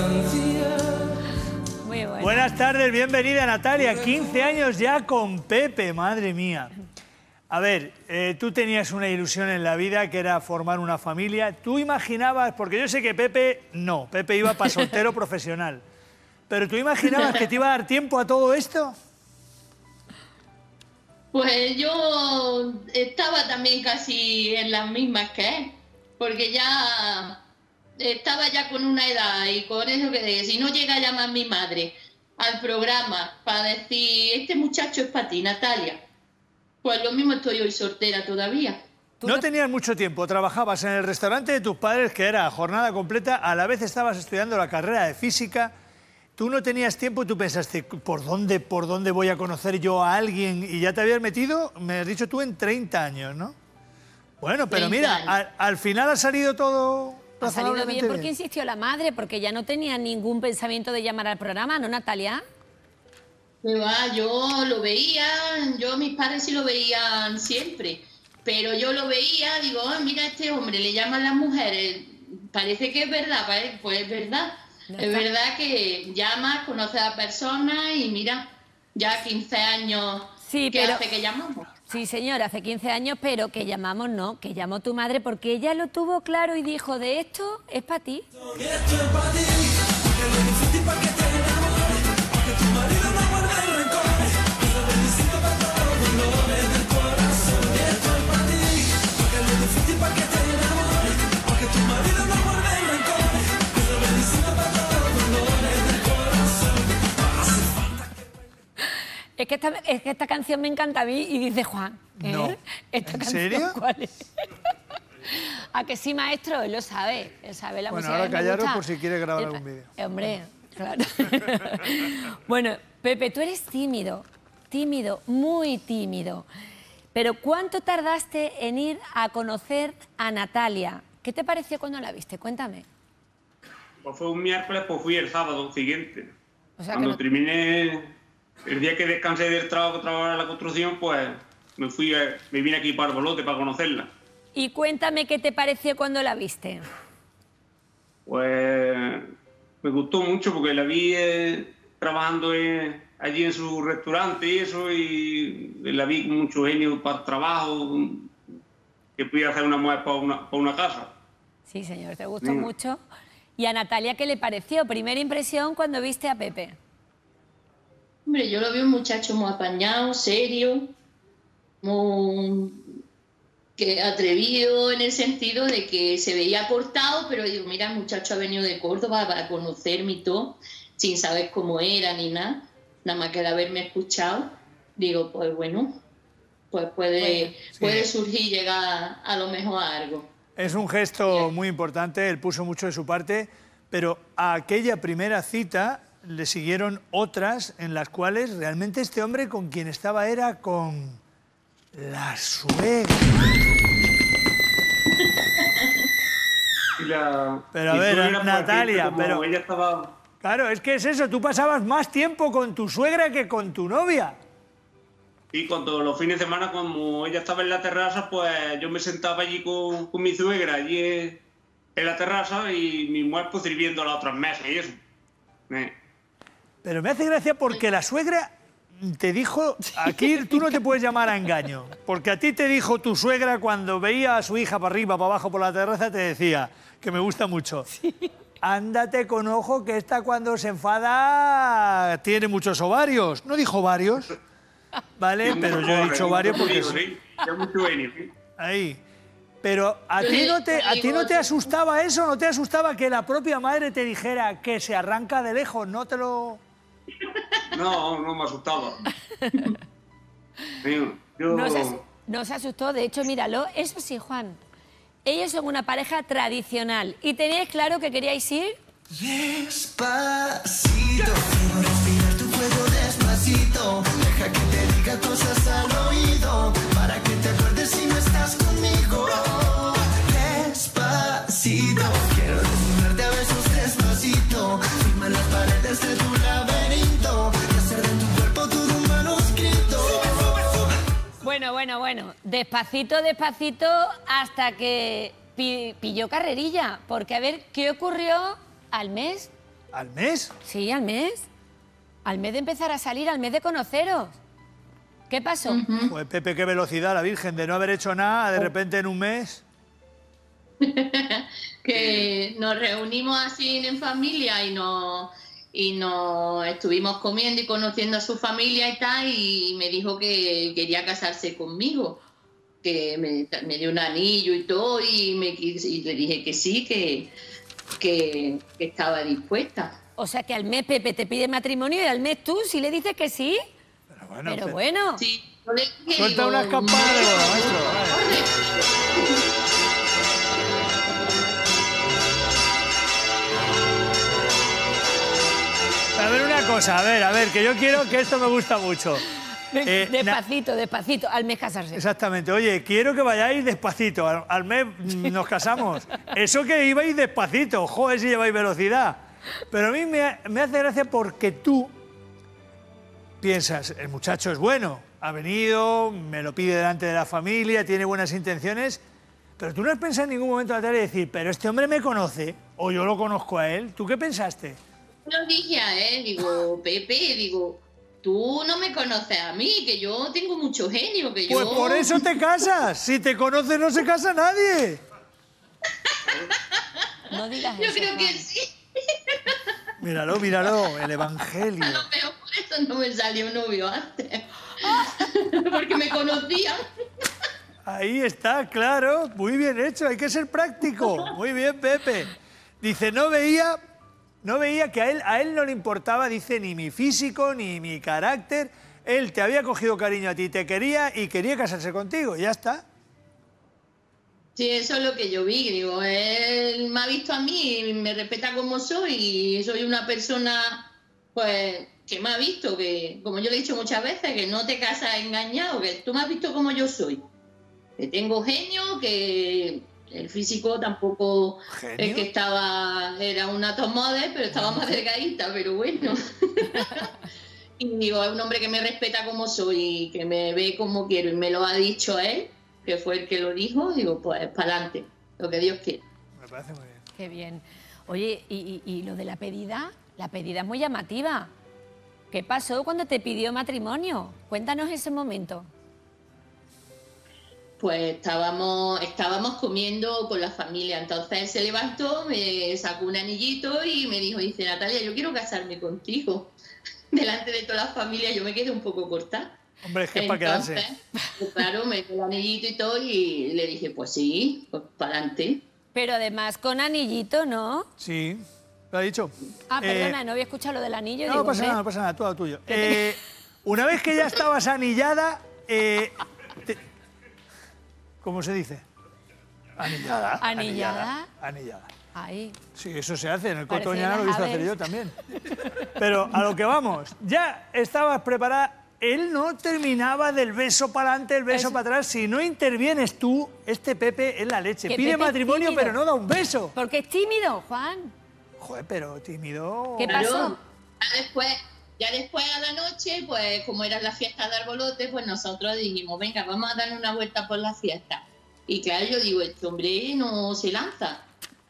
Muy bueno. Buenas tardes, bienvenida Natalia. 15 años ya con Pepe, madre mía. A ver, tú tenías una ilusión en la vida que era formar una familia. ¿Tú imaginabas, porque yo sé que Pepe no, Pepe iba para soltero profesional, pero tú imaginabas que te iba a dar tiempo a todo esto? Pues yo estaba también casi en las mismas que él, porque ya estaba ya con una edad y con eso que si no llega a llamar mi madre al programa para decir, este muchacho es para ti, Natalia, pues lo mismo estoy hoy soltera todavía. No tenías mucho tiempo, trabajabas en el restaurante de tus padres, que era jornada completa, a la vez estabas estudiando la carrera de física. Tú no tenías tiempo y tú pensaste, ¿por dónde voy a conocer yo a alguien? Y ya te habías metido, me has dicho tú, en 30 años, ¿no? Bueno, pero mira, al final ha salido todo Ha salido bien porque bien. insistió la madre, porque ya no tenía ningún pensamiento de llamar al programa, ¿no, Natalia? Yo lo veía, mis padres sí lo veían siempre, pero yo lo veía, digo, mira, este hombre le llaman las mujeres, parece que es verdad, pues es verdad. Es verdad que llamas, conoces a personas y mira, ya 15 años hace que llamamos. Sí, señora, hace 15 años, pero que llamamos no, que llamó tu madre porque ella lo tuvo claro y dijo, de esto es para ti. Es que esta canción me encanta a mí y dice Juan. No. ¿Esta ¿En canción serio? cuál es? ¿A que sí, maestro? Él lo sabe. Él sabe la Bueno, música. ahora que me callaros gusta. por si quiere grabar algún vídeo. Hombre, claro. Bueno, Pepe, tú eres tímido, muy tímido. Pero ¿cuánto tardaste en ir a conocer a Natalia? ¿Qué te pareció cuando la viste? Cuéntame. Pues fue un miércoles, pues fui el sábado siguiente. O sea, Cuando terminé, el día que descansé del trabajo que trabajaba en la construcción, pues me vine aquí para Arbolote para conocerla. Y cuéntame qué te pareció cuando la viste. Pues me gustó mucho porque la vi trabajando allí en su restaurante y eso, y la vi con mucho genio para el trabajo, que pudiera hacer una mujer para una casa. Sí, señor, te gustó mucho. ¿Y a Natalia qué le pareció? Primera impresión cuando viste a Pepe. Hombre, yo lo vi un muchacho muy apañado, serio, muy atrevido en el sentido de que se veía cortado, pero digo, mira, el muchacho ha venido de Córdoba para conocerme y todo, sin saber cómo era ni nada, nada más que de haberme escuchado. Digo, pues bueno, pues puede surgir, llegar a lo mejor a algo. Es un gesto muy importante, él puso mucho de su parte, pero a aquella primera cita le siguieron otras en las cuales realmente este hombre con quien estaba era con la suegra. Pero a ver, Natalia, pero... Ella estaba... Claro, es que es eso, tú pasabas más tiempo con tu suegra que con tu novia. Y cuando los fines de semana, como ella estaba en la terraza, pues yo me sentaba allí con mi suegra, allí en la terraza, y mi mujer pues sirviendo a las otras mesas y eso. Pero me hace gracia porque la suegra te dijo, aquí tú no te puedes llamar a engaño, porque a ti te dijo tu suegra cuando veía a su hija para arriba, para abajo por la terraza, te decía, que me gusta mucho, sí. Ándate con ojo que esta cuando se enfada tiene muchos ovarios. ¿No dijo varios? ¿Vale? Pero yo he dicho varios porque... Sí. Ahí. Pero ¿a ti no te asustaba eso? ¿No te asustaba que la propia madre te dijera que se arranca de lejos? ¿No te lo...? No, no me asustaba. No se asustó, de hecho, míralo. Eso sí, Juan. Ellos son una pareja tradicional. ¿Y teníais claro que queríais ir? Despacito, quiero respirar tu fuego despacito. Deja que te diga cosas al oído, para que te acuerdes si no estás conmigo. Despacito, quiero desnudarte a besos despacito. Firma las paredes de tu laberinto y hacer de tu cuerpo todo un manuscrito. Bueno. Despacito, despacito, hasta que pilló carrerilla. Porque, a ver, ¿qué ocurrió al mes? ¿Al mes? Sí, al mes. Al mes de empezar a salir, al mes de conoceros. ¿Qué pasó? Pues Pepe, qué velocidad, la Virgen, de no haber hecho nada, de repente en un mes... Que nos reunimos así en familia y nos estuvimos comiendo y conociendo a su familia y tal, y me dijo que quería casarse conmigo, que me dio un anillo y todo, y le dije que sí, que estaba dispuesta. O sea que al mes Pepe te pide matrimonio y al mes tú sí le dices que sí. Pero bueno. Sí, suelta unas campanas de boda, maestro. A ver una cosa, a ver, que yo quiero que esto me gusta mucho. Despacito, al mes casarse. Exactamente. Oye, quiero que vayáis despacito. Al mes nos casamos. Eso que ibais despacito. Joder, si lleváis velocidad. Pero a mí me hace gracia porque tú piensas, el muchacho es bueno, ha venido, me lo pide delante de la familia, tiene buenas intenciones, pero tú no has pensado en ningún momento de decir, pero este hombre me conoce, o yo lo conozco a él. ¿Tú qué pensaste? Yo dije a él, digo, Pepe, tú no me conoces a mí, que yo tengo mucho genio, que yo... Pues por eso te casas. Si te conoces no se casa nadie. No digas yo eso, creo que Juan. sí. Míralo, el evangelio. A lo mejor por eso no me salió novio antes. Porque me conocían. Ahí está, claro. Muy bien hecho, hay que ser práctico. Muy bien, Pepe. Dice, no veía que a él no le importaba, dice, ni mi físico, ni mi carácter. Él te había cogido cariño a ti, te quería y quería casarse contigo, ya está. Sí, eso es lo que yo vi, digo, él me ha visto a mí, me respeta como soy y soy una persona, pues, que me ha visto, que, como yo le he dicho muchas veces, que no te casas engañado, que tú me has visto como yo soy, que tengo genio, que el físico tampoco ¿Genio? es que era una top model, pero estaba más delgadita, pero bueno. Y digo, es un hombre que me respeta como soy, que me ve como quiero y me lo ha dicho él, que fue el que lo dijo, digo, pues para adelante, lo que Dios quiera. Me parece muy bien. Qué bien. Oye, y lo de la pedida es muy llamativa. ¿Qué pasó cuando te pidió matrimonio? Cuéntanos ese momento. Pues estábamos comiendo con la familia, entonces él se levantó, me sacó un anillito y me dijo, dice, Natalia, yo quiero casarme contigo. Delante de toda la familia yo me quedé un poco corta. Hombre, es que es para quedarse. Pues, claro, me dio el anillito y todo y le dije, pues sí, pues para adelante. Pero además con anillito, ¿no? Sí, lo ha dicho. Ah, perdona, no había escuchado lo del anillo. No, digo, pasa nada, no pasa nada, todo tuyo. Una vez que ya estabas anillada, ¿cómo se dice? Anillada. ¿Anillada? Anillada. Ahí. Sí, eso se hace, en el Parecía Cotoñana lo he las visto hacer aves. yo también. Pero a lo que vamos, ya estabas preparada, él no terminaba del beso para adelante, el beso para atrás, si no intervienes tú, este Pepe es la leche. Que Pide Pepe es matrimonio tímido. pero no da un beso. Porque es tímido, Juan. Joder, pero tímido... ¿Qué pasó? Ya después a la noche, pues como era la fiesta de Arbolote, pues nosotros dijimos, venga, vamos a darle una vuelta por la fiesta. Y claro, yo digo, este hombre no se lanza.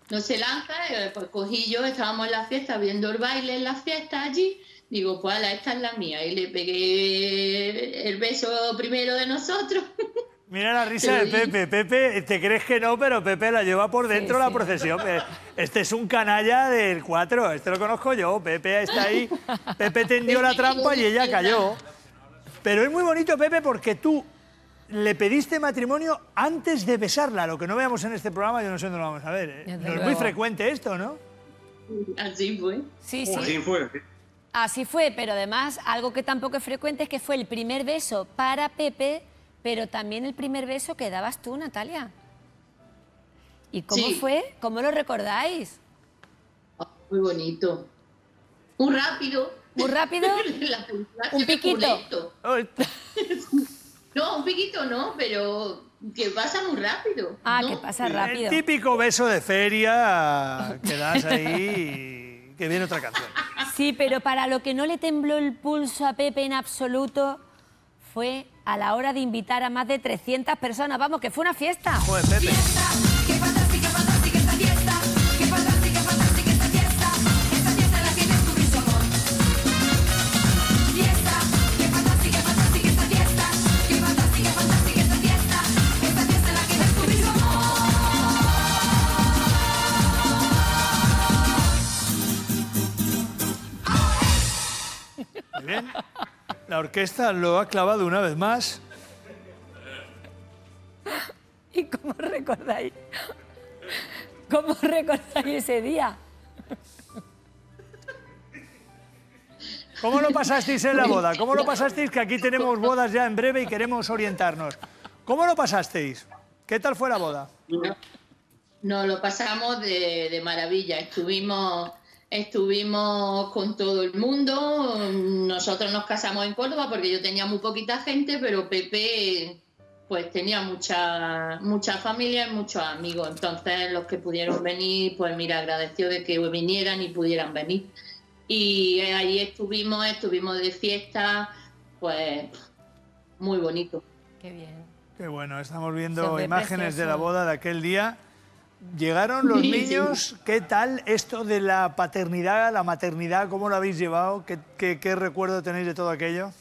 Pues cogí yo, estábamos en la fiesta, viendo el baile en la fiesta allí, digo, pues ala, esta es la mía, y le pegué el beso primero de nosotros. Mira la risa de Pepe. Pepe, te crees que no, pero Pepe la lleva por dentro la procesión. Este es un canalla del 4, este lo conozco yo. Pepe está ahí, Pepe tendió la trampa y ella cayó. Pero es muy bonito, Pepe, porque tú le pediste matrimonio antes de besarla. Lo que no veamos en este programa, yo no sé dónde lo vamos a ver. No es muy frecuente esto, ¿no? Así fue. Sí, sí. Así fue. Así fue, pero además algo que tampoco es frecuente es que fue el primer beso para Pepe, pero también el primer beso que dabas tú, Natalia. ¿Y cómo Sí. fue? ¿Cómo lo recordáis? Muy bonito. Muy rápido. ¿Muy rápido? La película ¿Un se ve piquito? lento. No, un piquito no, pero que pasa muy rápido. Ah, ¿no? que pasa rápido. El típico beso de feria que das ahí y que viene otra canción. Sí, pero para lo que no le tembló el pulso a Pepe en absoluto fue a la hora de invitar a más de 300 personas. Vamos, que fue una fiesta. Joder, Pepe. Qué fantástica, fantástica esta fiesta. Qué fantástica, fantástica esta fiesta. Esta fiesta en la que descubrí su amor. Fiesta, qué fantástica, fantástica esta fiesta. Qué fantástica, fantástica esta fiesta. Esta fiesta en la que descubrí su amor. Muy bien. La orquesta lo ha clavado una vez más. ¿Y cómo recordáis? ¿Cómo recordáis ese día? ¿Cómo lo pasasteis en la boda? ¿Cómo lo pasasteis? Que aquí tenemos bodas ya en breve y queremos orientarnos. ¿Cómo lo pasasteis? ¿Qué tal fue la boda? No, lo pasamos de maravilla. Estuvimos con todo el mundo. Nosotros nos casamos en Córdoba porque yo tenía muy poquita gente, pero Pepe pues tenía mucha familia y muchos amigos. Entonces los que pudieron venir, pues mira, agradeció de que vinieran y pudieran venir. Y ahí estuvimos de fiesta, pues muy bonito. Qué bien. Qué bueno, estamos viendo Se ve imágenes de la precioso. boda de aquel día. Llegaron los Sí, sí. niños. ¿Qué tal esto de la paternidad, la maternidad? ¿Cómo lo habéis llevado? ¿Qué recuerdo tenéis de todo aquello?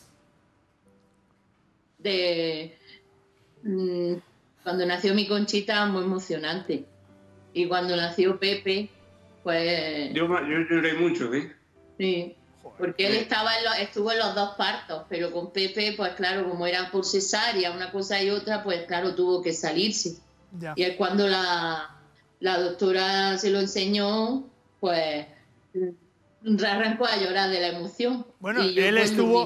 Cuando nació mi Conchita, muy emocionante. Y cuando nació Pepe, pues Yo lloré mucho, ¿eh? sí, porque él estuvo en los dos partos, pero con Pepe, pues claro, como era por cesárea, una cosa y otra, pues claro, tuvo que salirse. Ya. Y es cuando la doctora se lo enseñó, pues arrancó a llorar de la emoción. Bueno, Y yo, él pues, lo mismo.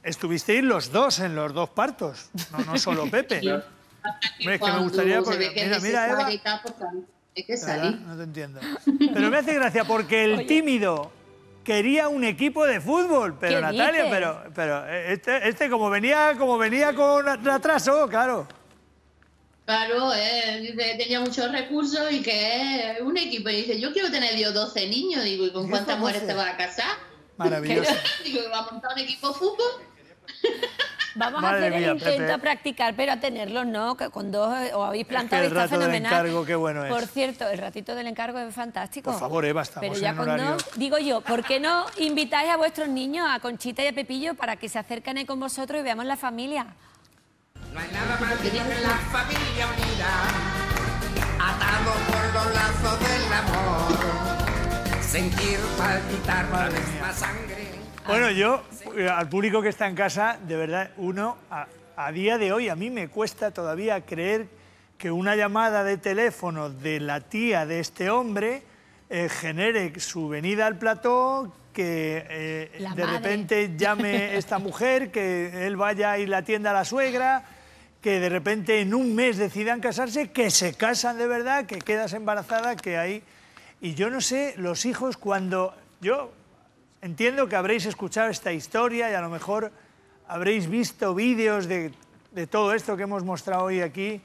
estuvisteis los dos en los dos partos, no solo Pepe. Hombre, es que me gustaría... Mira, Eva... Es que salí. No te entiendo. Pero me hace gracia porque el tímido quería un equipo de fútbol, pero Natalia, pero este como venía con atraso, claro. Claro, tenía muchos recursos y que es un equipo. Y dice, yo quiero tener 12 niños. Digo, ¿y con cuántas mujeres te vas a casar? Maravilloso. Digo, ¿va a montar un equipo de fútbol? Vamos a hacer el intento a practicar, pero a tenerlos, ¿no? Que con 2 os habéis plantado y está fenomenal. El rato del encargo, qué bueno es. Por cierto, el ratito del encargo es fantástico. Por favor, Eva, estamos pero ya en horario... digo yo, ¿por qué no invitáis a vuestros niños, a Conchita y a Pepillo, para que se acerquen ahí con vosotros y veamos la familia? No hay nada más que tiene la familia unida, atado por los lazos del amor, sentir palpitar la misma sangre. Bueno, yo, al público que está en casa, de verdad, a día de hoy, a mí me cuesta todavía creer que una llamada de teléfono de la tía de este hombre genere su venida al plató, que de repente llame esta mujer, que él vaya y la atienda a la suegra, que de repente en un mes decidan casarse, que se casan de verdad, que quedas embarazada, que hay... Y yo no sé, los hijos cuando... Yo entiendo que habréis escuchado esta historia y a lo mejor habréis visto vídeos de todo esto que hemos mostrado hoy aquí.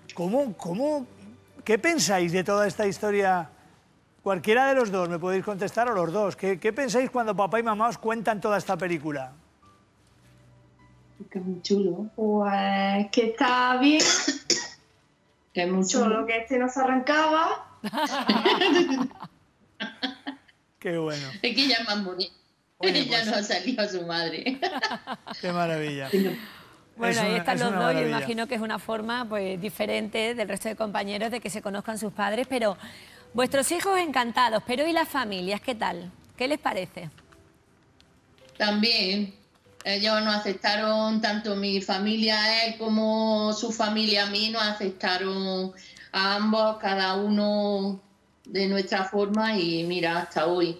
¿Qué pensáis de toda esta historia? Cualquiera de los dos, me podéis contestar, o los dos. ¿Qué pensáis cuando papá y mamá os cuentan toda esta película? Que es muy chulo. Pues que está bien. Que es muy chulo. Solo que este no se arrancaba. Qué bueno. Es que ella es más bonita. Ella no ha salido a su madre. Qué maravilla. Bueno, ahí están los dos. Yo imagino que es una forma pues diferente del resto de compañeros de que se conozcan sus padres, pero vuestros hijos encantados. Pero ¿y las familias qué tal? ¿Qué les parece? También. Ellos nos aceptaron, tanto mi familia a él como su familia a mí, nos aceptaron a ambos, cada uno de nuestra forma, y mira, hasta hoy.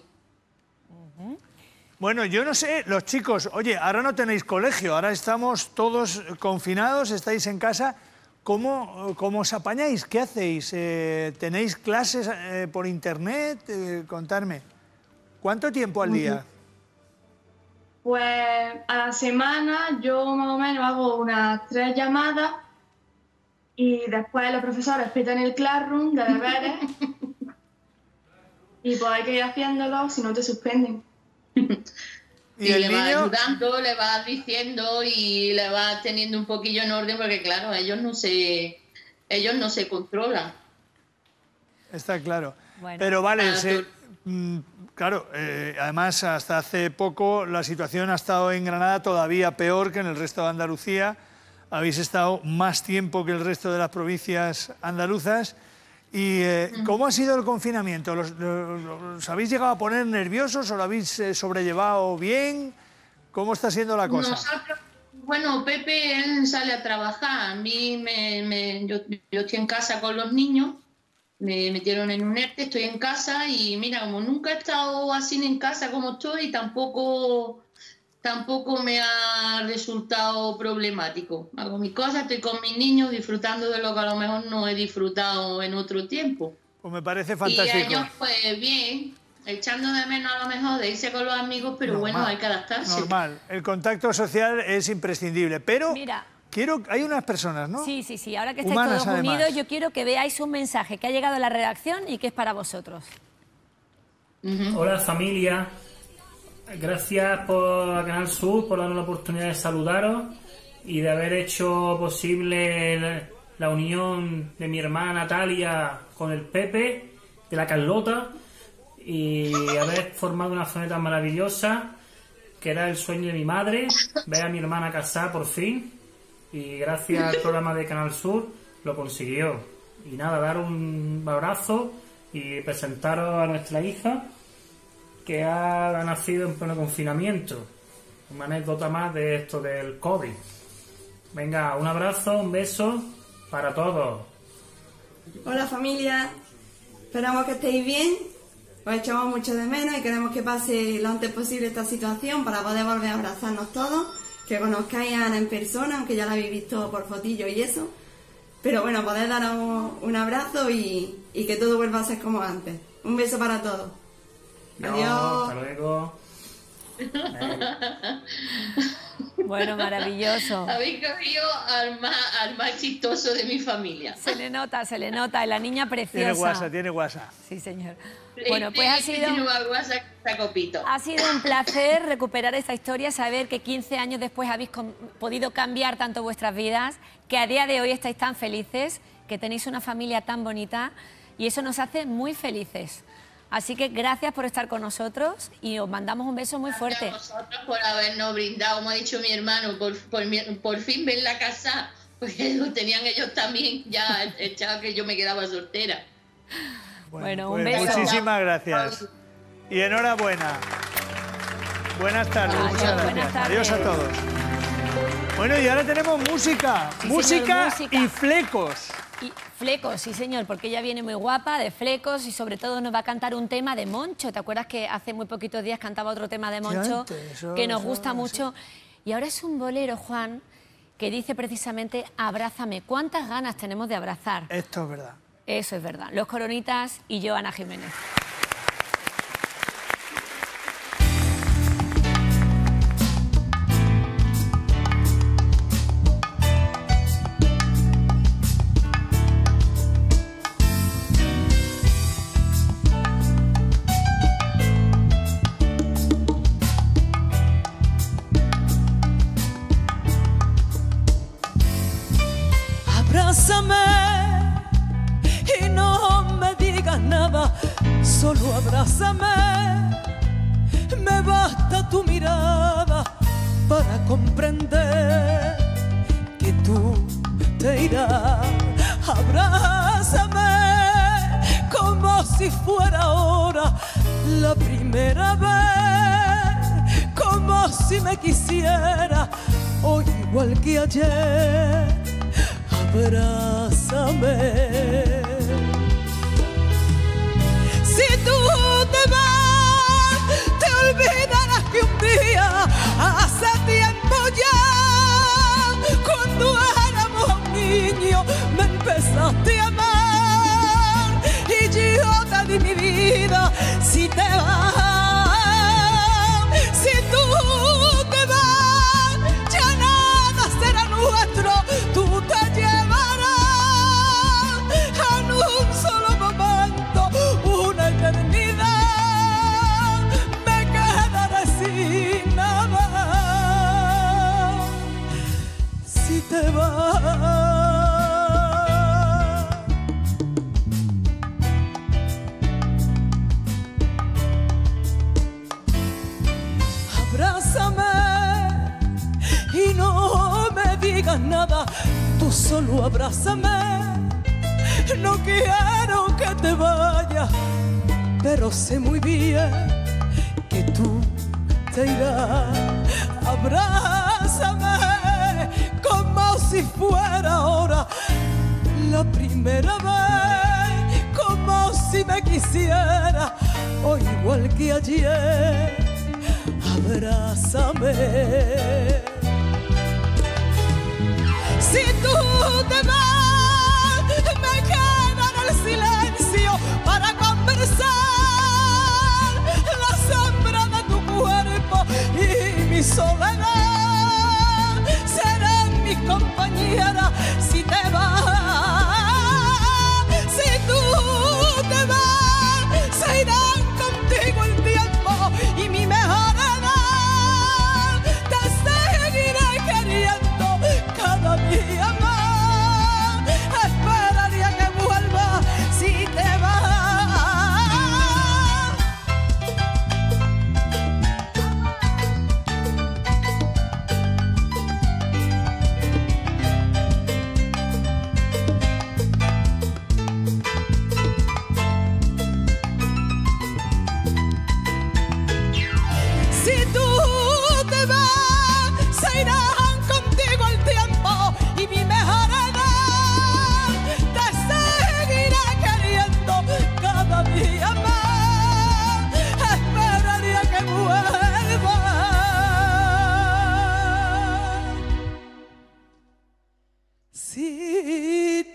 Bueno, yo no sé, los chicos, oye, ahora no tenéis colegio, ahora estamos todos confinados, estáis en casa, ¿cómo os apañáis? ¿Qué hacéis? ¿Tenéis clases por internet? Contadme, ¿cuánto tiempo al día? Pues a la semana yo más o menos hago unas 3 llamadas y después los profesores pitan el classroom de deberes y pues hay que ir haciéndolo, si no te suspenden. Y le vas ayudando, le vas diciendo y le vas teniendo un poquillo en orden, porque claro, ellos no se controlan. Está claro. Bueno. Pero vale, claro, además hasta hace poco la situación ha estado en Granada todavía peor que en el resto de Andalucía. Habéis estado más tiempo que el resto de las provincias andaluzas. ¿Y cómo ha sido el confinamiento? ¿Los habéis llegado a poner nerviosos o lo habéis sobrellevado bien? ¿Cómo está siendo la cosa? Bueno, Pepe, él sale a trabajar. A mí, yo estoy en casa con los niños. Me metieron en un ERTE, estoy en casa y mira, como nunca he estado así en casa como estoy, tampoco me ha resultado problemático. Hago mis cosas, estoy con mis niños disfrutando de lo que a lo mejor no he disfrutado en otro tiempo. Pues me parece fantástico. Y ellos, pues bien, echando de menos a lo mejor de irse con los amigos, pero normal, bueno, hay que adaptarse. Normal, el contacto social es imprescindible, pero... Mira, hay unas personas, ¿no? Sí, ahora que estáis todos unidos, yo quiero que veáis un mensaje que ha llegado a la redacción y que es para vosotros. Hola familia, gracias a Canal Sur por darnos la oportunidad de saludaros y de haber hecho posible la unión de mi hermana Natalia con el Pepe, de la Carlota, y haber formado una familia tan maravillosa, que era el sueño de mi madre, ver a mi hermana casada por fin. Y gracias al programa de Canal Sur lo consiguió. Y nada, dar un abrazo y presentaros a nuestra hija, que ha nacido en pleno confinamiento. Una anécdota más de esto del COVID. Venga, un abrazo, un beso para todos. Hola familia, esperamos que estéis bien. Os echamos mucho de menos y queremos que pase lo antes posible esta situación para poder volver a abrazarnos todos que conozcáis a Ana en persona, aunque ya la habéis visto por fotillo y eso. Pero bueno, poder daros un abrazo y que todo vuelva a ser como antes. Un beso para todos. Adiós. Hasta luego. Bueno, maravilloso. Habéis cogido al más chistoso de mi familia. Se le nota, la niña preciosa. Tiene WhatsApp. Sí, señor. Bueno, pues ha sido un placer recuperar esta historia, saber que 15 años después habéis podido cambiar tanto vuestras vidas, que a día de hoy estáis tan felices, que tenéis una familia tan bonita y eso nos hace muy felices. Así que gracias por estar con nosotros y os mandamos un beso muy fuerte. Gracias a vosotros por habernos brindado, como ha dicho mi hermano, por fin ver la casa, porque lo tenían ellos también ya echado que yo me quedaba soltera. Bueno, pues un beso. Muchísimas gracias. Y enhorabuena. Buenas tardes. Adiós, muchas gracias. buenas tardes. Adiós a todos. Bueno, y ahora tenemos música. Sí, música señor, y flecos. Y flecos, sí señor, porque ella viene muy guapa, de flecos y sobre todo nos va a cantar un tema de Moncho. ¿Te acuerdas que hace muy poquitos días cantaba otro tema de Moncho que nos gusta mucho? Y ahora es un bolero, Juan, que dice precisamente abrázame. ¿Cuántas ganas tenemos de abrazar? Esto es verdad. Eso es verdad. Los Coronitas y yo, Ana Jiménez. Abrázame y no me digas nada, solo abrázame. Me basta tu mirada para comprender que tú te irás. Abrázame como si fuera ahora la primera vez, como si me quisiera hoy igual que ayer. Abrázame. Si tú te vas, te olvidarás que un día, hace tiempo ya, cuando éramos niños, me empezaste a amar y yo te di mi vida. Si te vas, si tú te vas, ya nada será nuestro. Tú te llevas un solo momento, una eternidad, me quedaré sin nada si te vas. Abrázame y no me digas nada, tú solo abrázame. No quiero que te vayas, pero sé muy bien que tú te irás. Abrázame como si fuera ahora la primera vez, como si me quisiera hoy igual que ayer. Abrázame. Si tú te vas, me queda en el silencio para conversar, la sombra de tu cuerpo y mi soledad serán mis compañeras si te vas. Si tú te vas, se irán contigo el tiempo y mi mejor edad. Te seguiré queriendo cada día más. Esperaría que vuelva si te vas.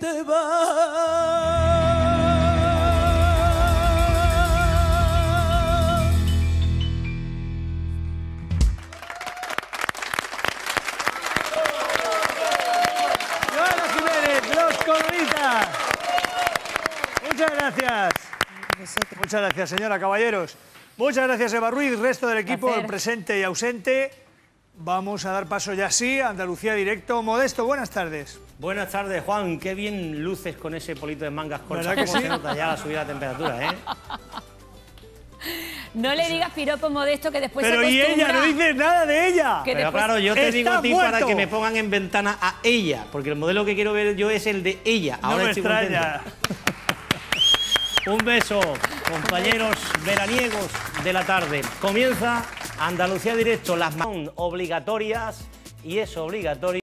se va. Colorita. Muchas gracias. Muchas gracias, señora. Caballeros. Muchas gracias, Eva Ruiz, resto del equipo, presente y ausente. Vamos a dar paso ya sí a Andalucía Directo. Modesto, buenas tardes. Buenas tardes, Juan. Qué bien luces con ese polito de mangas cortas. ¿Verdad que ¿Cómo sí? se nota ya la subida de temperatura, eh? No le digas piropo Modesto que después Pero se y acostumbra. ella, no dices nada de ella. Que Pero después- claro, yo te digo a ti muerto. para que me pongan en ventana a ella, porque el modelo que quiero ver yo es el de ella. No Ahora me estoy extraña. contento. Un beso, compañeros veraniegos de la tarde. Comienza Andalucía Directo, las son obligatorias y es obligatorio.